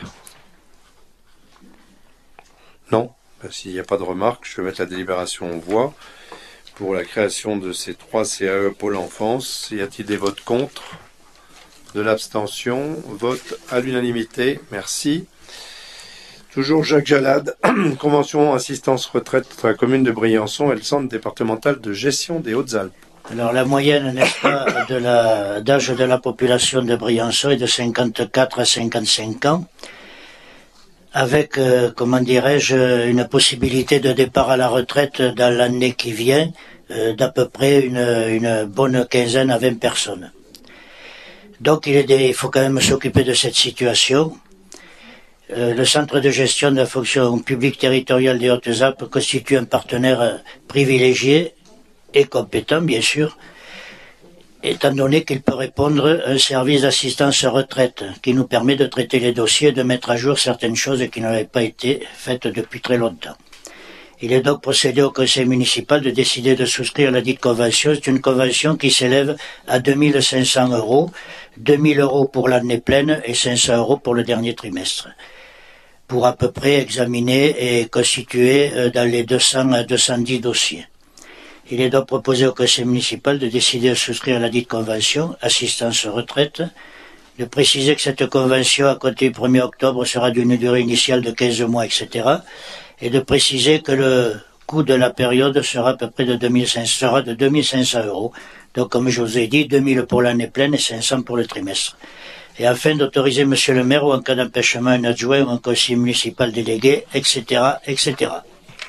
Non. Ben, s'il n'y a pas de remarques, je vais mettre la délibération en voie pour la création de ces trois C A E Pôle Enfance. Y a-t-il des votes contre? De l'abstention? Vote à l'unanimité. Merci. Toujours Jacques Jalade. Convention assistance retraite entre la commune de Briançon et le centre départemental de gestion des Hautes-Alpes. Alors la moyenne, n'est-ce pas, de la, d'âge de la population de Briançon est de cinquante-quatre à cinquante-cinq ans. Avec, euh, comment dirais-je, une possibilité de départ à la retraite dans l'année qui vient euh, d'à peu près une, une bonne quinzaine à vingt personnes. Donc il, est des, il faut quand même s'occuper de cette situation. Euh, le centre de gestion de la fonction publique territoriale des Hautes-Alpes constitue un partenaire privilégié et compétent, bien sûr, étant donné qu'il peut répondre à un service d'assistance retraite qui nous permet de traiter les dossiers et de mettre à jour certaines choses qui n'avaient pas été faites depuis très longtemps. Il est donc procédé au conseil municipal de décider de souscrire la dite convention. C'est une convention qui s'élève à deux mille cinq cents euros, deux mille euros pour l'année pleine et cinq cents euros pour le dernier trimestre, pour à peu près examiner et constituer dans les deux cents à deux cent dix dossiers. Il est donc proposé au conseil municipal de décider de souscrire la dite convention, assistance retraite, de préciser que cette convention, à compter du premier octobre, sera d'une durée initiale de quinze mois, et cetera, et de préciser que le coût de la période sera à peu près de deux mille cinq cents, sera de deux mille cinq cents euros. Donc, comme je vous ai dit, deux mille pour l'année pleine et cinq cents pour le trimestre. Et afin d'autoriser monsieur le maire ou en cas d'empêchement un adjoint ou un conseiller municipal délégué, et cetera, et cetera.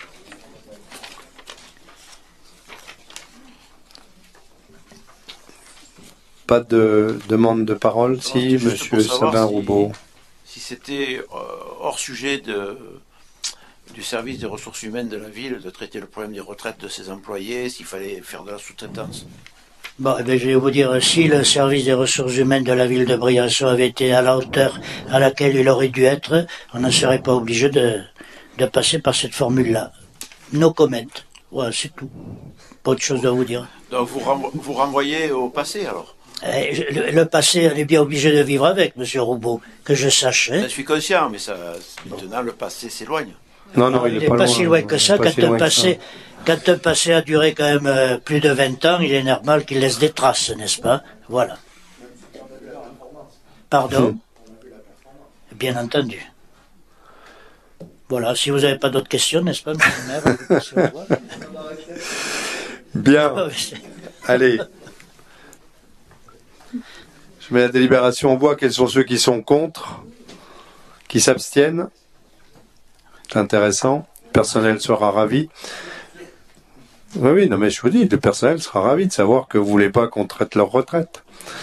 Pas de demande de parole, si, monsieur Sabin Roubaud. Si, si c'était euh, hors sujet de, du service des ressources humaines de la ville, de traiter le problème des retraites de ses employés, s'il fallait faire de la sous-traitance. Bon, eh bien, je vais vous dire, si le service des ressources humaines de la ville de Briançon avait été à la hauteur à laquelle il aurait dû être, on ne serait pas obligé de, de passer par cette formule-là. No comment. Voilà, c'est tout. Pas autre chose à vous dire. Donc vous, renvo vous renvoyez au passé, alors? Le, le passé, on est bien obligé de vivre avec, monsieur Roubaud, que je sache. Hein. Je suis conscient, mais ça, maintenant le passé s'éloigne. Non, non, il n'est pas, pas, pas si loin que ça. Quand un, passé, quand un passé a duré quand même euh, plus de vingt ans, il est normal qu'il laisse des traces, n'est-ce pas? Voilà. Pardon? Hum. Bien entendu. Voilà, si vous n'avez pas d'autres questions, n'est-ce pas, monsieur le maire? Bien. Allez. Je mets la délibération en voie. Quels sont ceux qui sont contre? Qui s'abstiennent? C'est intéressant. Le personnel sera ravi. Oui, oui, non, mais je vous dis, le personnel sera ravi de savoir que vous ne voulez pas qu'on traite leur retraite.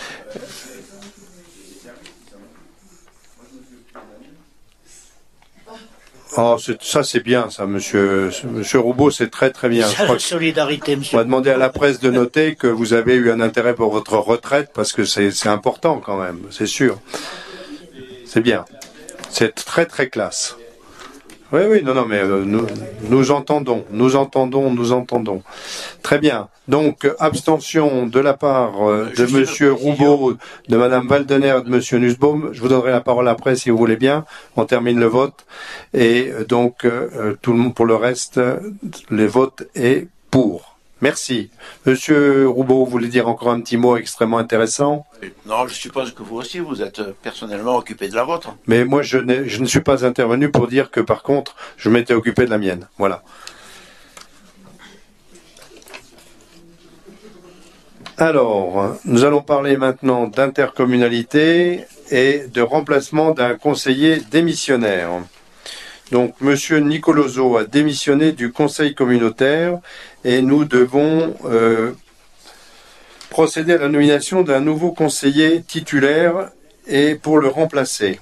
Oh, ça c'est bien, ça, monsieur, monsieur Roubaud, c'est très très bien. Je crois solidarité, monsieur. On va demander à la presse de noter que vous avez eu un intérêt pour votre retraite, parce que c'est important quand même, c'est sûr. C'est bien. C'est très très classe. Oui, oui, non, non, mais euh, nous, nous entendons, nous entendons, nous entendons. Très bien. Donc, abstention de la part euh, de monsieur Roubaud, de madame Valdener, de monsieur Nussbaum. Je vous donnerai la parole après, si vous voulez bien. On termine le vote. Et euh, donc, euh, tout le monde, pour le reste, les votes est pour. Merci. Merci. Monsieur Roubaud, vous voulez dire encore un petit mot extrêmement intéressant? Non, je suppose que vous aussi, vous êtes personnellement occupé de la vôtre. Mais moi, je, je ne suis pas intervenu pour dire que, par contre, je m'étais occupé de la mienne. Voilà. Alors, nous allons parler maintenant d'intercommunalité et de remplacement d'un conseiller démissionnaire. Donc, Monsieur Nicoloso a démissionné du conseil communautaire et nous devons euh, procéder à la nomination d'un nouveau conseiller titulaire et pour le remplacer.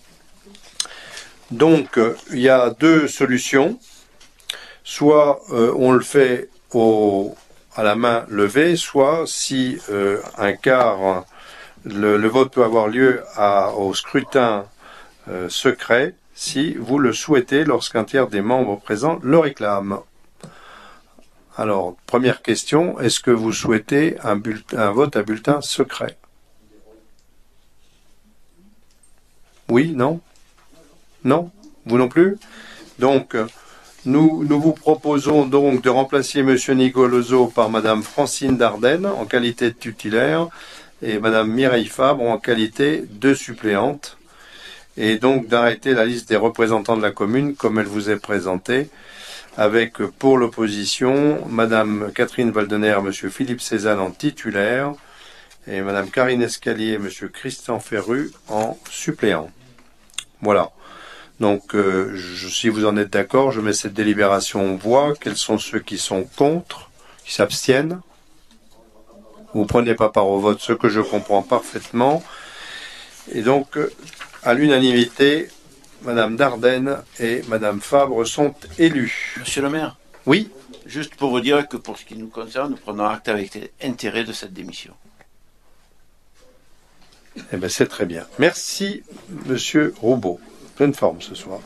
Donc, il y a deux solutions. Soit euh, on le fait au, à la main levée, soit si euh, un quart, le, le vote peut avoir lieu à, au scrutin euh, secret, si vous le souhaitez, lorsqu'un tiers des membres présents le réclame. Alors, première question, est-ce que vous souhaitez un, bulletin, un vote à bulletin secret? Oui, non? Non? Vous non plus? Donc, nous, nous vous proposons donc de remplacer M. Nicoloso par Mme Francine Dardenne en qualité de titulaire et Mme Mireille Fabre en qualité de suppléante. Et donc d'arrêter la liste des représentants de la commune comme elle vous est présentée, avec pour l'opposition Madame Catherine Valdener, Monsieur Philippe Cézanne en titulaire, et Madame Karine Escalier et Monsieur Christian Ferru en suppléant. Voilà. Donc, euh, je, si vous en êtes d'accord, je mets cette délibération en voix. Quels sont ceux qui sont contre, qui s'abstiennent? Vous ne prenez pas part au vote, ce que je comprends parfaitement. Et donc, à l'unanimité, Madame Dardenne et Madame Fabre sont élues. Monsieur le maire? Oui. Juste pour vous dire que pour ce qui nous concerne, nous prenons acte avec intérêt de cette démission. Eh bien, c'est très bien. Merci, Monsieur Roubaud. Pleine forme ce soir.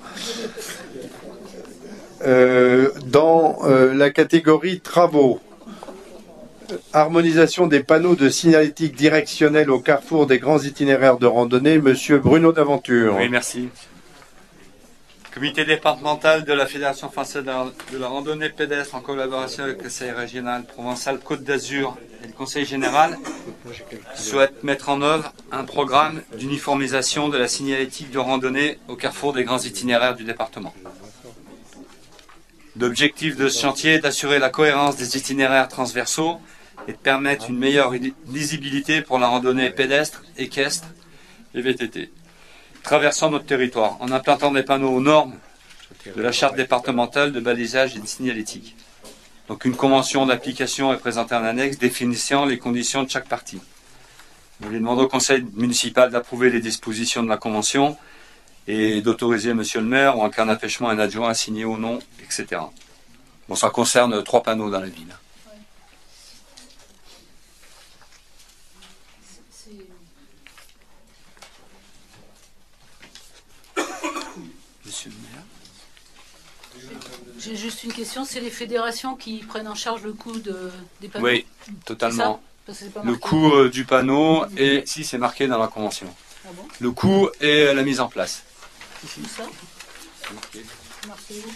Euh, dans euh, la catégorie travaux, harmonisation des panneaux de signalétique directionnelle au carrefour des grands itinéraires de randonnée, Monsieur Bruno d'Aventure. Oui, merci. Comité départemental de la Fédération française de la randonnée pédestre en collaboration avec le Conseil régional Provençal Côte d'Azur et le Conseil général souhaite mettre en œuvre un programme d'uniformisation de la signalétique de randonnée au carrefour des grands itinéraires du département. L'objectif de ce chantier est d'assurer la cohérence des itinéraires transversaux et de permettre une meilleure lisibilité pour la randonnée pédestre, équestre et V T T. Traversant notre territoire en implantant des panneaux aux normes de la charte départementale de balisage et de signalétique. Donc une convention d'application est présentée en annexe définissant les conditions de chaque partie. Nous lui demandons au conseil municipal d'approuver les dispositions de la convention et d'autoriser monsieur le maire ou en cas d'empêchement un adjoint à signer au nom, et cetera. Bon, ça concerne trois panneaux dans la ville. Monsieur le maire. J'ai juste une question, c'est les fédérations qui prennent en charge le coût de, des panneaux? Oui, totalement. Parce que c'est pas le marqué. coût euh, du panneau, et si c'est marqué dans la convention. Ah bon? Le coût et euh, la mise en place. Ici. Ça marqué. Marqué où?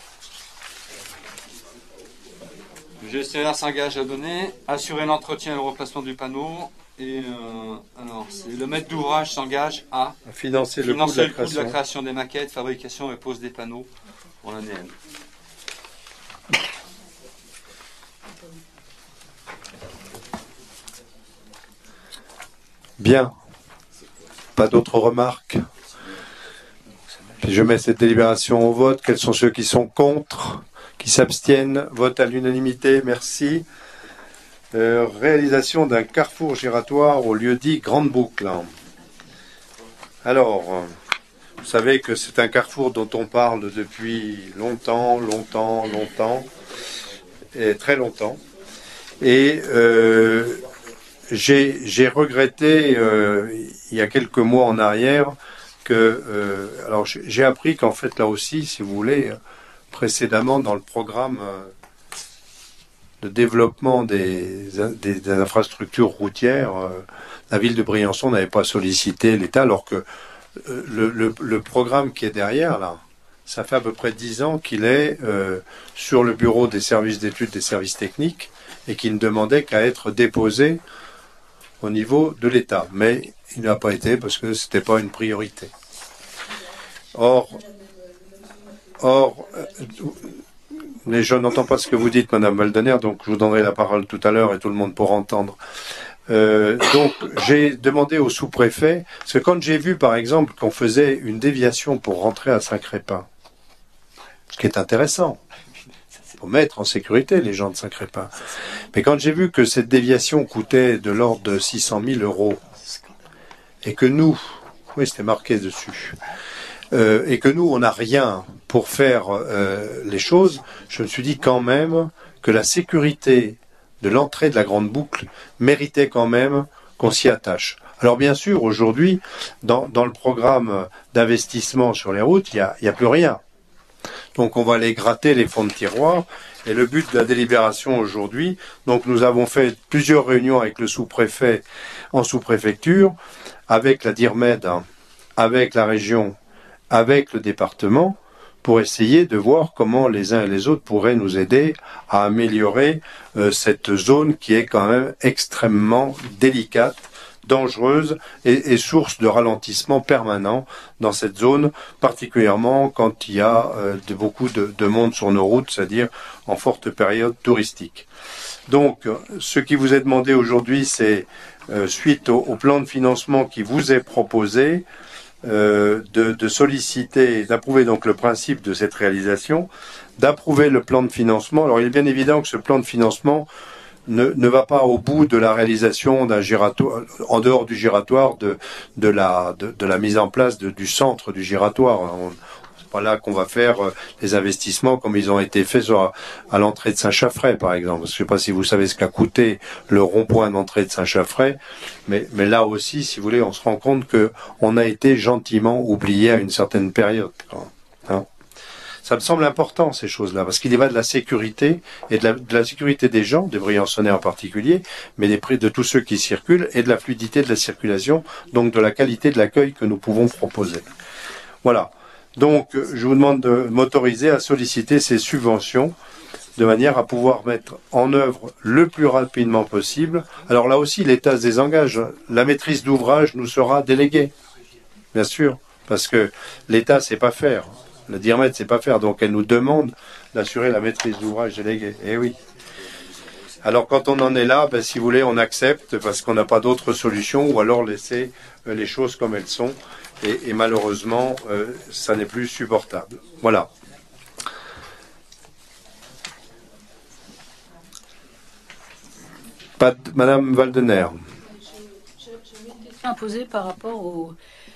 Le gestionnaire s'engage à donner, assurer l'entretien et le remplacement du panneau. Et euh, alors, c'est le maître d'ouvrage s'engage à financer le, financer coût, de le coût de la création des maquettes, fabrication et pose des panneaux pour l'année. Bien. Pas d'autres remarques? Puis je mets cette délibération au vote. Quels sont ceux qui sont contre, qui s'abstiennent? Vote à l'unanimité. Merci. Euh, réalisation d'un carrefour giratoire au lieu dit Grande Boucle. Alors, vous savez que c'est un carrefour dont on parle depuis longtemps, longtemps, longtemps, et très longtemps. Et euh, j'ai regretté, euh, il y a quelques mois en arrière, que... Euh, alors, j'ai appris qu'en fait, là aussi, si vous voulez, précédemment, dans le programme... Euh, de développement des, des, des infrastructures routières, euh, la ville de Briançon n'avait pas sollicité l'État, alors que euh, le, le, le programme qui est derrière, là, ça fait à peu près dix ans qu'il est euh, sur le bureau des services d'études des services techniques, et qui ne demandait qu'à être déposé au niveau de l'État. Mais il n'a pas été parce que ce n'était pas une priorité. Or, or les gens n'entendent pas ce que vous dites, Madame Waldener, donc je vous donnerai la parole tout à l'heure et tout le monde pourra entendre. Euh, donc, j'ai demandé au sous-préfet, parce que quand j'ai vu, par exemple, qu'on faisait une déviation pour rentrer à Saint-Crépin, ce qui est intéressant, il faut mettre en sécurité les gens de Saint-Crépin. Mais quand j'ai vu que cette déviation coûtait de l'ordre de six cent mille euros, et que nous, oui, c'était marqué dessus, euh, et que nous, on n'a rien pour faire euh, les choses, je me suis dit quand même que la sécurité de l'entrée de la grande boucle méritait quand même qu'on s'y attache. Alors bien sûr, aujourd'hui, dans, dans le programme d'investissement sur les routes, il n'y a, il y a plus rien. Donc on va aller gratter les fonds de tiroir. Et le but de la délibération aujourd'hui, donc nous avons fait plusieurs réunions avec le sous-préfet en sous-préfecture, avec la DIRMED, avec la région, avec le département, pour essayer de voir comment les uns et les autres pourraient nous aider à améliorer euh, cette zone qui est quand même extrêmement délicate, dangereuse et, et source de ralentissement permanent dans cette zone, particulièrement quand il y a euh, de, beaucoup de, de monde sur nos routes, c'est-à-dire en forte période touristique. Donc, ce qui vous est demandé aujourd'hui, c'est, euh, suite au, au plan de financement qui vous est proposé, Euh, de, de solliciter, d'approuver donc le principe de cette réalisation, d'approuver le plan de financement. Alors il est bien évident que ce plan de financement ne, ne va pas au bout de la réalisation d'un giratoire, en dehors du giratoire, de, de, la, de, de la mise en place de, du centre du giratoire. On, c'est pas là qu'on va faire euh, les investissements comme ils ont été faits sur, à l'entrée de Saint-Chaffray, par exemple. Je ne sais pas si vous savez ce qu'a coûté le rond-point d'entrée de Saint-Chaffray, mais, mais là aussi, si vous voulez, on se rend compte que on a été gentiment oublié à une certaine période. Hein. Ça me semble important, ces choses-là, parce qu'il y va de la sécurité, et de la, de la sécurité des gens, des Briançonnais en particulier, mais des prix de tous ceux qui circulent, et de la fluidité de la circulation, donc de la qualité de l'accueil que nous pouvons proposer. Voilà. Donc, je vous demande de m'autoriser à solliciter ces subventions de manière à pouvoir mettre en œuvre le plus rapidement possible. Alors là aussi, l'État se désengage. La maîtrise d'ouvrage nous sera déléguée, bien sûr, parce que l'État sait pas faire. Le DIRMED sait pas faire, donc elle nous demande d'assurer la maîtrise d'ouvrage déléguée. Eh oui. Alors quand on en est là, ben, si vous voulez, on accepte parce qu'on n'a pas d'autre solution, ou alors laisser euh, les choses comme elles sont. Et, et malheureusement, euh, ça n'est plus supportable. Voilà. Pas de, Madame Waldener. J'ai une question à poser par rapport au...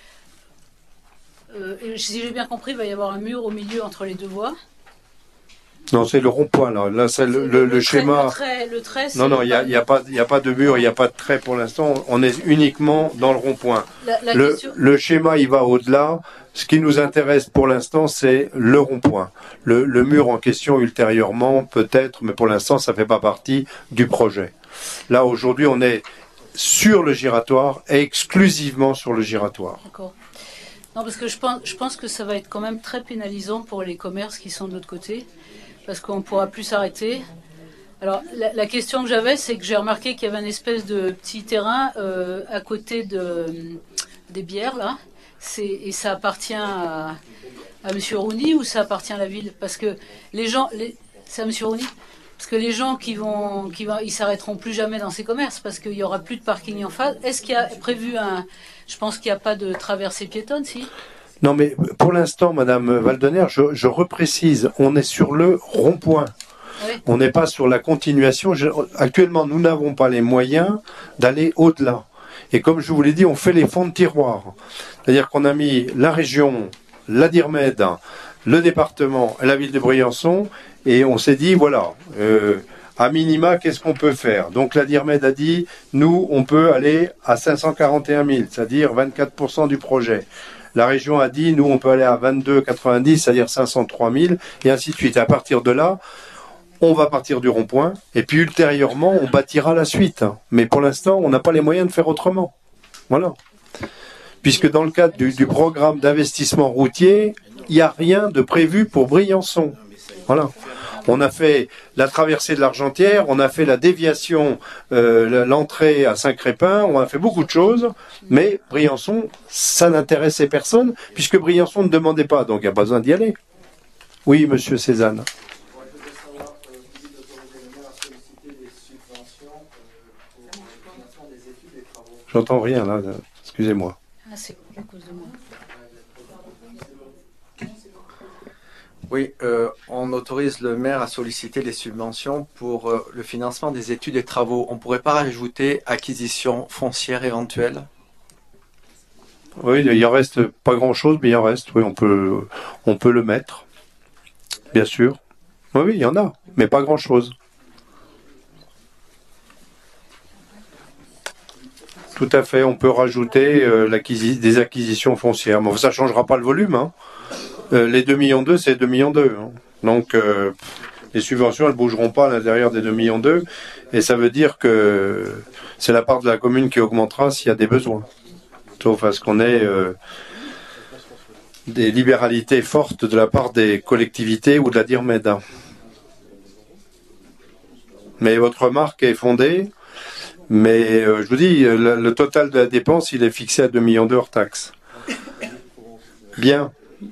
Euh, si j'ai bien compris, il va y avoir un mur au milieu entre les deux voies. Non, c'est le rond-point, là. Là, c'est le, le, le, le schéma. Le trait, le trait, non, non, il n'y a, y a, pas, y a pas de mur, il n'y a pas de trait pour l'instant. On est uniquement dans le rond-point. La, la le, question... le schéma, il va au-delà. Ce qui nous intéresse pour l'instant, c'est le rond-point. Le, le mur en question, ultérieurement, peut-être, mais pour l'instant, ça ne fait pas partie du projet. Là, aujourd'hui, on est sur le giratoire et exclusivement sur le giratoire. D'accord. Non, parce que je pense, je pense que ça va être quand même très pénalisant pour les commerces qui sont de l'autre côté, parce qu'on ne pourra plus s'arrêter. Alors, la, la question que j'avais, c'est que j'ai remarqué qu'il y avait une espèce de petit terrain euh, à côté de, des bières, là. C'est, et ça appartient à, à M. Rouni ou ça appartient à la ville? Parce que les gens... Les, c'est à M. Rouni? Parce que les gens qui vont, qui vont, ils s'arrêteront plus jamais dans ces commerces parce qu'il n'y aura plus de parking en face. Est-ce qu'il y a prévu un... Je pense qu'il n'y a pas de traversée piétonne, si? Non, mais pour l'instant, Madame Waldener, je, je reprécise, on est sur le rond-point. Oui. On n'est pas sur la continuation. Je, actuellement, nous n'avons pas les moyens d'aller au-delà. Et comme je vous l'ai dit, on fait les fonds de tiroir. C'est-à-dire qu'on a mis la région, la DIRMED, le département et la ville de Briançon, et on s'est dit, voilà, euh, à minima, qu'est-ce qu'on peut faire? Donc la DIRMED a dit, nous, on peut aller à cinq cent quarante et un mille, c'est-à-dire vingt-quatre pour cent du projet. La région a dit, nous, on peut aller à vingt-deux virgule quatre-vingt-dix, c'est-à-dire cinq cent trois mille, et ainsi de suite. Et à partir de là, on va partir du rond-point, et puis ultérieurement, on bâtira la suite. Mais pour l'instant, on n'a pas les moyens de faire autrement. Voilà. Puisque dans le cadre du, du programme d'investissement routier, il n'y a rien de prévu pour Briançon. Voilà. On a fait la traversée de l'Argentière, on a fait la déviation, euh, l'entrée à Saint-Crépin, on a fait beaucoup de choses, mais Briançon, ça n'intéressait personne, puisque Briançon ne demandait pas, donc il n'y a pas besoin d'y aller. Oui, monsieur Cézanne. J'entends rien là, excusez-moi. Ah, c'est à cause de moi. Oui, euh, on autorise le maire à solliciter des subventions pour euh, le financement des études et travaux. On ne pourrait pas rajouter acquisition foncière éventuelle? Oui, il en reste pas grand-chose, mais il en reste. Oui, on peut, on peut le mettre, bien sûr. Oui, oui, il y en a, mais pas grand-chose. Tout à fait, on peut rajouter euh, l'acquisi- des acquisitions foncières. Mais ça ne changera pas le volume, hein. Euh, les deux millions deux, c'est deux millions deux. Hein. Donc, euh, les subventions, elles ne bougeront pas à l'intérieur des deux millions deux. Et ça veut dire que c'est la part de la commune qui augmentera s'il y a des besoins. Sauf à ce qu'on ait euh, des libéralités fortes de la part des collectivités ou de la DIRMED. Hein. Mais votre remarque est fondée. Mais euh, je vous dis, le, le total de la dépense, il est fixé à deux millions deux hors taxes. Bien.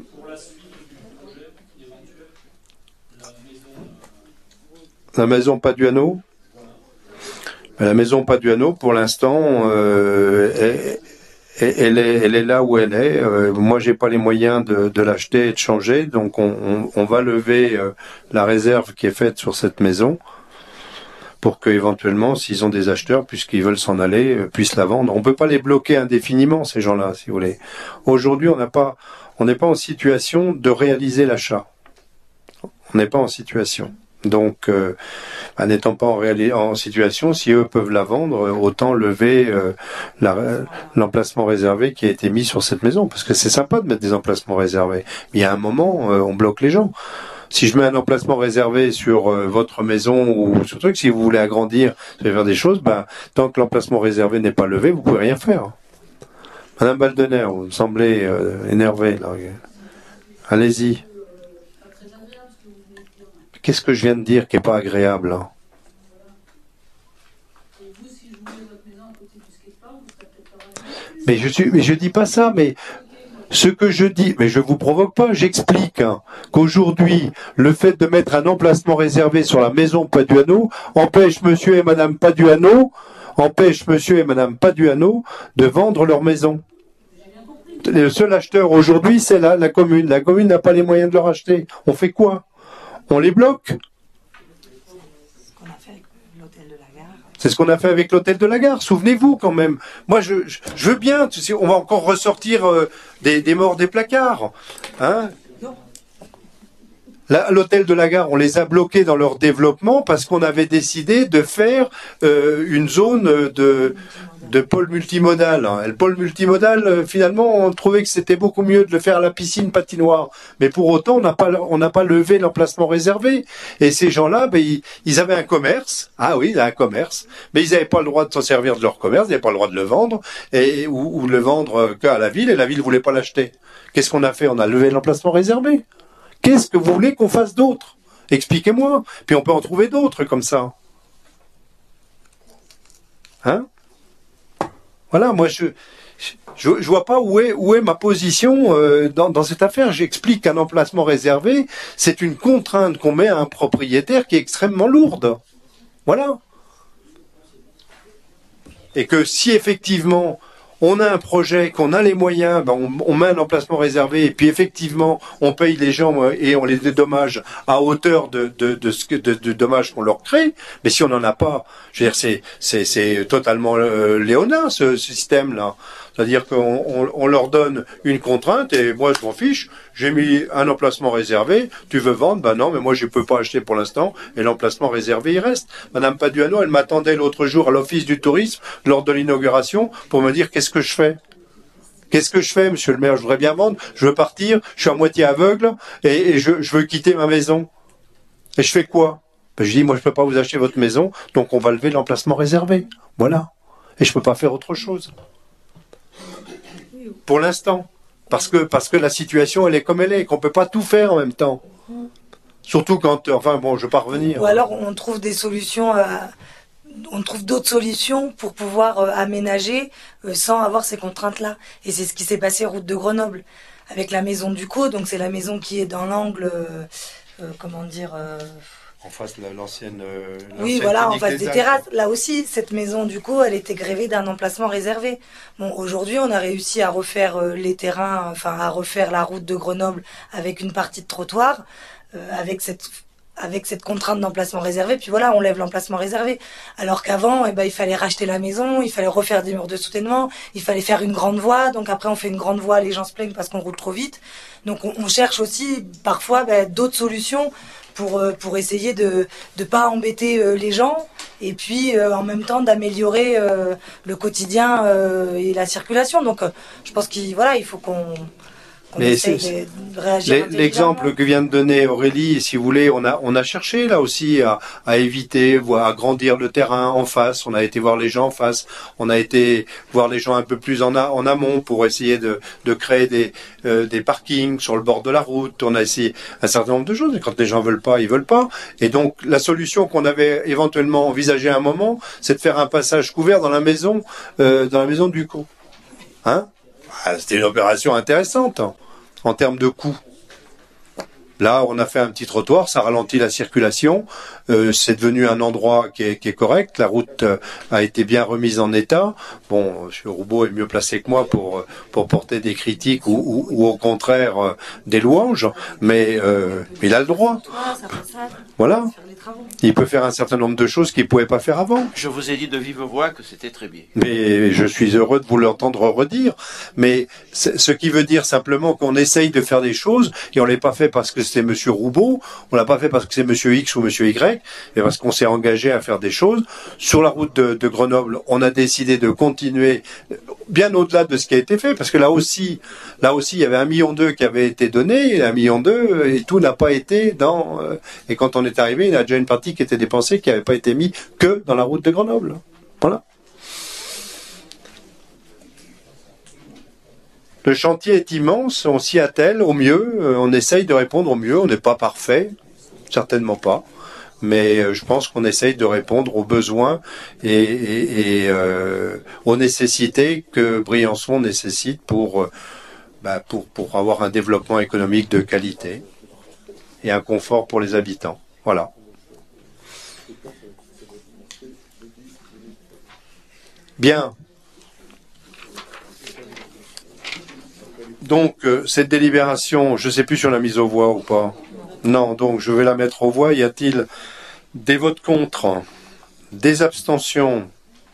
La maison Paduano. La maison Paduano, pour l'instant, euh, elle, elle, est, elle est là où elle est. Euh, moi, j'ai pas les moyens de, de l'acheter et de changer, donc on, on, on va lever euh, la réserve qui est faite sur cette maison pour que, éventuellement, s'ils ont des acheteurs, puisqu'ils veulent s'en aller, euh, puissent la vendre. On peut pas les bloquer indéfiniment, ces gens-là, si vous voulez. Aujourd'hui, on n'a pas, on n'est pas en situation de réaliser l'achat. On n'est pas en situation. Donc, euh, bah, n'étant pas en, réali- en situation, si eux peuvent la vendre, autant lever euh, la, l'emplacement réservé qui a été mis sur cette maison. Parce que c'est sympa de mettre des emplacements réservés. Mais il y a un moment, euh, on bloque les gens. Si je mets un emplacement réservé sur euh, votre maison ou sur truc, si vous voulez agrandir, vous voulez faire des choses, bah, tant que l'emplacement réservé n'est pas levé, vous pouvez rien faire. Madame Baldener, vous me semblez euh, énervée, là. Allez-y. Qu'est-ce que je viens de dire qui n'est pas agréable hein? Mais je suis, mais je dis pas ça, mais ce que je dis, mais je vous provoque pas, j'explique hein, qu'aujourd'hui, le fait de mettre un emplacement réservé sur la maison Paduano empêche monsieur et madame Paduano, empêche monsieur et madame Paduano de vendre leur maison. Le seul acheteur aujourd'hui, c'est la, la commune. La commune n'a pas les moyens de leur acheter. On fait quoi? On les bloque. C'est ce qu'on a fait avec l'hôtel de la Gare. Souvenez-vous quand même. Moi, je, je, je veux bien. Tu sais, on va encore ressortir euh, des, des morts des placards. Hein? Là, l'hôtel de la Gare, on les a bloqués dans leur développement parce qu'on avait décidé de faire euh, une zone de, de pôle multimodal. Et le pôle multimodal, euh, finalement, on trouvait que c'était beaucoup mieux de le faire à la piscine patinoire. Mais pour autant, on n'a pas, on n'a pas levé l'emplacement réservé. Et ces gens-là, ben, ils, ils avaient un commerce. Ah oui, ils avaient un commerce. Mais ils n'avaient pas le droit de s'en servir de leur commerce. Ils n'avaient pas le droit de le vendre. Et, ou, ou le vendre qu'à la ville. Et la ville ne voulait pas l'acheter. Qu'est-ce qu'on a fait? On a levé l'emplacement réservé. Qu'est-ce que vous voulez qu'on fasse d'autre? Expliquez-moi. Puis on peut en trouver d'autres comme ça. Hein? Voilà, moi je je, je vois pas où est où est ma position euh, dans, dans cette affaire. J'explique qu'un emplacement réservé, c'est une contrainte qu'on met à un propriétaire qui est extrêmement lourde. Voilà. Et que si effectivement on a un projet, qu'on a les moyens, ben on, on met un emplacement réservé et puis effectivement on paye les gens et on les dédommage à hauteur de de de ce que de, de dommages qu'on leur crée. Mais si on n'en a pas, je veux dire c'est c'est c'est totalement euh, léonin ce, ce système là. C'est-à-dire qu'on on, on leur donne une contrainte et moi je m'en fiche. J'ai mis un emplacement réservé. Tu veux vendre? Ben non, mais moi je peux pas acheter pour l'instant et l'emplacement réservé il reste. Madame Paduano, elle m'attendait l'autre jour à l'office du tourisme lors de l'inauguration pour me dire qu'est-ce que je fais. Qu'est-ce que je fais, monsieur le maire? Je voudrais bien vendre. Je veux partir. Je suis à moitié aveugle et, et je, je veux quitter ma maison. Et je fais quoi? Ben, je dis moi je peux pas vous acheter votre maison, donc on va lever l'emplacement réservé. Voilà. Et je peux pas faire autre chose. Pour l'instant. Parce que, parce que la situation, elle est comme elle est, qu'on peut pas tout faire en même temps. Surtout quand, enfin bon, je vais pas revenir. Ou alors on trouve des solutions, euh, on trouve d'autres solutions pour pouvoir euh, aménager euh, sans avoir ces contraintes-là. Et c'est ce qui s'est passé route de Grenoble avec la maison du Co. Donc c'est la maison qui est dans l'angle, euh, euh, comment dire. Euh, En face de l'ancienne. Euh, oui, voilà, en face des terrasses. Là aussi, cette maison, du coup, elle était grévée d'un emplacement réservé. Bon, aujourd'hui, on a réussi à refaire euh, les terrains, enfin, à refaire la route de Grenoble avec une partie de trottoir, euh, avec cette, avec cette contrainte d'emplacement réservé. Puis voilà, on lève l'emplacement réservé. Alors qu'avant, eh ben, il fallait racheter la maison, il fallait refaire des murs de soutènement, il fallait faire une grande voie. Donc après, on fait une grande voie, les gens se plaignent parce qu'on roule trop vite. Donc on, on cherche aussi, parfois, ben, d'autres solutions pour euh, pour essayer de de pas embêter euh, les gens et puis euh, en même temps d'améliorer euh, le quotidien euh, et la circulation. Donc euh, je pense qu'il voilà, il faut qu'on qu'on essaye de, de réagir. L'exemple que vient de donner Aurélie, si vous voulez, on a on a cherché là aussi à, à éviter, à agrandir le terrain en face. On a été voir les gens en face. On a été voir les gens un peu plus en, a, en amont pour essayer de de créer des euh, des parkings sur le bord de la route. On a essayé un certain nombre de choses. Et quand les gens veulent pas, ils veulent pas. Et donc la solution qu'on avait éventuellement envisagée à un moment, c'est de faire un passage couvert dans la maison, euh, dans la maison du Co. Hein? Ah, c'était une opération intéressante hein, en termes de coût. Là, on a fait un petit trottoir, ça ralentit la circulation. Euh, c'est devenu un endroit qui est, qui est correct. La route euh, a été bien remise en état. Bon, M. Roubaud est mieux placé que moi pour pour porter des critiques ou, ou, ou au contraire euh, des louanges, mais euh, il a le droit. Voilà. Il peut faire un certain nombre de choses qu'il ne pouvait pas faire avant. Je vous ai dit de vive voix que c'était très bien. Mais je suis heureux de vous l'entendre redire. Mais ce qui veut dire simplement qu'on essaye de faire des choses et on ne l'a pas fait parce que c'est Monsieur Roubaud, on l'a pas fait parce que c'est Monsieur X ou Monsieur Y, mais parce qu'on s'est engagé à faire des choses. Sur la route de, de Grenoble, on a décidé de continuer bien au-delà de ce qui a été fait, parce que là aussi, là aussi, il y avait un million deux qui avait été donné, un million deux, et tout n'a pas été dans. Euh, et quand on est arrivé, il y a déjà une partie qui était dépensée, qui n'avait pas été mise que dans la route de Grenoble. Voilà. Le chantier est immense, on s'y attelle au mieux, on essaye de répondre au mieux, on n'est pas parfait, certainement pas, mais je pense qu'on essaye de répondre aux besoins et, et, et euh, aux nécessités que Briançon nécessite pour, bah, pour, pour avoir un développement économique de qualité et un confort pour les habitants. Voilà. Bien. Donc, euh, cette délibération, je ne sais plus si on l'a mise aux voix ou pas. Non, donc je vais la mettre aux voix. Y a-t-il des votes contre? Des abstentions?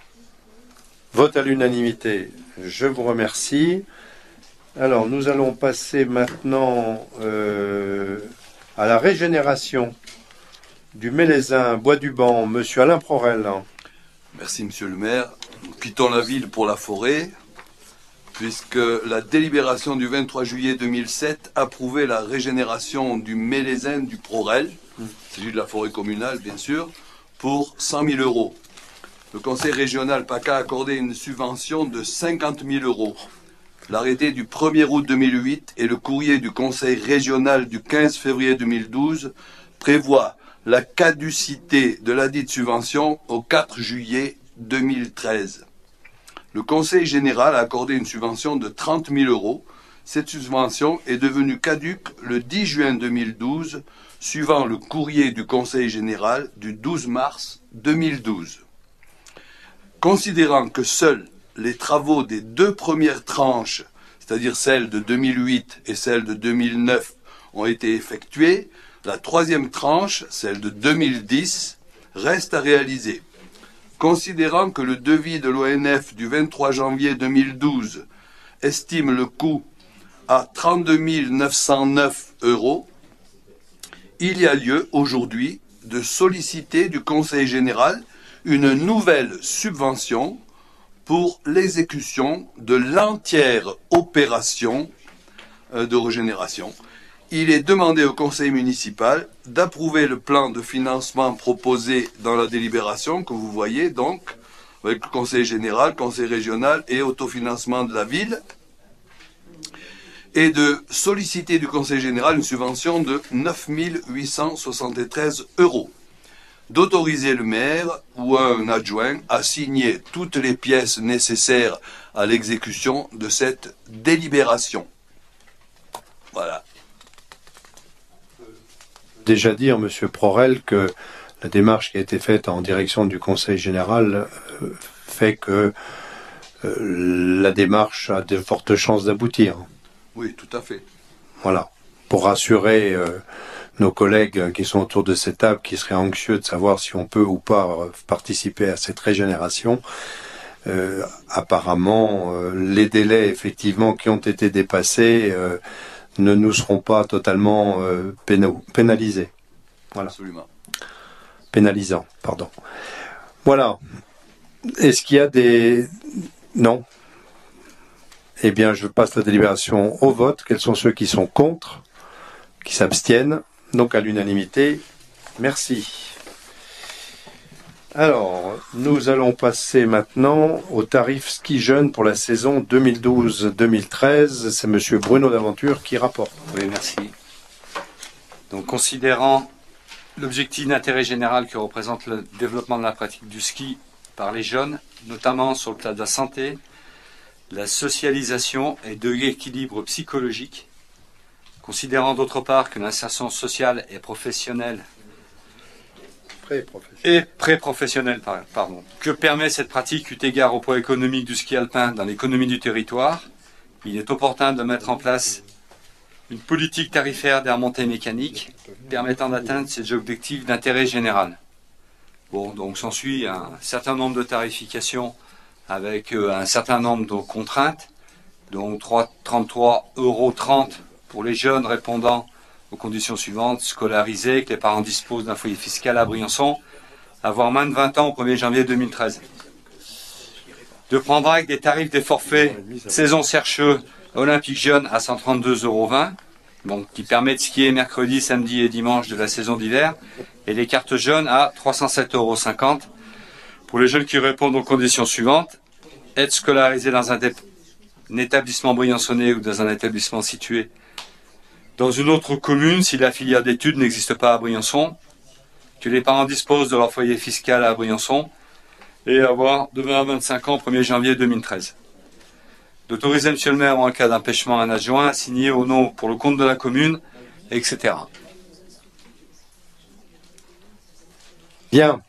Vote à l'unanimité. Je vous remercie. Alors, nous allons passer maintenant euh, à la régénération du Mélézin, Bois du Banc. Monsieur Alain Prorel. Merci, monsieur le maire. Nous quittons la ville pour la forêt, puisque la délibération du vingt-trois juillet deux mille sept approuvait la régénération du Mélézin du Prorel, il s'agit de la forêt communale bien sûr, pour cent mille euros. Le conseil régional PACA a accordé une subvention de cinquante mille euros. L'arrêté du premier août deux mille huit et le courrier du conseil régional du quinze février deux mille douze prévoient la caducité de la dite subvention au quatre juillet deux mille treize. Le Conseil général a accordé une subvention de trente mille euros. Cette subvention est devenue caduque le dix juin deux mille douze, suivant le courrier du Conseil général du douze mars deux mille douze. Considérant que seuls les travaux des deux premières tranches, c'est-à-dire celles de deux mille huit et celle de deux mille neuf, ont été effectués, la troisième tranche, celle de deux mille dix, reste à réaliser. Considérant que le devis de l'O N F du vingt-trois janvier deux mille douze estime le coût à trente-deux mille neuf cent neuf euros, il y a lieu aujourd'hui de solliciter du Conseil général une nouvelle subvention pour l'exécution de l'entière opération de régénération. Il est demandé au conseil municipal d'approuver le plan de financement proposé dans la délibération que vous voyez donc, avec le conseil général, conseil régional et autofinancement de la ville. et de solliciter du Conseil général une subvention de neuf mille huit cent soixante-treize euros. D'autoriser le maire ou un adjoint à signer toutes les pièces nécessaires à l'exécution de cette délibération. Voilà. Déjà dire, Monsieur Prorel, que la démarche qui a été faite en direction du Conseil général euh, fait que euh, la démarche a de fortes chances d'aboutir. Oui, tout à fait. Voilà. Pour rassurer euh, nos collègues qui sont autour de cette table, qui seraient anxieux de savoir si on peut ou pas euh, participer à cette régénération, euh, apparemment, euh, les délais effectivement qui ont été dépassés euh, ne nous seront pas totalement euh, pénalisés. Voilà. Absolument. Pénalisants, pardon. Voilà. Est-ce qu'il y a des... Non. Eh bien, je passe la délibération au vote. Quels sont ceux qui sont contre, qui s'abstiennent? Donc à l'unanimité. Merci. Alors, nous allons passer maintenant au tarif ski jeune pour la saison deux mille douze deux mille treize. C'est Monsieur Bruno D'Aventure qui rapporte. Oui, merci. Donc, considérant l'objectif d'intérêt général que représente le développement de la pratique du ski par les jeunes, notamment sur le plan de la santé, la socialisation et de l'équilibre psychologique, considérant d'autre part que l'insertion sociale et professionnelle et pré-professionnelle, pardon, que permet cette pratique eu égard au poids économique du ski alpin dans l'économie du territoire, il est opportun de mettre en place une politique tarifaire des remontées mécaniques permettant d'atteindre ces objectifs d'intérêt général. Bon, donc s'ensuit un certain nombre de tarifications avec euh, un certain nombre de contraintes, donc trente-trois euros trente pour les jeunes répondant aux conditions suivantes: scolarisés, que les parents disposent d'un foyer fiscal à Briançon, avoir moins de vingt ans au premier janvier deux mille treize. De prendre avec des tarifs des forfaits saison Cercheux olympique jeune à cent trente-deux euros vingt, bon, qui permet de skier mercredi, samedi et dimanche de la saison d'hiver, et les cartes jeunes à trois cent sept euros cinquante pour les jeunes qui répondent aux conditions suivantes: être scolarisé dans un, un établissement briançonnais ou dans un établissement situé dans une autre commune si la filière d'études n'existe pas à Briançon, que les parents disposent de leur foyer fiscal à Briançon, et avoir de vingt à vingt-cinq ans au premier janvier deux mille treize. D'autoriser monsieur le maire en cas d'empêchement un adjoint à signer au nom pour le compte de la commune, et cetera. Bien.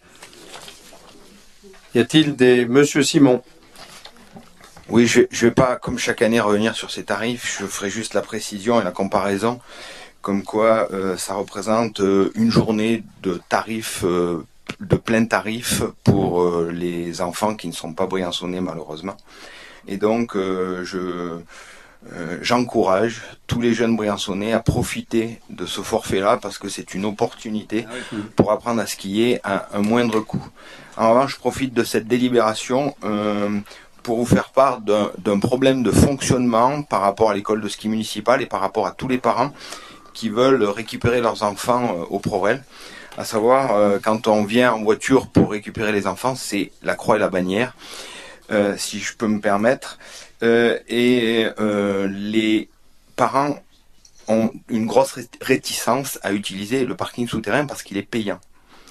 Y a-t-il des... Monsieur Simon? Oui, je ne vais pas, comme chaque année, revenir sur ces tarifs. Je ferai juste la précision et la comparaison, comme quoi euh, ça représente euh, une journée de tarifs, euh, de plein tarif pour euh, les enfants qui ne sont pas briançonnais malheureusement. Et donc, euh, je euh, j'encourage tous les jeunes briançonnais à profiter de ce forfait-là parce que c'est une opportunité pour apprendre à skier à un moindre coût. En revanche, je profite de cette délibération euh, pour vous faire part d'un problème de fonctionnement par rapport à l'école de ski municipale et par rapport à tous les parents qui veulent récupérer leurs enfants euh, au Prorel. À savoir, euh, quand on vient en voiture pour récupérer les enfants, c'est la croix et la bannière, euh, si je peux me permettre. Euh, et euh, les parents ont une grosse réticence à utiliser le parking souterrain parce qu'il est payant.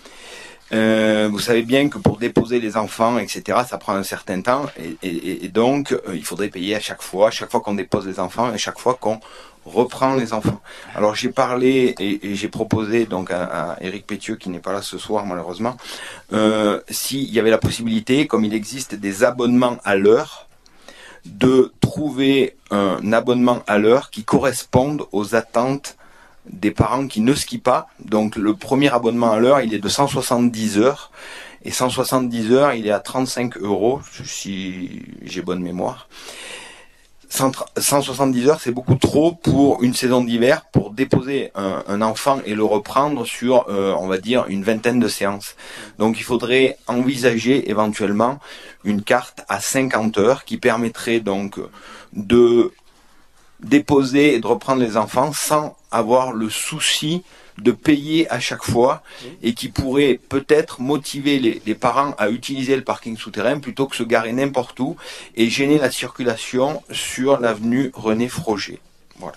Euh, vous savez bien que pour déposer les enfants, et cetera, ça prend un certain temps, et, et, et donc euh, il faudrait payer à chaque fois, à chaque fois qu'on dépose les enfants, et chaque fois qu'on reprend les enfants. Alors j'ai parlé et, et j'ai proposé donc à, à Éric Pétieux, qui n'est pas là ce soir malheureusement, euh, s'il y avait la possibilité, comme il existe des abonnements à l'heure, de trouver un abonnement à l'heure qui corresponde aux attentes des parents qui ne skient pas. Donc le premier abonnement à l'heure, il est de cent soixante-dix heures, et cent soixante-dix heures, il est à trente-cinq euros, si j'ai bonne mémoire. cent soixante-dix heures, c'est beaucoup trop pour une saison d'hiver, pour déposer un, un enfant et le reprendre sur, euh, on va dire, une vingtaine de séances. Donc il faudrait envisager éventuellement une carte à cinquante heures qui permettrait donc de déposer et de reprendre les enfants sans avoir le souci de payer à chaque fois, et qui pourrait peut-être motiver les, les parents à utiliser le parking souterrain plutôt que se garer n'importe où et gêner la circulation sur l'avenue René Froger. Voilà.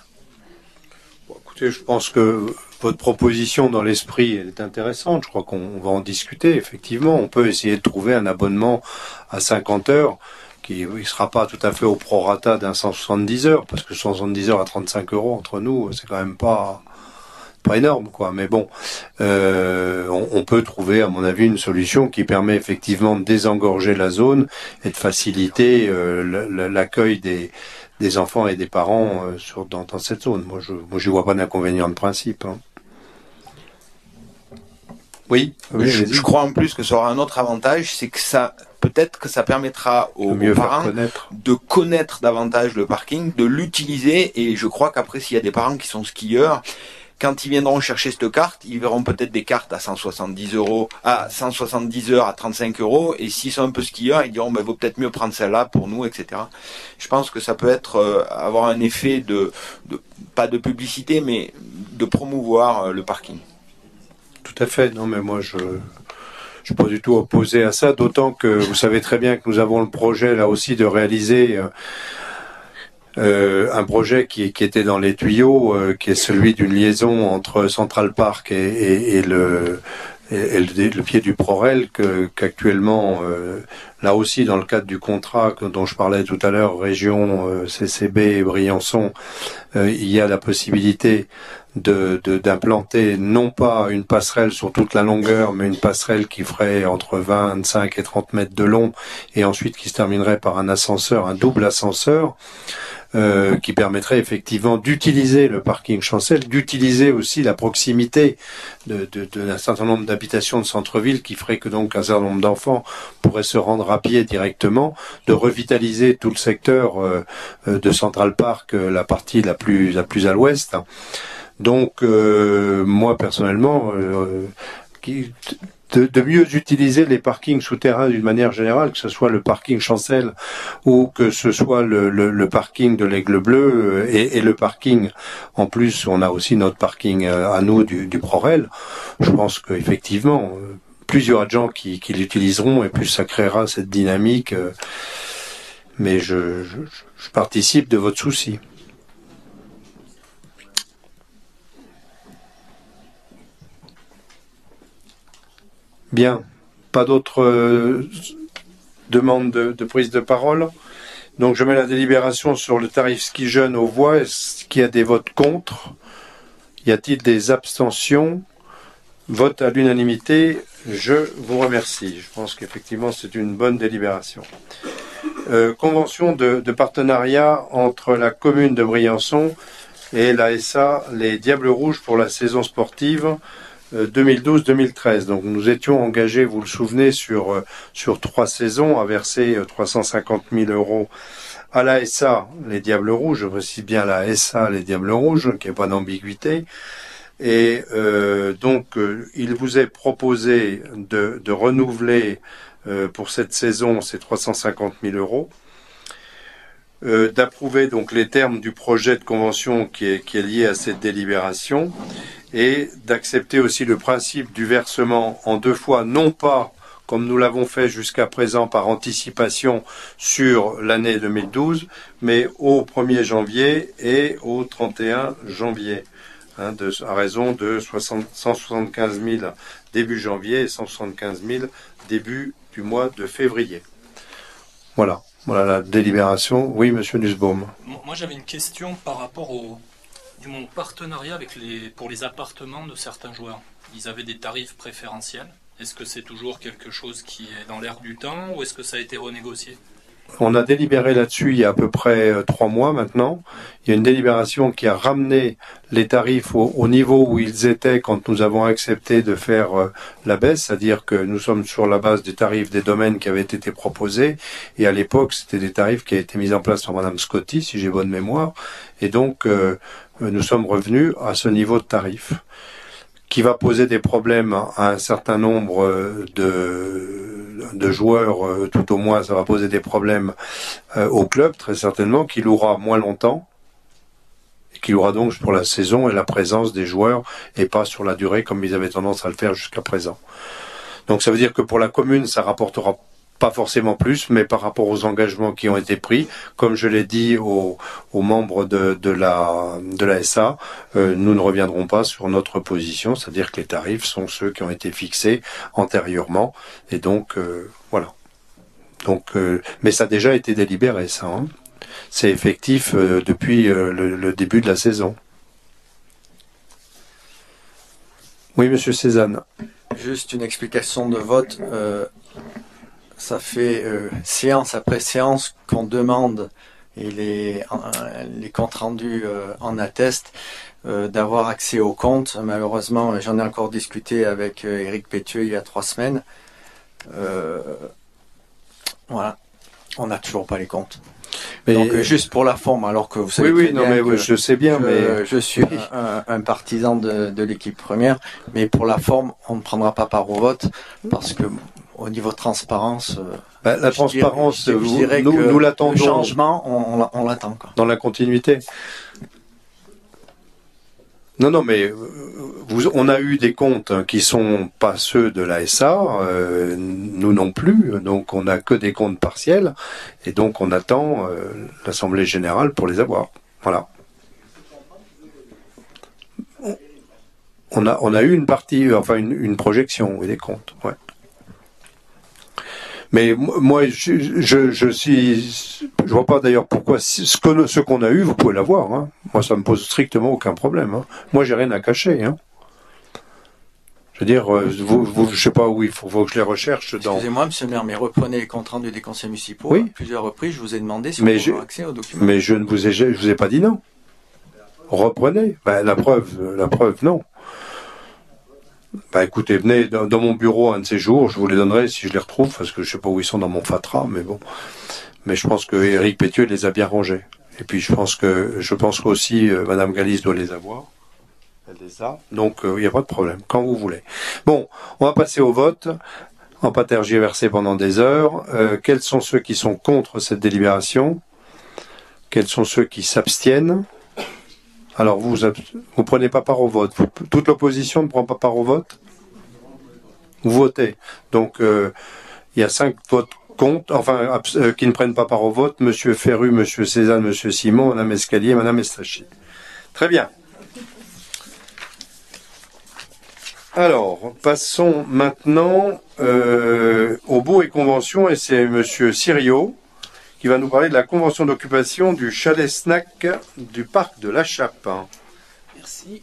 Écoutez, je pense que votre proposition dans l'esprit, elle est intéressante. Je crois qu'on va en discuter, effectivement. On peut essayer de trouver un abonnement à cinquante heures qui ne sera pas tout à fait au prorata d'un cent soixante-dix heures, parce que cent soixante-dix heures à trente-cinq euros entre nous, c'est quand même pas, pas énorme, quoi. Mais bon, euh, on, on peut trouver, à mon avis, une solution qui permet effectivement de désengorger la zone et de faciliter euh, l'accueil des, des enfants et des parents euh, sur, dans, dans cette zone. Moi, je moi, je vois pas d'inconvénient de principe. Hein. Oui, oui je, je crois en plus que ça aura un autre avantage, c'est que ça, peut-être que ça permettra aux, aux parents connaître. de connaître davantage le parking, de l'utiliser, et je crois qu'après, s'il y a des parents qui sont skieurs, quand ils viendront chercher cette carte, ils verront peut-être des cartes à cent soixante-dix euros, à cent soixante-dix heures à trente-cinq euros, et s'ils sont un peu skieurs, ils diront, bah, il vaut peut-être mieux prendre celle-là pour nous, et cetera. Je pense que ça peut être, euh, avoir un effet de, de, pas de publicité, mais de promouvoir euh, le parking. Tout à fait. Non, mais moi, je ne suis pas du tout opposé à ça, d'autant que vous savez très bien que nous avons le projet, là aussi, de réaliser euh, euh, un projet qui, qui était dans les tuyaux, euh, qui est celui d'une liaison entre Central Park et, et, et le... et le, le pied du Prorel, que, qu'actuellement, euh, là aussi, dans le cadre du contrat que, dont je parlais tout à l'heure, région euh, C C B et Briançon, euh, il y a la possibilité de, de, d'implanter non pas une passerelle sur toute la longueur, mais une passerelle qui ferait entre vingt-cinq et trente mètres de long, et ensuite qui se terminerait par un ascenseur, un double ascenseur, Euh, qui permettrait effectivement d'utiliser le parking Chancel, d'utiliser aussi la proximité de, de, de d'un certain nombre d'habitations de centre-ville, qui ferait que donc un certain nombre d'enfants pourraient se rendre à pied directement, de revitaliser tout le secteur euh, de Central Park, la partie la plus la plus à l'ouest. Donc euh, moi personnellement, euh, qui De, de mieux utiliser les parkings souterrains d'une manière générale, que ce soit le parking Chancel ou que ce soit le, le, le parking de l'Aigle Bleu et, et le parking, en plus on a aussi notre parking à nous du, du Prorel. Je pense qu'effectivement, plus il y aura de gens qui, qui l'utiliseront et plus ça créera cette dynamique. Mais je, je, je participe de votre souci. Bien, pas d'autres euh, demandes de, de prise de parole. Donc je mets la délibération sur le tarif ski jeune aux voix. Est-ce qu'il y a des votes contre? Y a-t-il des abstentions? Vote à l'unanimité. Je vous remercie. Je pense qu'effectivement c'est une bonne délibération. Euh, convention de, de partenariat entre la commune de Briançon et la S A Les Diables Rouges pour la saison sportive deux mille douze deux mille treize. Donc nous étions engagés, vous le souvenez, sur, euh, sur trois saisons, à verser euh, trois cent cinquante mille euros à la S A Les Diables Rouges, je précise bien la S A Les Diables Rouges, qu'il n'y ait pas d'ambiguïté. Et euh, donc euh, il vous est proposé de, de renouveler euh, pour cette saison ces trois cent cinquante mille euros. Euh, d'approuver donc les termes du projet de convention qui est, qui est lié à cette délibération, et d'accepter aussi le principe du versement en deux fois, non pas comme nous l'avons fait jusqu'à présent par anticipation sur l'année deux mille douze, mais au premier janvier et au trente et un janvier, hein, de, à raison de soixante, cent soixante-quinze mille début janvier et cent soixante-quinze mille début du mois de février. Voilà. Voilà la délibération. Oui, monsieur Nussbaum. Moi, j'avais une question par rapport au du mon partenariat avec les, pour les appartements de certains joueurs. Ils avaient des tarifs préférentiels. Est-ce que c'est toujours quelque chose qui est dans l'air du temps ou est-ce que ça a été renégocié? On a délibéré là-dessus il y a à peu près euh, trois mois maintenant. Il y a une délibération qui a ramené les tarifs au, au niveau où ils étaient quand nous avons accepté de faire euh, la baisse, c'est-à-dire que nous sommes sur la base des tarifs des domaines qui avaient été proposés, et à l'époque c'était des tarifs qui avaient été mis en place par Madame Scotti, si j'ai bonne mémoire, et donc euh, nous sommes revenus à ce niveau de tarif, qui va poser des problèmes à un certain nombre de, de joueurs, tout au moins ça va poser des problèmes au club, très certainement, qui louera moins longtemps, et qui louera donc pour la saison et la présence des joueurs, et pas sur la durée comme ils avaient tendance à le faire jusqu'à présent. Donc ça veut dire que pour la commune, ça rapportera pas forcément plus, mais par rapport aux engagements qui ont été pris, comme je l'ai dit aux, aux membres de, de la de la S A, euh, nous ne reviendrons pas sur notre position, c'est-à-dire que les tarifs sont ceux qui ont été fixés antérieurement, et donc euh, voilà. Donc, euh, mais ça a déjà été délibéré, ça. Hein. C'est effectif euh, depuis euh, le, le début de la saison. Oui, Monsieur Cézanne. Juste une explication de vote. Euh, ça fait euh, séance après séance qu'on demande, et les, euh, les comptes rendus euh, en attestent, euh, d'avoir accès aux comptes. Malheureusement, j'en ai encore discuté avec euh, Éric Pétieux il y a trois semaines. Euh, voilà, on n'a toujours pas les comptes. Mais donc euh, juste pour la forme, alors que vous savez oui, oui, très non, bien mais que oui, je sais bien, je, mais je suis un, un partisan de, de l'équipe première, mais pour la forme, on ne prendra pas part au vote parce que au niveau transparence, euh, bah, la transparence, dirais, je vous, dirais nous, que nous l'attendons. Le changement, on, on l'attend. Dans la continuité. Non, non, mais vous, on a eu des comptes qui sont pas ceux de la S A, euh, nous non plus, donc on n'a que des comptes partiels, et donc on attend euh, l'Assemblée Générale pour les avoir. Voilà. On a, on a eu une partie, enfin une, une projection oui, des comptes, ouais. Mais moi, je, je, je suis, je vois pas d'ailleurs pourquoi ce que ce qu'on a eu, vous pouvez l'avoir. Hein. Moi, ça me pose strictement aucun problème. Hein. Moi, j'ai rien à cacher. Hein. Je veux dire, vous, vous, je sais pas où il faut, faut que je les recherche. Dans... Excusez-moi, Monsieur le maire, mais reprenez les comptes rendus des conseils municipaux. Oui. À plusieurs reprises, je vous ai demandé si mais vous avez accès aux documents. Mais je ne vous ai, je vous ai pas dit non. Reprenez. Ben, la preuve, la preuve, non. Bah écoutez, venez dans, dans mon bureau un de ces jours, je vous les donnerai si je les retrouve, parce que je sais pas où ils sont dans mon fatras, mais bon. Mais je pense que Éric Pétieux les a bien rangés. Et puis je pense que je pense qu'aussi euh, Madame Galis doit les avoir. Elle les a. Donc il euh, n'y a pas de problème, quand vous voulez. Bon, on va passer au vote. On va pas tergiverser pendant des heures. Euh, quels sont ceux qui sont contre cette délibération? Quels sont ceux qui s'abstiennent? Alors vous vous prenez pas part au vote. Vous, toute l'opposition ne prend pas part au vote. Vous votez. Donc euh, il y a cinq votes contre, enfin euh, qui ne prennent pas part au vote. Monsieur Ferru, Monsieur Cézanne, Monsieur Simon, Madame Escalier, Madame Estachi. Très bien. Alors passons maintenant euh, aux baux et conventions, et c'est Monsieur Sirio qui va nous parler de la convention d'occupation du chalet snack du parc de la Chape. Merci.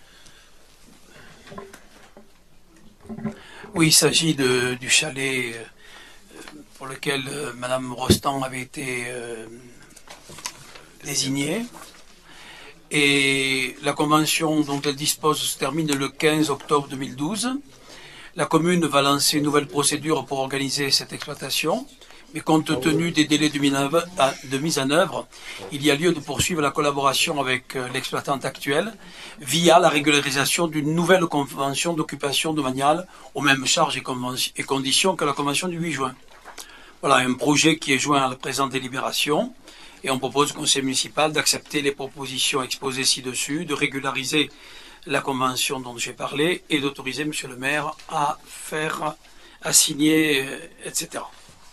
Oui, il s'agit de, du chalet pour lequel euh, Madame Rostand avait été euh, désignée. Et la convention dont elle dispose se termine le quinze octobre deux mille douze. La commune va lancer une nouvelle procédure pour organiser cette exploitation. Mais compte tenu des délais de mise en œuvre, il y a lieu de poursuivre la collaboration avec l'exploitante actuelle via la régularisation d'une nouvelle convention d'occupation domaniale aux mêmes charges et conditions que la convention du huit juin. Voilà un projet qui est joint à la présente délibération et on propose au conseil municipal d'accepter les propositions exposées ci-dessus, de régulariser la convention dont j'ai parlé et d'autoriser monsieur le maire à faire, à signer, et cetera.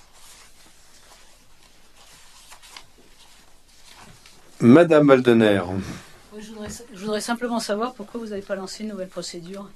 Madame Waldener. Oui, je, voudrais, je voudrais simplement savoir pourquoi vous n'avez pas lancé une nouvelle procédure.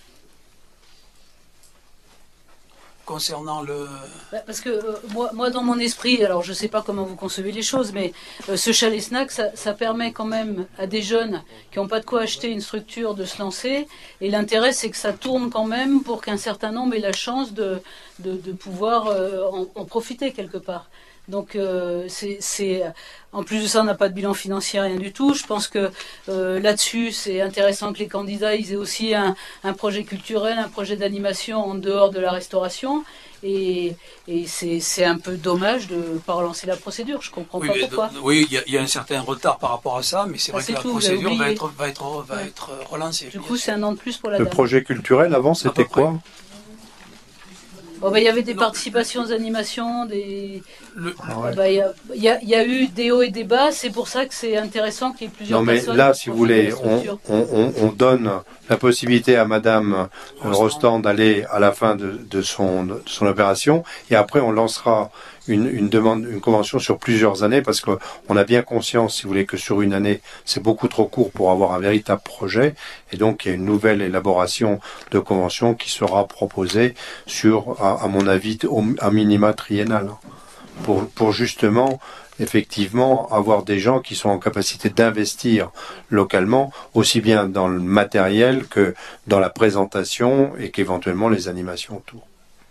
Concernant le... Parce que euh, moi, moi, dans mon esprit, alors je ne sais pas comment vous concevez les choses, mais euh, ce chalet snack, ça, ça permet quand même à des jeunes qui n'ont pas de quoi acheter une structure de se lancer. Et l'intérêt, c'est que ça tourne quand même pour qu'un certain nombre ait la chance de, de, de pouvoir euh, en, en profiter quelque part. Donc, euh, c'est, en plus de ça, on n'a pas de bilan financier, rien du tout. Je pense que euh, là-dessus, c'est intéressant que les candidats ils aient aussi un, un projet culturel, un projet d'animation en dehors de la restauration. Et, et c'est un peu dommage de ne pas relancer la procédure. Je ne comprends oui, pas pourquoi. De, oui, il y, y a un certain retard par rapport à ça, mais c'est ah, vrai que la tout, procédure va être, va, être, va ouais. être relancée. Du coup, c'est un an de plus pour la Le dame. projet culturel, avant, c'était quoi? Bon, bah, il y avait des participations aux animations, des... Le... Ah ouais. bah, il, y a, il, y a, il y a eu des hauts et des bas, c'est pour ça que c'est intéressant qu'il y ait plusieurs non, mais personnes. là, si vous voulez, on, on, on, on donne la possibilité à Madame Rostand d'aller à la fin de, de, son, de son opération, et après on lancera une, une demande, une convention sur plusieurs années, parce qu'on a bien conscience, si vous voulez, que sur une année, c'est beaucoup trop court pour avoir un véritable projet, et donc il y a une nouvelle élaboration de convention qui sera proposée sur, à, à mon avis, au, à minima triennal, pour, pour justement, effectivement, avoir des gens qui sont en capacité d'investir localement, aussi bien dans le matériel que dans la présentation et qu'éventuellement les animations autour.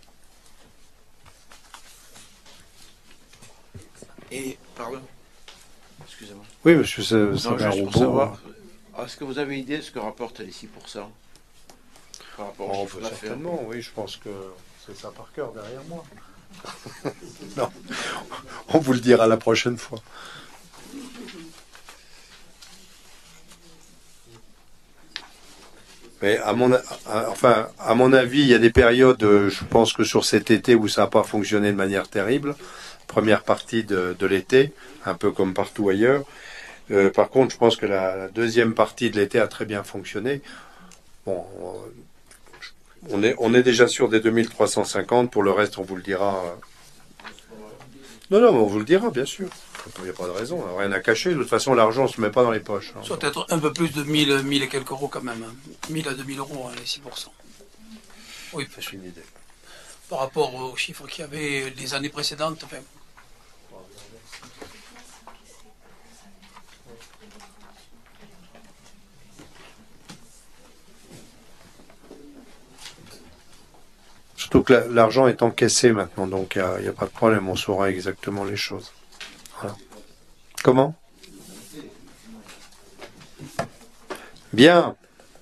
Et, pardon, excusez-moi. Oui, monsieur, ça, ça non, va juste pour savoir, est-ce que vous avez idée de ce que rapportent les six pour cent par rapport au oh, chiffre d'affaires? Certainement, oui, je pense que c'est ça par cœur derrière moi. Non, on vous le dira la prochaine fois. Mais à mon, à, enfin, à mon avis, il y a des périodes, je pense que sur cet été où ça n'a pas fonctionné de manière terrible, première partie de, de l'été, un peu comme partout ailleurs. Euh, par contre, je pense que la, la deuxième partie de l'été a très bien fonctionné. Bon, on est, on est déjà sur des deux mille trois cent cinquante, pour le reste, on vous le dira. Non, non, mais on vous le dira, bien sûr. Il n'y a pas de raison, on n'a rien à cacher. De toute façon, l'argent ne se met pas dans les poches. Hein. Soit être un peu plus de mille, mille et quelques euros quand même. mille à deux mille euros, hein, les six pour cent. Oui, c'est une idée. Par rapport aux chiffres qu'il y avait les années précédentes. Enfin. Surtout que l'argent est encaissé maintenant, donc il n'y a, a pas de problème, on saura exactement les choses. Voilà. Comment? Bien.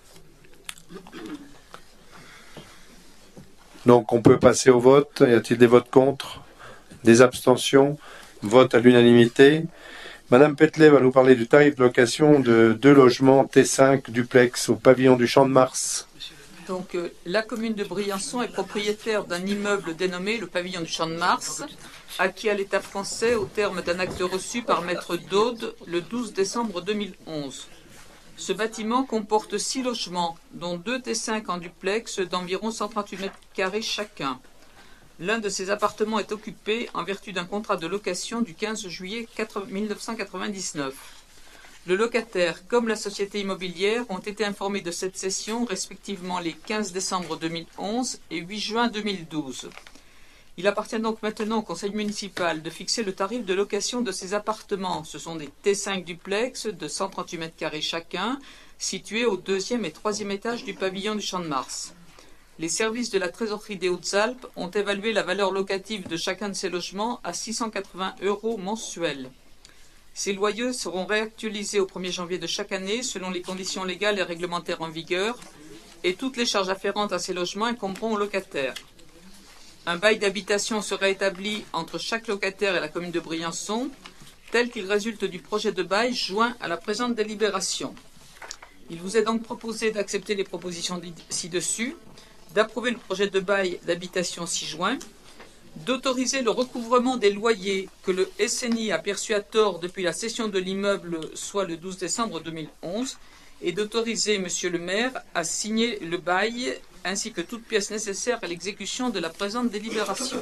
Donc on peut passer au vote. Y a-t-il des votes contre? Des abstentions? Vote à l'unanimité. Madame Petley va nous parler du tarif de location de deux logements T cinq duplex au pavillon du Champ de Mars. Donc, euh, la commune de Briançon est propriétaire d'un immeuble dénommé le pavillon du Champ de Mars, acquis à l'État français au terme d'un acte reçu par maître d'Aude le douze décembre deux mille onze. Ce bâtiment comporte six logements, dont deux T cinq en duplex d'environ cent trente-huit mètres carrés chacun. L'un de ces appartements est occupé en vertu d'un contrat de location du quinze juillet mille neuf cent quatre-vingt-dix-neuf. Le locataire comme la société immobilière ont été informés de cette cession respectivement les quinze décembre deux mille onze et huit juin deux mille douze. Il appartient donc maintenant au conseil municipal de fixer le tarif de location de ces appartements. Ce sont des T cinq duplex de cent trente-huit mètres carrés chacun, situés au deuxième et troisième étage du pavillon du Champ de Mars. Les services de la trésorerie des Hautes-Alpes ont évalué la valeur locative de chacun de ces logements à six cent quatre-vingts euros mensuels. Ces loyers seront réactualisés au premier janvier de chaque année selon les conditions légales et réglementaires en vigueur, et toutes les charges afférentes à ces logements incomberont aux locataires. Un bail d'habitation sera établi entre chaque locataire et la commune de Briançon, tel qu'il résulte du projet de bail joint à la présente délibération. Il vous est donc proposé d'accepter les propositions ci-dessus, d'approuver le projet de bail d'habitation ci-joint, d'autoriser le recouvrement des loyers que le S N I a perçus à tort depuis la cession de l'immeuble, soit le douze décembre deux mille onze, et d'autoriser Monsieur le maire à signer le bail ainsi que toute pièce nécessaire à l'exécution de la présente délibération.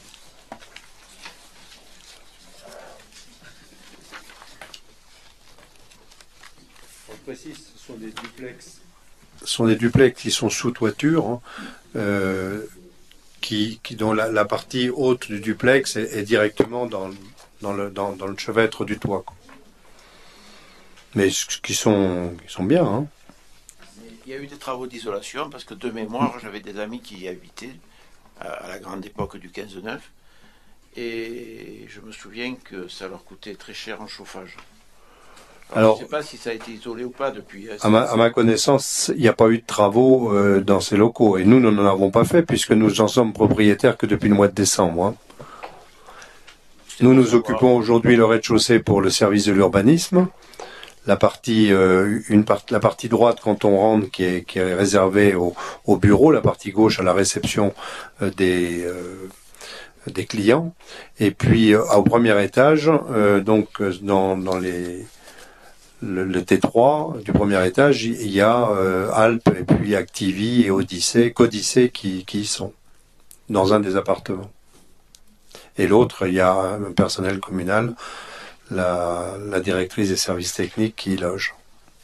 On précise, ce sont des duplex. Ce sont des duplex qui sont sous toiture, hein, euh, qui, qui, dont la, la partie haute du duplex est, est directement dans, dans, le, dans, dans le chevêtre du toit, quoi. Mais qui sont, qui sont bien. Hein. Il y a eu des travaux d'isolation, parce que de mémoire, j'avais des amis qui y habitaient à, à la grande époque du quinze neuf, et je me souviens que ça leur coûtait très cher en chauffage. Alors, Alors, je ne sais pas si ça a été isolé ou pas depuis. À ma, à ma connaissance, il n'y a pas eu de travaux euh, dans ces locaux. Et nous, nous n'en avons pas fait, puisque nous en sommes propriétaires que depuis le mois de décembre. Hein. Nous nous occupons aujourd'hui le rez-de-chaussée pour le service de l'urbanisme. la partie, euh, une part, la partie droite quand on rentre qui est, qui est réservée au, au bureau, la partie gauche à la réception euh, des, euh, des clients. Et puis euh, au premier étage, euh, donc dans, dans les, le, le T trois du premier étage, il y a euh, Alpes et puis Activi et Odyssée, qu'Odyssée qui, qui y sont dans un des appartements. Et l'autre, il y a un personnel communal, la, la directrice des services techniques qui y loge.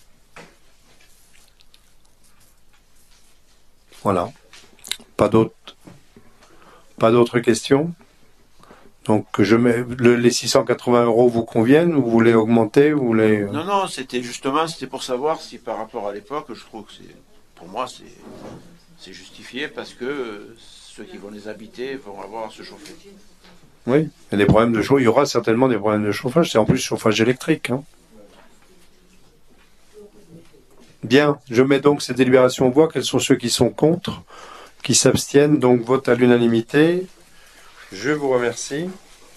Voilà. Pas d'autres, pas d'autres questions? Donc, je mets, le, les six cent quatre-vingts euros vous conviennent, ou vous voulez augmenter, ou vous voulez... Non, non, c'était justement, c'était pour savoir si par rapport à l'époque, je trouve que c'est, pour moi, c'est, c'est justifié parce que ceux qui vont les habiter vont avoir à se chauffer. Oui, il y a des problèmes de chauffage. Il y aura certainement des problèmes de chauffage. C'est en plus chauffage électrique. Hein. Bien, je mets donc ces délibérations en voix. Quels sont ceux qui sont contre, qui s'abstiennent? Donc vote à l'unanimité. Je vous remercie.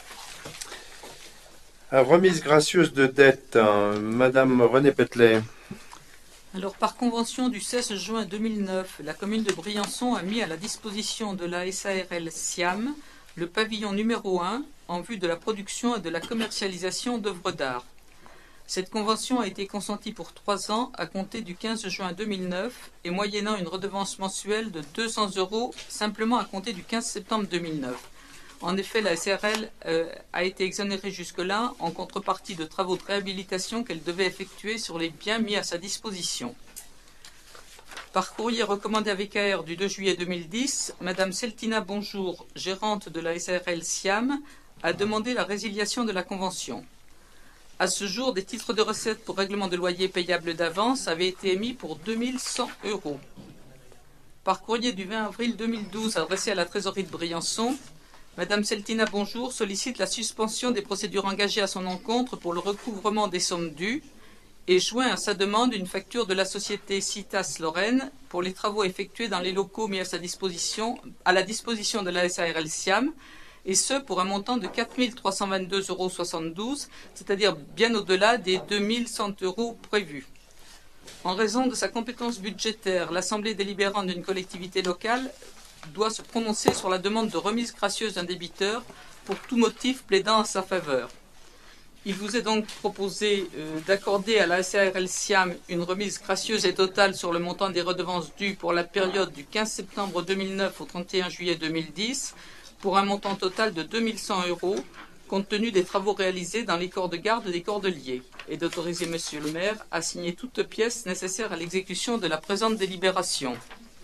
À remise gracieuse de dette, hein, Madame Renée Petelet. Alors, par convention du seize juin deux mille neuf, la commune de Briançon a mis à la disposition de la S A R L Siam le pavillon numéro un en vue de la production et de la commercialisation d'œuvres d'art. Cette convention a été consentie pour trois ans à compter du quinze juin deux mille neuf et moyennant une redevance mensuelle de deux cents euros simplement à compter du quinze septembre deux mille neuf. En effet, la S A R L euh, a été exonérée jusque-là en contrepartie de travaux de réhabilitation qu'elle devait effectuer sur les biens mis à sa disposition. Par courrier recommandé à V K R du deux juillet deux mille dix, Madame Celtina Bonjour, gérante de la S A R L Siam, a demandé la résiliation de la convention. À ce jour, des titres de recettes pour règlement de loyer payable d'avance avaient été émis pour deux mille cent euros. Par courrier du vingt avril deux mille douze adressé à la trésorerie de Briançon, Madame Celtina Bonjour sollicite la suspension des procédures engagées à son encontre pour le recouvrement des sommes dues et joint à sa demande une facture de la société Citas Lorraine pour les travaux effectués dans les locaux mis à sa disposition, à la disposition de la S A R L Siam, et ce pour un montant de quatre mille trois cent vingt-deux euros soixante-douze, c'est-à-dire bien au-delà des deux mille cent euros prévus. En raison de sa compétence budgétaire, l'Assemblée délibérante d'une collectivité locale doit se prononcer sur la demande de remise gracieuse d'un débiteur pour tout motif plaidant en sa faveur. Il vous est donc proposé euh, d'accorder à la S A R L Siam une remise gracieuse et totale sur le montant des redevances dues pour la période du quinze septembre deux mille neuf au trente et un juillet deux mille dix pour un montant total de deux mille cent euros compte tenu des travaux réalisés dans les corps de garde des Cordeliers et d'autoriser Monsieur le maire à signer toute pièce nécessaire à l'exécution de la présente délibération.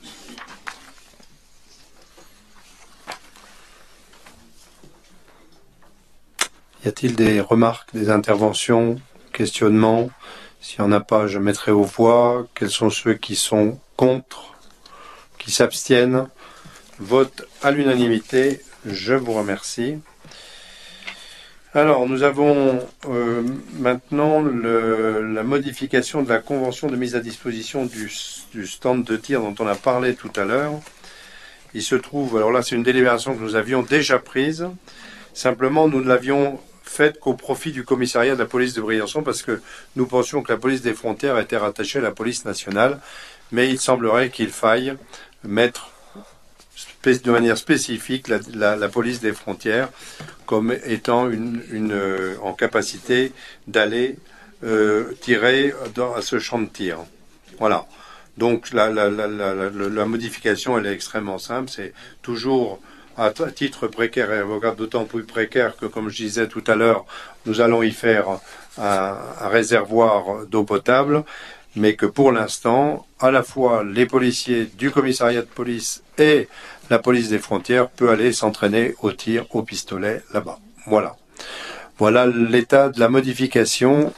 Y a-t-il des remarques, des interventions, questionnements? S'il n'y en a pas, je mettrai aux voix. Quels sont ceux qui sont contre, qui s'abstiennent? Vote à l'unanimité. Je vous remercie. Alors, nous avons euh, maintenant le, la modification de la convention de mise à disposition du, du stand de tir dont on a parlé tout à l'heure. Il se trouve, alors là, c'est une délibération que nous avions déjà prise. Simplement, nous ne l'avions faite qu'au profit du commissariat de la police de Briançon parce que nous pensions que la police des frontières était rattachée à la police nationale. Mais il semblerait qu'il faille mettre de manière spécifique la, la, la police des frontières comme étant une, une, euh, en capacité d'aller euh, tirer dans, à ce champ de tir. Voilà. Donc la, la, la, la, la, la modification elle est extrêmement simple. C'est toujours à titre précaire et avocable, d'autant plus précaire que, comme je disais tout à l'heure, nous allons y faire un, un réservoir d'eau potable, mais que pour l'instant, à la fois les policiers du commissariat de police et la police des frontières peut aller s'entraîner au tir au pistolet là-bas. Voilà. Voilà l'état de la modification.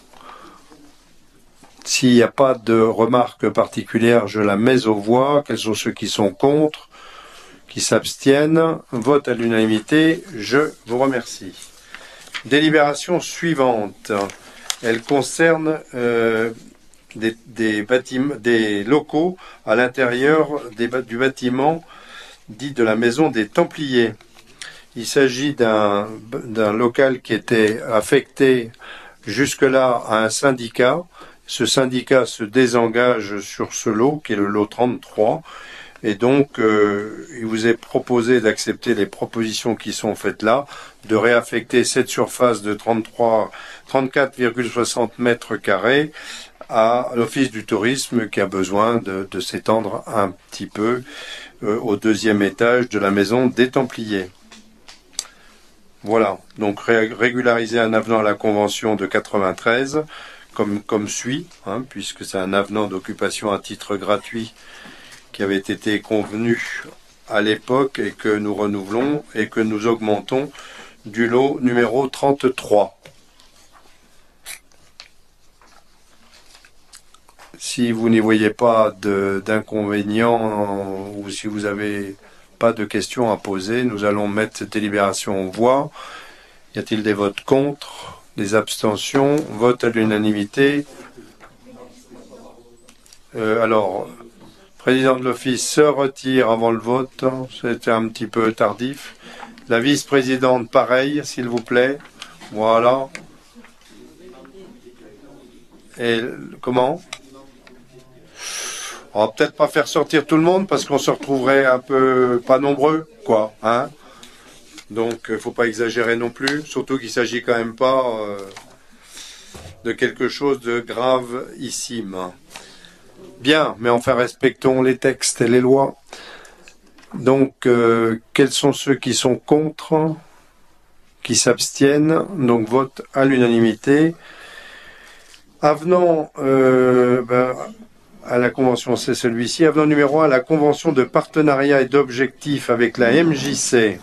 S'il n'y a pas de remarques particulières, je la mets aux voix. Quels sont ceux qui sont contre, qui s'abstiennent? Vote à l'unanimité. Je vous remercie. Délibération suivante. Elle concerne euh, des, des, bâtiments, des locaux à l'intérieur des, du bâtiment dit de la maison des Templiers. Il s'agit d'un d'un local qui était affecté jusque-là à un syndicat ce syndicat se désengage sur ce lot, qui est le lot trente-trois, et donc euh, il vous est proposé d'accepter les propositions qui sont faites là, de réaffecter cette surface de trente-trois, trente-quatre virgule soixante mètres carrés à l'Office du tourisme qui a besoin de, de s'étendre un petit peu euh, au deuxième étage de la maison des Templiers. Voilà, donc ré régulariser un avenant à la convention de quatre-vingt-treize, comme, comme suit, hein, puisque c'est un avenant d'occupation à titre gratuit qui avait été convenu à l'époque et que nous renouvelons et que nous augmentons du lot numéro trente-trois. Si vous n'y voyez pas d'inconvénients ou si vous avez pas de questions à poser, nous allons mettre cette délibération en voix. Y a-t-il des votes contre, des abstentions, vote à l'unanimité? euh, Alors, président de l'office se retire avant le vote, c'était un petit peu tardif. La vice-présidente, pareil, s'il vous plaît. Voilà. Et comment? On va peut-être pas faire sortir tout le monde parce qu'on se retrouverait un peu pas nombreux, quoi, hein. Donc, il faut pas exagérer non plus, surtout qu'il s'agit quand même pas euh, de quelque chose de gravissime. Bien, mais enfin respectons les textes et les lois. Donc, euh, quels sont ceux qui sont contre, qui s'abstiennent? Donc, vote à l'unanimité. Avenant, euh, ben, à la convention, c'est celui-ci. Avenant numéro un à la convention de partenariat et d'objectifs avec la M J C.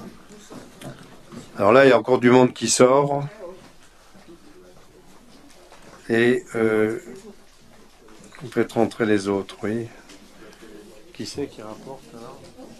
Alors là, il y a encore du monde qui sort. Et euh, vous faites rentrer les autres, oui. Qui c'est qui rapporte alors?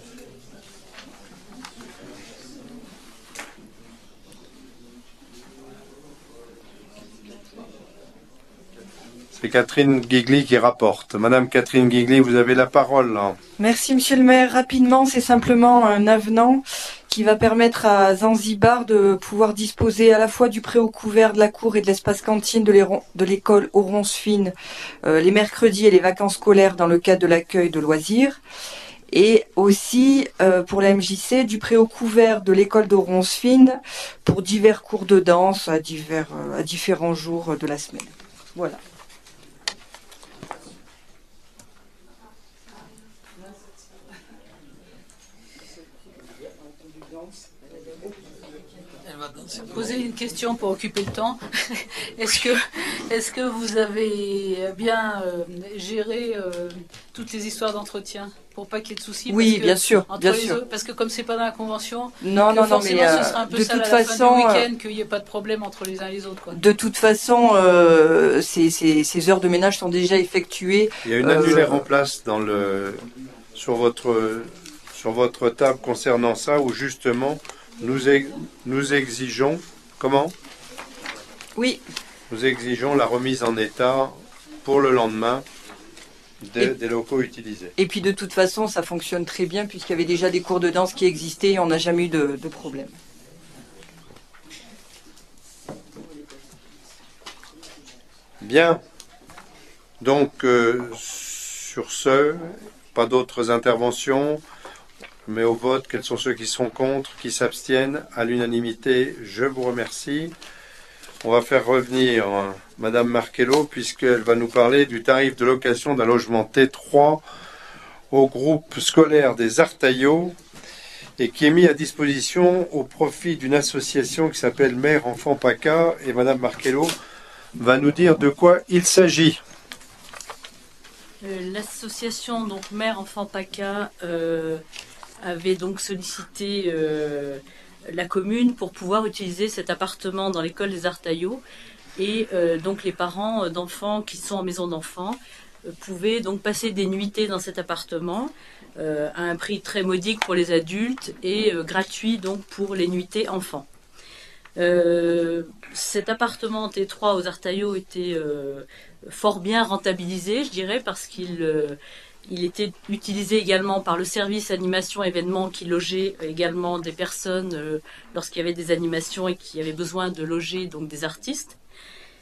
C'est Catherine Guigli qui rapporte. Madame Catherine Guigli, vous avez la parole. Là. Merci Monsieur le maire. Rapidement, c'est simplement un avenant qui va permettre à Zanzibar de pouvoir disposer à la fois du préau couvert de la cour et de l'espace cantine de l'école Oronce-Fine euh, les mercredis et les vacances scolaires dans le cadre de l'accueil de loisirs. Et aussi, euh, pour la M J C, du préau couvert de l'école d'Oronce-Fine pour divers cours de danse à, divers, euh, à différents jours de la semaine. Voilà. Poser une question pour occuper le temps. Est-ce que, est-ce que vous avez bien euh, géré euh, toutes les histoires d'entretien pour pas qu'il y ait de soucis? Oui, que, bien sûr, bien les sûr. Autres, parce que comme c'est pas dans la convention, non, non, non, mais euh, ce sera un peu de ça toute à la façon, fin du week-end, qu'il n'y ait pas de problème entre les uns et les autres. Quoi. De toute façon, euh, ces, ces, ces heures de ménage sont déjà effectuées. Il y a une annulaire euh, en place dans le sur votre sur votre table concernant ça, où justement. Nous, ex nous exigeons, comment? Oui. Nous exigeons la remise en état pour le lendemain des, des locaux utilisés. Et puis de toute façon, ça fonctionne très bien puisqu'il y avait déjà des cours de danse qui existaient et on n'a jamais eu de, de problème. Bien. Donc, euh, sur ce, pas d'autres interventions. Mais au vote, quels sont ceux qui sont contre, qui s'abstiennent? À l'unanimité, je vous remercie. On va faire revenir hein, Madame Markello, puisqu'elle va nous parler du tarif de location d'un logement T trois au groupe scolaire des Artaillots et qui est mis à disposition au profit d'une association qui s'appelle Mère Enfant PACA. Et Madame Markello va nous dire de quoi il s'agit. Euh, L'association donc Mère Enfant PACA euh, avait donc sollicité euh, la commune pour pouvoir utiliser cet appartement dans l'école des Artaillots. Et euh, donc les parents d'enfants qui sont en maison d'enfants euh, pouvaient donc passer des nuitées dans cet appartement euh, à un prix très modique pour les adultes et euh, gratuit donc pour les nuitées enfants. Euh, cet appartement T trois aux Artaillots était euh, fort bien rentabilisé, je dirais, parce qu'il euh, il était utilisé également par le service animation événements qui logeait également des personnes euh, lorsqu'il y avait des animations et qui avaient besoin de loger donc des artistes.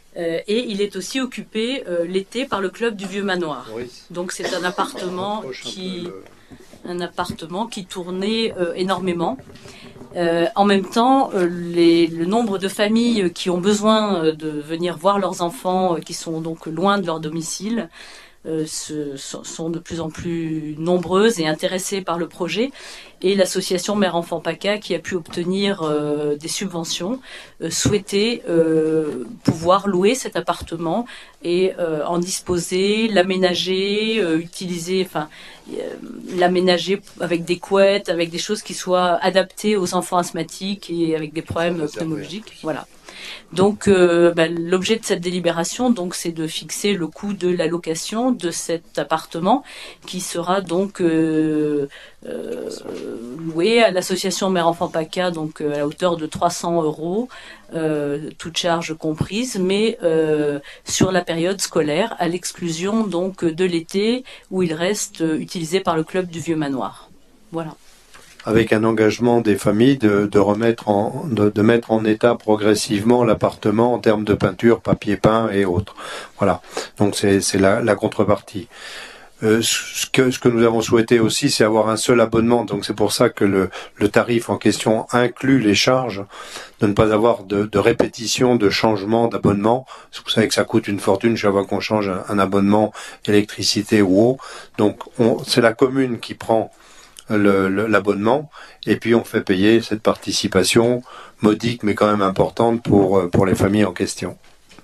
Euh, et il est aussi occupé euh, l'été par le club du Vieux Manoir. Oui. Donc c'est un appartement qui, un appartement qui tournait euh, énormément. Euh, en même temps, euh, les, le nombre de familles qui ont besoin euh, de venir voir leurs enfants, euh, qui sont donc loin de leur domicile, euh, se, sont de plus en plus nombreuses et intéressées par le projet. Et l'association Mère-Enfant PACA, qui a pu obtenir euh, des subventions, euh, souhaitait euh, pouvoir louer cet appartement et euh, en disposer, l'aménager, euh, utiliser, enfin, euh, l'aménager avec des couettes, avec des choses qui soient adaptées aux enfants asthmatiques et avec des problèmes pneumologiques. Voilà. Donc, euh, bah, l'objet de cette délibération, donc, c'est de fixer le coût de la location de cet appartement, qui sera donc euh, euh, loué à l'association Mère-Enfant PACA, donc euh, à la hauteur de trois cents euros, euh, toutes charges comprises, mais euh, sur la période scolaire, à l'exclusion donc de l'été, où il reste euh, utilisé par le club du Vieux Manoir. Voilà. Avec un engagement des familles de, de remettre en, de, de mettre en état progressivement l'appartement en termes de peinture, papier peint et autres. Voilà. Donc c'est, c'est la, la contrepartie. Euh, ce que, ce que nous avons souhaité aussi, c'est avoir un seul abonnement. Donc c'est pour ça que le, le tarif en question inclut les charges, de ne pas avoir de, de répétition, de changement d'abonnement. Vous savez que ça coûte une fortune chaque fois qu'on change un, un abonnement électricité ou eau. Donc on, c'est la commune qui prend Le, le, l'abonnement, et puis on fait payer cette participation modique mais quand même importante pour, pour les familles en question.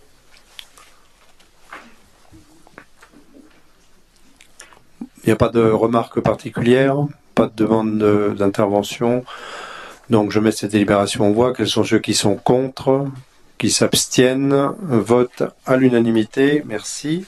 Il n'y a pas de remarques particulières, pas de demande de, d'intervention, donc je mets cette délibération en voie. Quels sont ceux qui sont contre, qui s'abstiennent? Vote à l'unanimité, merci.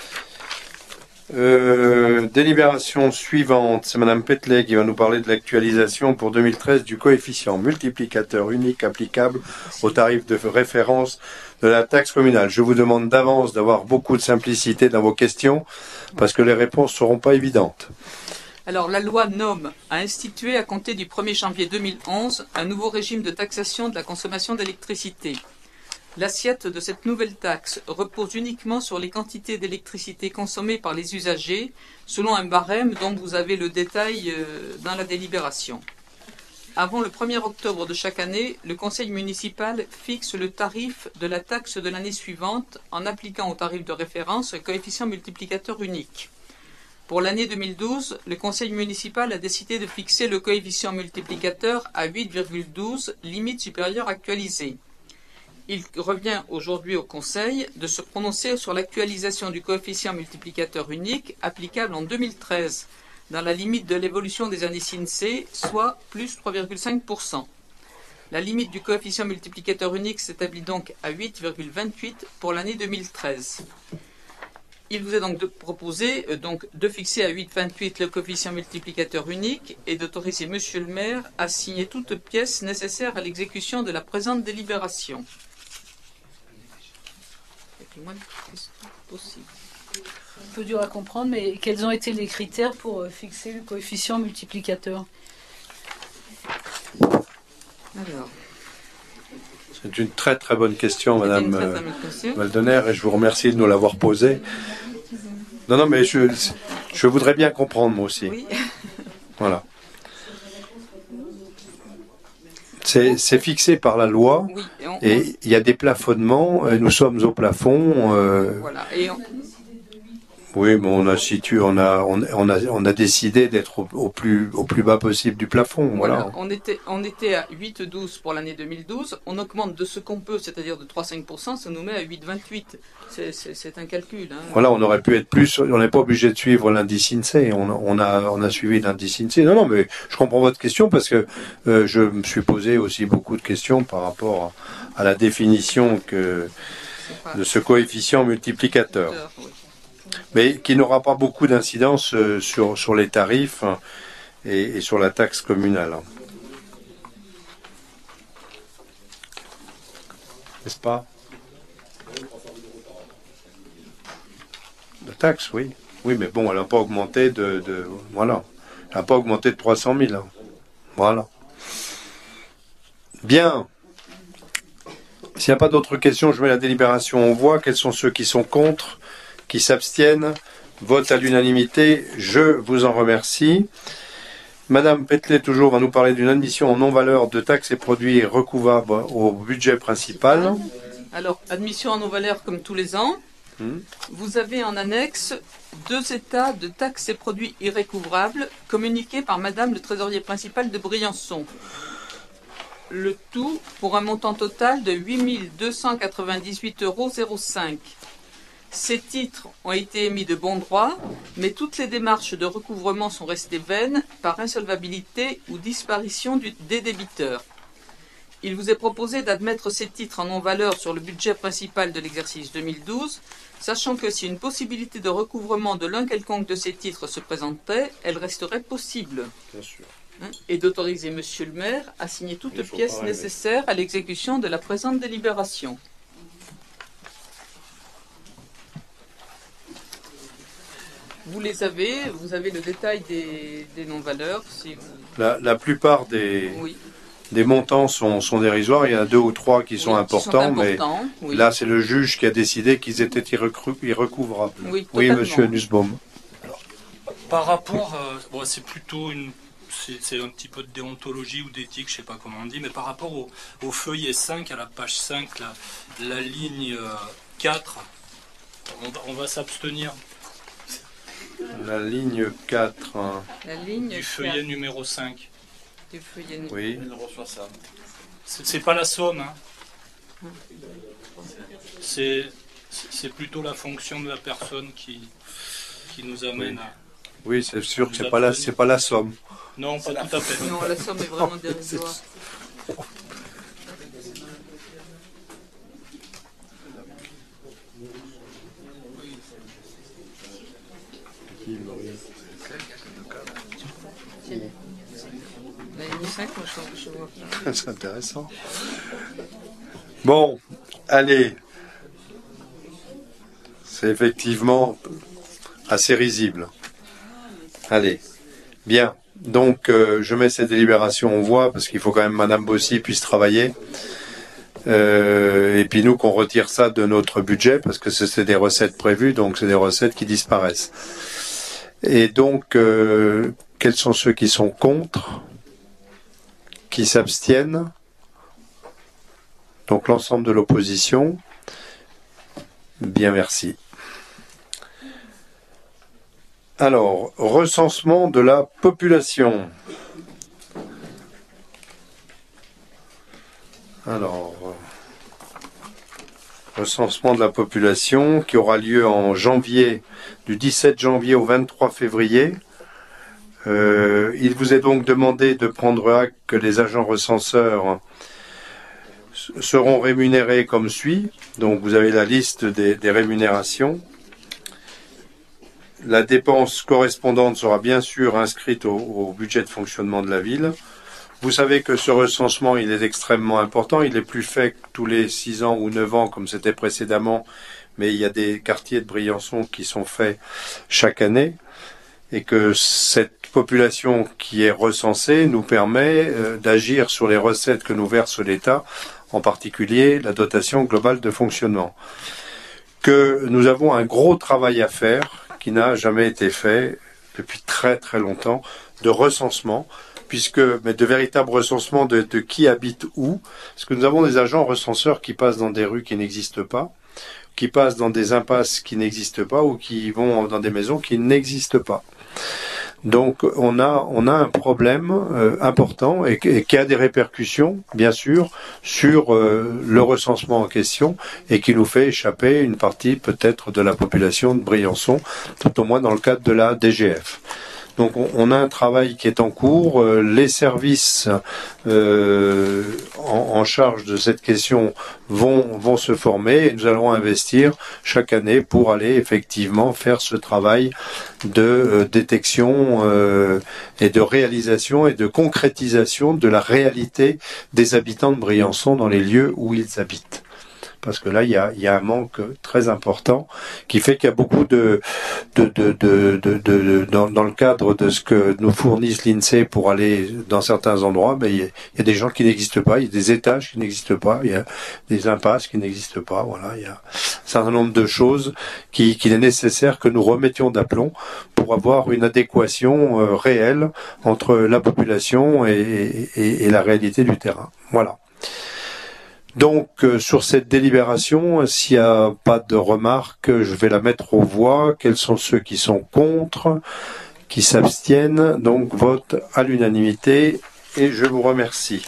Euh, délibération suivante, c'est Madame Petley qui va nous parler de l'actualisation pour deux mille treize du coefficient multiplicateur unique applicable au tarif de référence de la taxe communale. Je vous demande d'avance d'avoir beaucoup de simplicité dans vos questions parce que les réponses ne seront pas évidentes. Alors, la loi NOM a institué à compter du premier janvier deux mille onze un nouveau régime de taxation de la consommation d'électricité. L'assiette de cette nouvelle taxe repose uniquement sur les quantités d'électricité consommées par les usagers, selon un barème dont vous avez le détail dans la délibération. Avant le premier octobre de chaque année, le conseil municipal fixe le tarif de la taxe de l'année suivante en appliquant au tarif de référence un coefficient multiplicateur unique. Pour l'année deux mille douze, le conseil municipal a décidé de fixer le coefficient multiplicateur à huit virgule douze, limite supérieure actualisée. Il revient aujourd'hui au Conseil de se prononcer sur l'actualisation du coefficient multiplicateur unique applicable en deux mille treize, dans la limite de l'évolution des indices INSEE, soit plus trois virgule cinq pour cent. La limite du coefficient multiplicateur unique s'établit donc à huit virgule vingt-huit pour l'année deux mille treize. Il vous est donc de proposé euh, donc, de fixer à huit virgule vingt-huit le coefficient multiplicateur unique et d'autoriser Monsieur le maire à signer toute pièce nécessaire à l'exécution de la présente délibération. Moins de questions possibles. Un peu dur à comprendre, mais quels ont été les critères pour fixer le coefficient multiplicateur? Alors. C'est une très très bonne question, Madame euh, Waldener, et je vous remercie de nous l'avoir posée. Non, non, mais je, je voudrais bien comprendre, moi aussi. Oui. Voilà. C'est, c'est fixé par la loi, oui, et, on, et il y a des plafonnements, et nous sommes au plafond. Euh, voilà, et on... Oui, mais on a situé, on a, on, on a, on a décidé d'être au, au plus, au plus bas possible du plafond. Voilà. Voilà. On était, on était à huit virgule douze pour l'année deux mille douze. On augmente de ce qu'on peut, c'est-à-dire de trois virgule cinq pour cent, ça nous met à huit virgule vingt-huit. C'est, c'est, c'est un calcul. Hein. Voilà, on aurait pu être plus, on n'est pas obligé de suivre l'indice INSEE. On, on a, on a suivi l'indice INSEE. Non, non, mais je comprends votre question parce que euh, je me suis posé aussi beaucoup de questions par rapport à la définition que de ce coefficient multiplicateur. Oui. Mais qui n'aura pas beaucoup d'incidence euh, sur, sur les tarifs hein, et, et sur la taxe communale. N'est-ce pas? La taxe, oui. Oui, mais bon, elle n'a pas augmenté de, de... Voilà. Elle n'a pas augmenté de trois cent mille. Hein. Voilà. Bien. S'il n'y a pas d'autres questions, je mets la délibération en voix. Quels sont ceux qui sont contre, qui s'abstiennent? Vote à l'unanimité. Je vous en remercie. Madame Petley, toujours, va nous parler d'une admission en non-valeur de taxes et produits recouvables au budget principal. Alors, admission en non-valeur comme tous les ans. Mmh. Vous avez en annexe deux états de taxes et produits irrécouvrables communiqués par Madame le trésorier principal de Briançon. Le tout pour un montant total de huit mille deux cent quatre-vingt-dix-huit euros zéro cinq. Ces titres ont été émis de bon droit, mais toutes les démarches de recouvrement sont restées vaines par insolvabilité ou disparition du, des débiteurs. Il vous est proposé d'admettre ces titres en non-valeur sur le budget principal de l'exercice deux mille douze, sachant que si une possibilité de recouvrement de l'un quelconque de ces titres se présentait, elle resterait possible. Bien sûr. Hein, et d'autoriser Monsieur le maire à signer toutes pièces nécessaires à l'exécution de la présente délibération. Vous les avez, vous avez le détail des, des non-valeurs. Si vous... la, la plupart des, oui. des montants sont, sont dérisoires. Il y en a deux ou trois qui sont, oui, importants, qui sont importants, mais oui. Là, c'est le juge qui a décidé qu'ils étaient irrecou irrecouvrables. Oui, oui, monsieur Nussbaum. Par rapport, euh, bon, c'est plutôt une, c'est un petit peu de déontologie ou d'éthique, je ne sais pas comment on dit, mais par rapport au, au feuillet cinq, à la page cinq, la, la ligne euh, quatre, on va, on va s'abstenir. La ligne quatre. Hein. La ligne du feuillet quatre. Numéro cinq. Du feuillet oui. numéro soixante. C'est pas la somme. Hein. C'est plutôt la fonction de la personne qui, qui nous amène oui. à... Oui, c'est sûr que c'est pas, la, pas la somme. Non, pas tout à fait. Non, la somme est vraiment dérisoire. C'est intéressant. Bon, allez. C'est effectivement assez risible. Allez. Bien. Donc, euh, je mets cette délibération en voie parce qu'il faut quand même Madame Bossy puisse travailler. Euh, et puis nous, qu'on retire ça de notre budget parce que c'est des recettes prévues, donc c'est des recettes qui disparaissent. Et donc, euh, quels sont ceux qui sont contre, qui s'abstiennent? Donc l'ensemble de l'opposition. Bien, merci. Alors, recensement de la population. Alors, recensement de la population qui aura lieu en janvier, du dix-sept janvier au vingt-trois février. Euh, il vous est donc demandé de prendre acte que les agents recenseurs seront rémunérés comme suit. Donc vous avez la liste des, des rémunérations. La dépense correspondante sera bien sûr inscrite au, au budget de fonctionnement de la ville. Vous savez que ce recensement, il est extrêmement important. Il n'est plus fait tous les six ans ou neuf ans comme c'était précédemment, mais il y a des quartiers de Briançon qui sont faits chaque année. Et que cette population qui est recensée nous permet euh, d'agir sur les recettes que nous verse l'État, en particulier la dotation globale de fonctionnement. Que nous avons un gros travail à faire, qui n'a jamais été fait depuis très très longtemps, de recensement, puisque mais de véritables recensements de, de qui habite où, parce que nous avons des agents recenseurs qui passent dans des rues qui n'existent pas, qui passent dans des impasses qui n'existent pas, ou qui vont dans des maisons qui n'existent pas. Donc on a on a un problème euh, important et, et qui a des répercussions, bien sûr, sur euh, le recensement en question et qui nous fait échapper une partie peut-être de la population de Briançon, tout au moins dans le cadre de la D G F. Donc on, on a un travail qui est en cours. Euh, les services euh, en, en charge de cette question vont, vont se former et nous allons investir chaque année pour aller effectivement faire ce travail de euh, détection euh, et de réalisation et de concrétisation de la réalité des habitants de Briançon dans les lieux où ils habitent. parce que là, il y a, il y a un manque très important qui fait qu'il y a beaucoup de, de, de, de, de, de, de dans, dans le cadre de ce que nous fournissent l'INSEE pour aller dans certains endroits, ben, il y a, il y a des gens qui n'existent pas, il y a des étages qui n'existent pas, il y a des impasses qui n'existent pas, voilà, il y a un certain nombre de choses qui, qu'il est nécessaire que nous remettions d'aplomb pour avoir une adéquation euh, réelle entre la population et, et, et la réalité du terrain. Voilà. Donc, euh, sur cette délibération, s'il n'y a pas de remarques, je vais la mettre aux voix. Quels sont ceux qui sont contre, qui s'abstiennent? Donc, vote à l'unanimité et je vous remercie.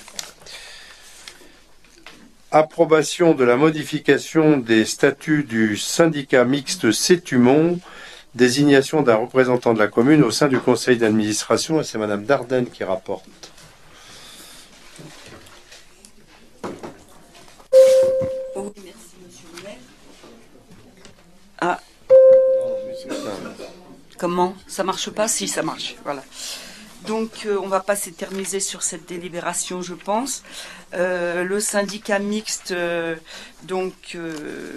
Approbation de la modification des statuts du syndicat mixte Sétumont, désignation d'un représentant de la commune au sein du conseil d'administration. Et c'est Madame Dardenne qui rapporte. Oh, merci, monsieur le maire. Ah. Comment? Ça marche pas? Si, ça marche. Voilà. Donc, euh, on va pas s'éterniser sur cette délibération, je pense. Euh, le syndicat mixte, euh, donc, euh,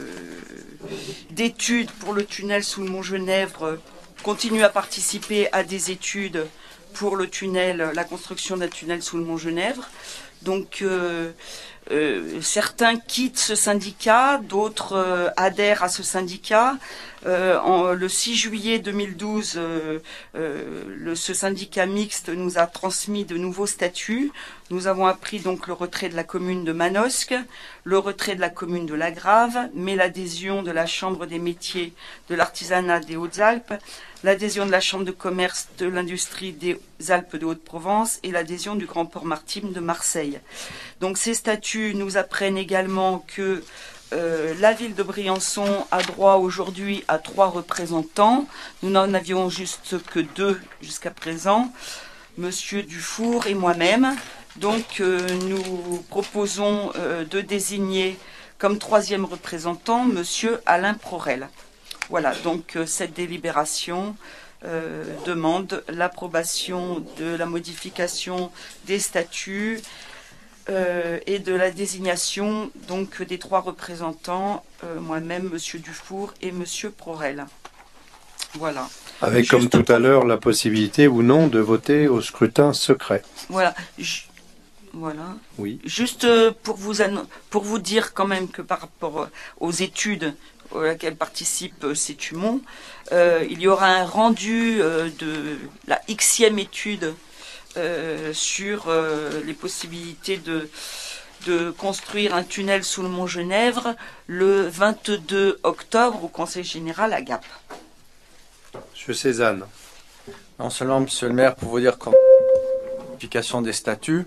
d'études pour le tunnel sous le Mont Genèvre, euh, continue à participer à des études pour le tunnel, la construction d'un tunnel sous le Mont Genèvre. Donc, euh, euh, certains quittent ce syndicat, d'autres euh, adhèrent à ce syndicat. Euh, en, le six juillet deux mille douze, euh, euh, le, ce syndicat mixte nous a transmis de nouveaux statuts. Nous avons appris donc le retrait de la commune de Manosque, le retrait de la commune de La Grave, mais l'adhésion de la Chambre des métiers de l'artisanat des Hautes-Alpes, l'adhésion de la Chambre de commerce de l'industrie des Alpes de Haute-Provence et l'adhésion du Grand Port Maritime de Marseille. Donc ces statuts nous apprennent également que euh, la ville de Briançon a droit aujourd'hui à trois représentants. Nous n'en avions juste que deux jusqu'à présent, Monsieur Dufour et moi-même. Donc euh, nous proposons euh, de désigner comme troisième représentant Monsieur Alain Prorel. Voilà, donc euh, cette délibération euh, demande l'approbation de la modification des statuts euh, et de la désignation donc des trois représentants, euh, moi-même, Monsieur Dufour et Monsieur Prorel. Voilà. Avec, Juste comme tout pour... à l'heure, la possibilité ou non de voter au scrutin secret. Voilà. Je... Voilà. Oui. Juste pour vous, pour vous dire quand même que par rapport aux études auxquelles participe Sétumont, euh, il y aura un rendu euh, de la Xème étude euh, sur euh, les possibilités de, de construire un tunnel sous le Mont Genèvre le vingt-deux octobre au Conseil général à Gap. Monsieur Cézanne. Non seulement, monsieur le maire, pour vous dire qu'en modification des statuts,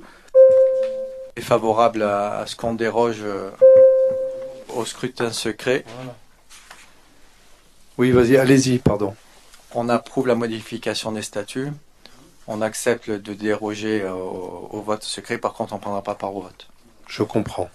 est favorable à, à ce qu'on déroge euh, au scrutin secret. Voilà. Oui, vas-y, allez-y, pardon. On approuve la modification des statuts. On accepte de déroger au, au vote secret. Par contre, on ne prendra pas part au vote. Je comprends.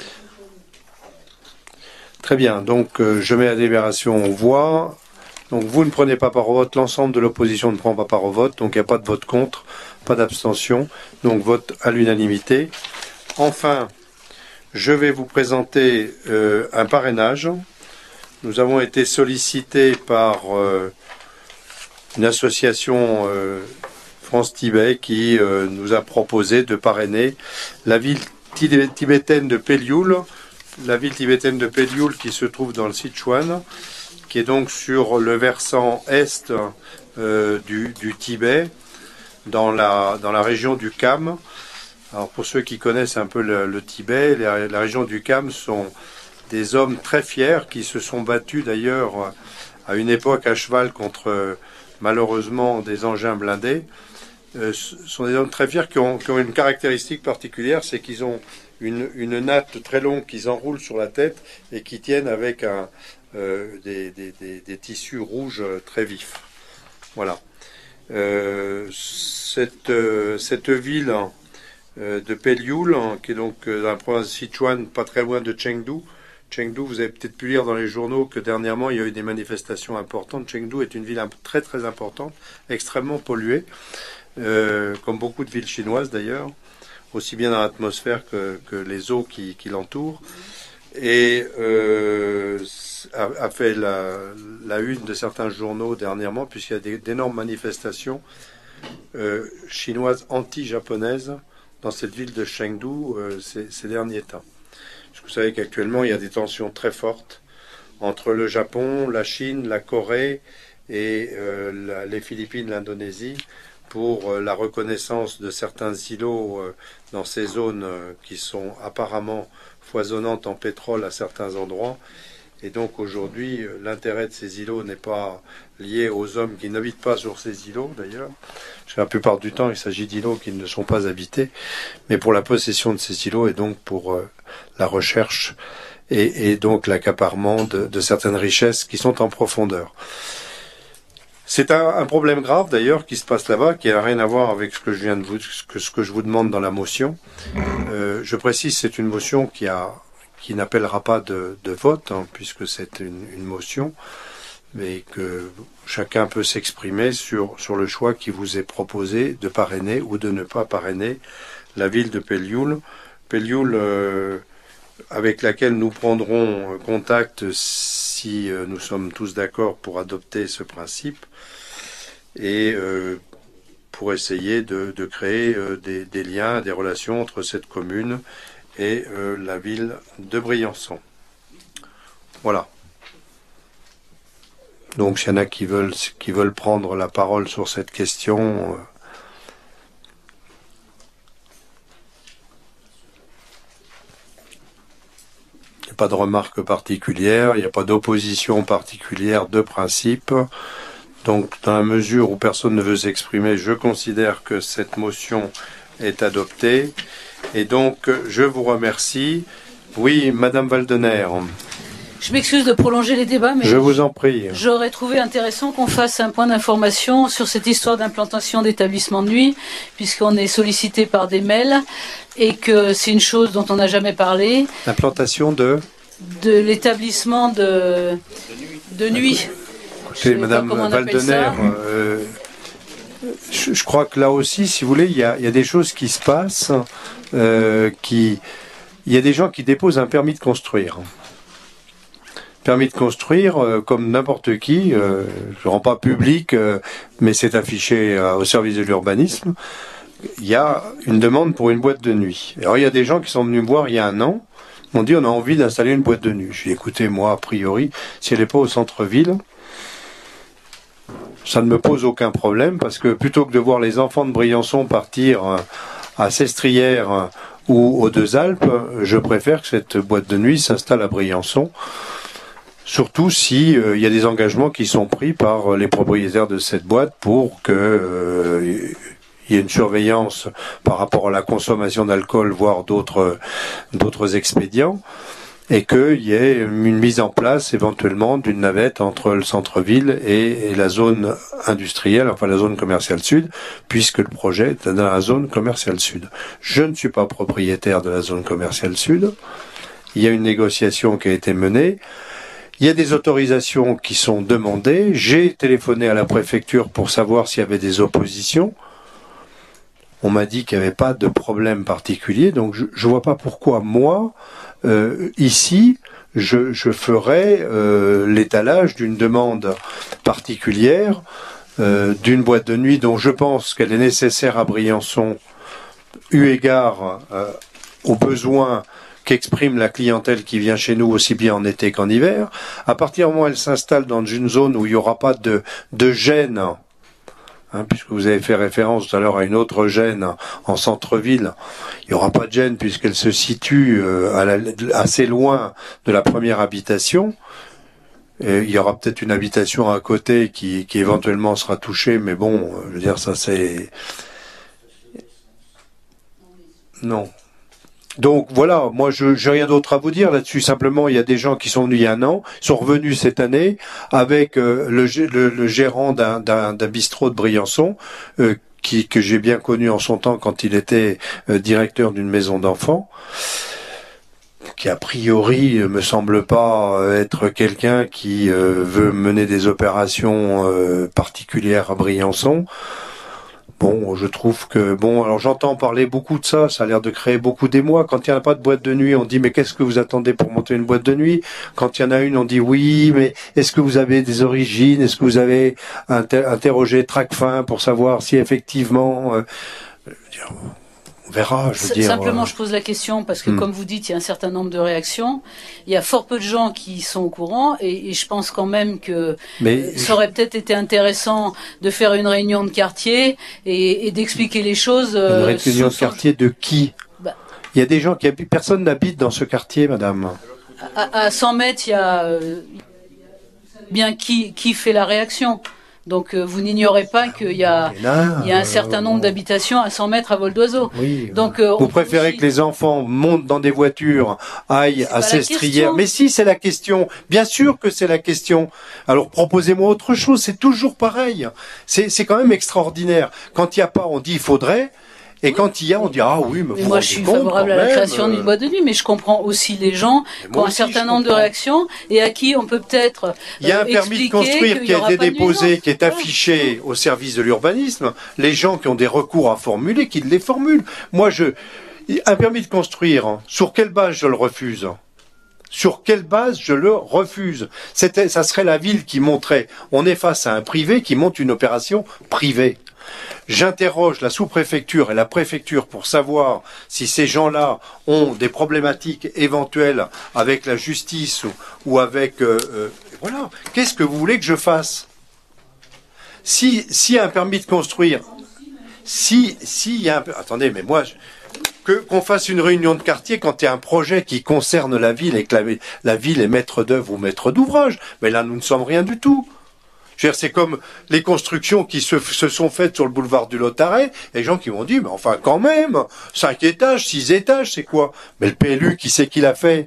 Très bien. Donc, euh, je mets la délibération aux voix. Donc, vous ne prenez pas part au vote. L'ensemble de l'opposition ne prend pas part au vote. Donc, il n'y a pas de vote contre, pas d'abstention. Donc, vote à l'unanimité. Enfin, je vais vous présenter euh, un parrainage. Nous avons été sollicités par euh, une association euh, France-Tibet qui euh, nous a proposé de parrainer la ville tibétaine de Pelioul, la ville tibétaine de Pelioul qui se trouve dans le Sichuan, qui est donc sur le versant est euh, du, du Tibet, dans la, dans la région du Kham. Alors pour ceux qui connaissent un peu le, le Tibet, la, la région du Kham sont des hommes très fiers qui se sont battus d'ailleurs à une époque à cheval contre malheureusement des engins blindés. Euh, ce sont des hommes très fiers qui ont, qui ont une caractéristique particulière, c'est qu'ils ont une, une natte très longue qu'ils enroulent sur la tête et qui tiennent avec un, euh, des, des, des, des tissus rouges très vifs. Voilà. Euh, cette, euh, cette ville de Pelioul, qui est donc dans la province de Sichuan, pas très loin de Chengdu. Chengdu, vous avez peut-être pu lire dans les journaux que dernièrement il y a eu des manifestations importantes. Chengdu est une ville très très importante, extrêmement polluée, euh, comme beaucoup de villes chinoises d'ailleurs, aussi bien dans l'atmosphère que, que les eaux qui, qui l'entourent. et euh, a, a fait la, la une de certains journaux dernièrement, puisqu'il y a d'énormes manifestations euh, chinoises anti-japonaises dans cette ville de Chengdu euh, ces, ces derniers temps. Parce que vous savez qu'actuellement, il y a des tensions très fortes entre le Japon, la Chine, la Corée et euh, la, les Philippines, l'Indonésie, pour euh, la reconnaissance de certains îlots euh, dans ces zones euh, qui sont apparemment foisonnantes en pétrole à certains endroits. Et donc aujourd'hui, euh, l'intérêt de ces îlots n'est pas lié aux hommes qui n'habitent pas sur ces îlots d'ailleurs. Parce que la plupart du temps, il s'agit d'îlots qui ne sont pas habités, mais pour la possession de ces îlots et donc pour euh, la recherche et, et donc l'accaparement de, de certaines richesses qui sont en profondeur. C'est un, un problème grave d'ailleurs qui se passe là-bas, qui n'a rien à voir avec ce que je viens de vous, ce que, ce que je vous demande dans la motion. Euh, je précise, c'est une motion qui a, qui n'appellera pas de, de vote, hein, puisque c'est une, une motion, mais que chacun peut s'exprimer sur, sur le choix qui vous est proposé de parrainer ou de ne pas parrainer la ville de Pelioule. Pelioule, euh, avec laquelle nous prendrons contact si euh, nous sommes tous d'accord pour adopter ce principe et euh, pour essayer de, de créer euh, des, des liens, des relations entre cette commune et euh, la ville de Briançon. Voilà. Donc s'il y en a qui veulent, qui veulent prendre la parole sur cette question... Euh, pas de remarques particulières, il n'y a pas d'opposition particulière de principe. Donc, dans la mesure où personne ne veut s'exprimer, je considère que cette motion est adoptée. Et donc, je vous remercie. Oui, Madame Waldener. Je m'excuse de prolonger les débats, mais je vous en prie. J'aurais trouvé intéressant qu'on fasse un point d'information sur cette histoire d'implantation d'établissements de nuit, puisqu'on est sollicité par des mails et que c'est une chose dont on n'a jamais parlé. L'implantation de de l'établissement de de nuit. Écoutez, Madame Waldener, euh, je, je crois que là aussi, si vous voulez, il y a, il y a des choses qui se passent, euh, qui, il y a des gens qui déposent un permis de construire. Permis de construire, euh, comme n'importe qui, euh, je ne rends pas public, euh, mais c'est affiché euh, au service de l'urbanisme, il y a une demande pour une boîte de nuit. Alors il y a des gens qui sont venus me voir il y a un an, m'ont dit on a envie d'installer une boîte de nuit. Je lui ai dit écoutez, moi, a priori, si elle n'est pas au centre-ville, ça ne me pose aucun problème, parce que plutôt que de voir les enfants de Briançon partir euh, à Sestrières euh, ou aux Deux-Alpes, je préfère que cette boîte de nuit s'installe à Briançon. Surtout si euh, y a des engagements qui sont pris par euh, les propriétaires de cette boîte pour que euh, y ait une surveillance par rapport à la consommation d'alcool, voire d'autres d'autres expédients, et qu'il y ait une mise en place éventuellement d'une navette entre le centre-ville et, et la zone industrielle, enfin la zone commerciale sud, puisque le projet est dans la zone commerciale sud. Je ne suis pas propriétaire de la zone commerciale sud. Il y a une négociation qui a été menée. Il y a des autorisations qui sont demandées. J'ai téléphoné à la préfecture pour savoir s'il y avait des oppositions. On m'a dit qu'il n'y avait pas de problème particulier, donc je ne vois pas pourquoi moi, euh, ici, je, je ferais euh, l'étalage d'une demande particulière, euh, d'une boîte de nuit dont je pense qu'elle est nécessaire à Briançon, eu égard euh, aux besoins qu'exprime la clientèle qui vient chez nous aussi bien en été qu'en hiver. À partir du moment où elle s'installe dans une zone où il n'y aura pas de, de gêne, hein, puisque vous avez fait référence tout à l'heure à une autre gêne en centre-ville, il n'y aura pas de gêne puisqu'elle se situe euh, à la, assez loin de la première habitation. Et il y aura peut-être une habitation à côté qui, qui éventuellement sera touchée, mais bon, je veux dire, ça c'est... Non. Donc voilà, moi je n'ai rien d'autre à vous dire là-dessus. Simplement, il y a des gens qui sont venus il y a un an, sont revenus cette année avec euh, le, le, le gérant d'un, d'un, d'un bistrot de Briançon, euh, qui, que j'ai bien connu en son temps quand il était euh, directeur d'une maison d'enfants, qui a priori euh, me semble pas être quelqu'un qui euh, veut mener des opérations euh, particulières à Briançon. Bon, je trouve que, bon, alors j'entends parler beaucoup de ça, ça a l'air de créer beaucoup d'émoi. Quand il n'y en a pas de boîte de nuit, on dit, mais qu'est-ce que vous attendez pour monter une boîte de nuit? Quand il y en a une, on dit, oui, mais est-ce que vous avez des origines? Est-ce que vous avez inter interrogé Tracfin pour savoir si effectivement... Euh, je veux dire, on verra, je veux dire... Simplement, euh, je pose la question parce que, hmm. comme vous dites, il y a un certain nombre de réactions. Il y a fort peu de gens qui sont au courant et, et je pense quand même que mais... ça aurait peut-être été intéressant de faire une réunion de quartier et, et d'expliquer les choses. Une euh, réunion de sous- quartier de qui? Bah. Il y a des gens qui habitent... Personne n'habite dans ce quartier, madame. À, à cent mètres, il y a euh, bien qui, qui fait la réaction. Donc euh, vous n'ignorez pas qu'il y a, là, il y a un euh, certain nombre d'habitations à cent mètres à vol d'oiseau. Oui. Donc euh, Vous on préférez aussi- que les enfants montent dans des voitures, aillent pas à la Sestrières. question. Mais si, c'est la question. Bien sûr que c'est la question. Alors proposez-moi autre chose. C'est toujours pareil. C'est c'est quand même extraordinaire. Quand il n'y a pas, on dit il faudrait. Et quand il y a, on dit ah oui, mais Mais vous moi, rendez je suis compte, favorable quand à la même, création euh, d'une boîte de nuit, mais je comprends aussi les gens qui moi ont un aussi, certain je nombre de comprends. réactions et à qui on peut peut-être Il y a un euh, permis de expliquer construire qu'il qui y a aura été pas de déposé, nuisance. qui est affiché au service de l'urbanisme. Les gens qui ont des recours à formuler, qu'ils les formulent. Moi, je, un permis de construire, hein, sur quelle base je le refuse? Sur quelle base je le refuse? C'était, ça serait la ville qui montrait. On est face à un privé qui monte une opération privée. J'interroge la sous-préfecture et la préfecture pour savoir si ces gens-là ont des problématiques éventuelles avec la justice ou, ou avec... Euh, euh, voilà. Qu'est-ce que vous voulez que je fasse? Si, si un permis de construire, si, si y a un... Attendez, mais moi... Je, que qu'on fasse une réunion de quartier quand il y a un projet qui concerne la ville et que la, la ville est maître d'œuvre ou maître d'ouvrage. Mais là, nous ne sommes rien du tout. Je veux dire, c'est comme les constructions qui se, se sont faites sur le boulevard du Lotaret, et les gens qui m'ont dit, mais enfin quand même, cinq étages, six étages, c'est quoi? Mais le P L U, qui c'est qui l'a fait?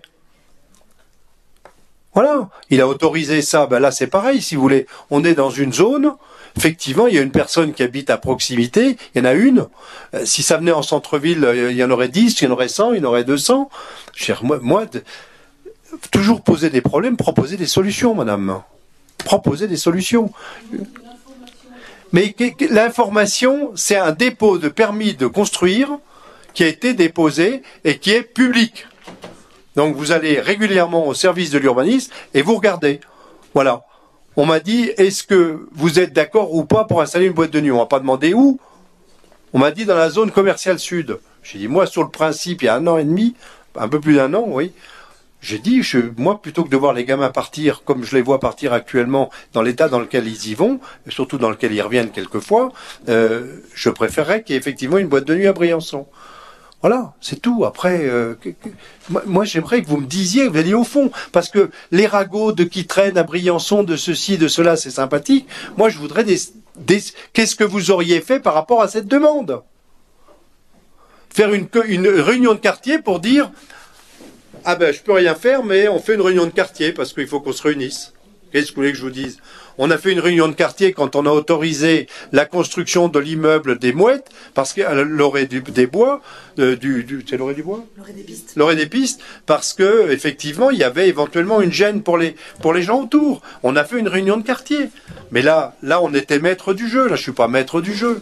Voilà, il a autorisé ça, ben là c'est pareil, si vous voulez. On est dans une zone, effectivement, il y a une personne qui habite à proximité, il y en a une. Euh, si ça venait en centre-ville, euh, il y en aurait dix, il y en aurait cent, il y en aurait deux cents. Je veux dire, moi, moi de, toujours poser des problèmes, proposer des solutions, madame. Proposer des solutions. Mais l'information, c'est un dépôt de permis de construire qui a été déposé et qui est public. Donc vous allez régulièrement au service de l'urbanisme et vous regardez. Voilà. On m'a dit, est-ce que vous êtes d'accord ou pas pour installer une boîte de nuit? On m'a pas demandé où. On m'a dit dans la zone commerciale sud. J'ai dit, moi, sur le principe, il y a un an et demi, un peu plus d'un an, oui. J'ai dit, je, moi, plutôt que de voir les gamins partir, comme je les vois partir actuellement, dans l'état dans lequel ils y vont, et surtout dans lequel ils reviennent quelquefois, euh, je préférerais qu'il y ait effectivement une boîte de nuit à Briançon. Voilà, c'est tout. Après, euh, que, que, moi, moi j'aimerais que vous me disiez, vous allez au fond, parce que les ragots de qui traînent à Briançon, de ceci, de cela, c'est sympathique. Moi, je voudrais des, des qu'est-ce que vous auriez fait par rapport à cette demande? Faire une, une réunion de quartier pour dire, ah ben, je peux rien faire, mais on fait une réunion de quartier parce qu'il faut qu'on se réunisse. Qu'est-ce que vous voulez que je vous dise? On a fait une réunion de quartier quand on a autorisé la construction de l'immeuble des Mouettes, parce que euh, l'orée des bois, euh, du, du c'est l'orée du bois, l'orée des pistes, l'orée des pistes, parce que effectivement il y avait éventuellement une gêne pour les pour les gens autour. On a fait une réunion de quartier, mais là là on était maître du jeu. Là je suis pas maître du jeu.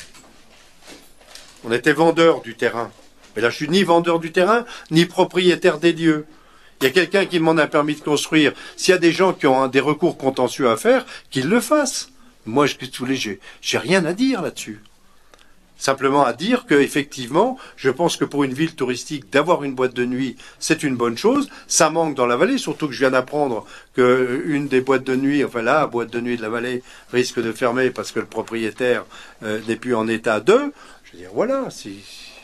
On était vendeur du terrain, mais là je suis ni vendeur du terrain ni propriétaire des lieux. Il y a quelqu'un qui demande un permis de construire. S'il y a des gens qui ont un, des recours contentieux à faire, qu'ils le fassent. Moi, je j'ai, j'ai rien à dire là-dessus. Simplement à dire que, effectivement, je pense que pour une ville touristique, d'avoir une boîte de nuit, c'est une bonne chose. Ça manque dans la vallée, surtout que je viens d'apprendre que une des boîtes de nuit, enfin la boîte de nuit de la vallée, risque de fermer parce que le propriétaire euh, n'est plus en état de. Je veux dire, voilà, c'est.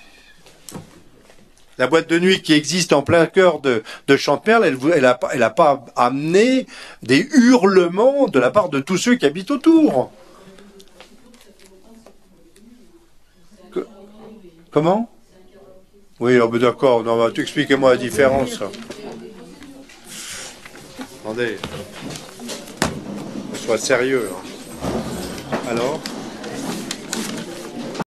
La boîte de nuit qui existe en plein cœur de, de Chantemerle, elle elle a, elle a pas amené des hurlements de la part de tous ceux qui habitent autour. Que, comment? Oui, oh ben d'accord, non, bah, expliquez-moi la différence. Attendez, sois sérieux. Hein. Alors?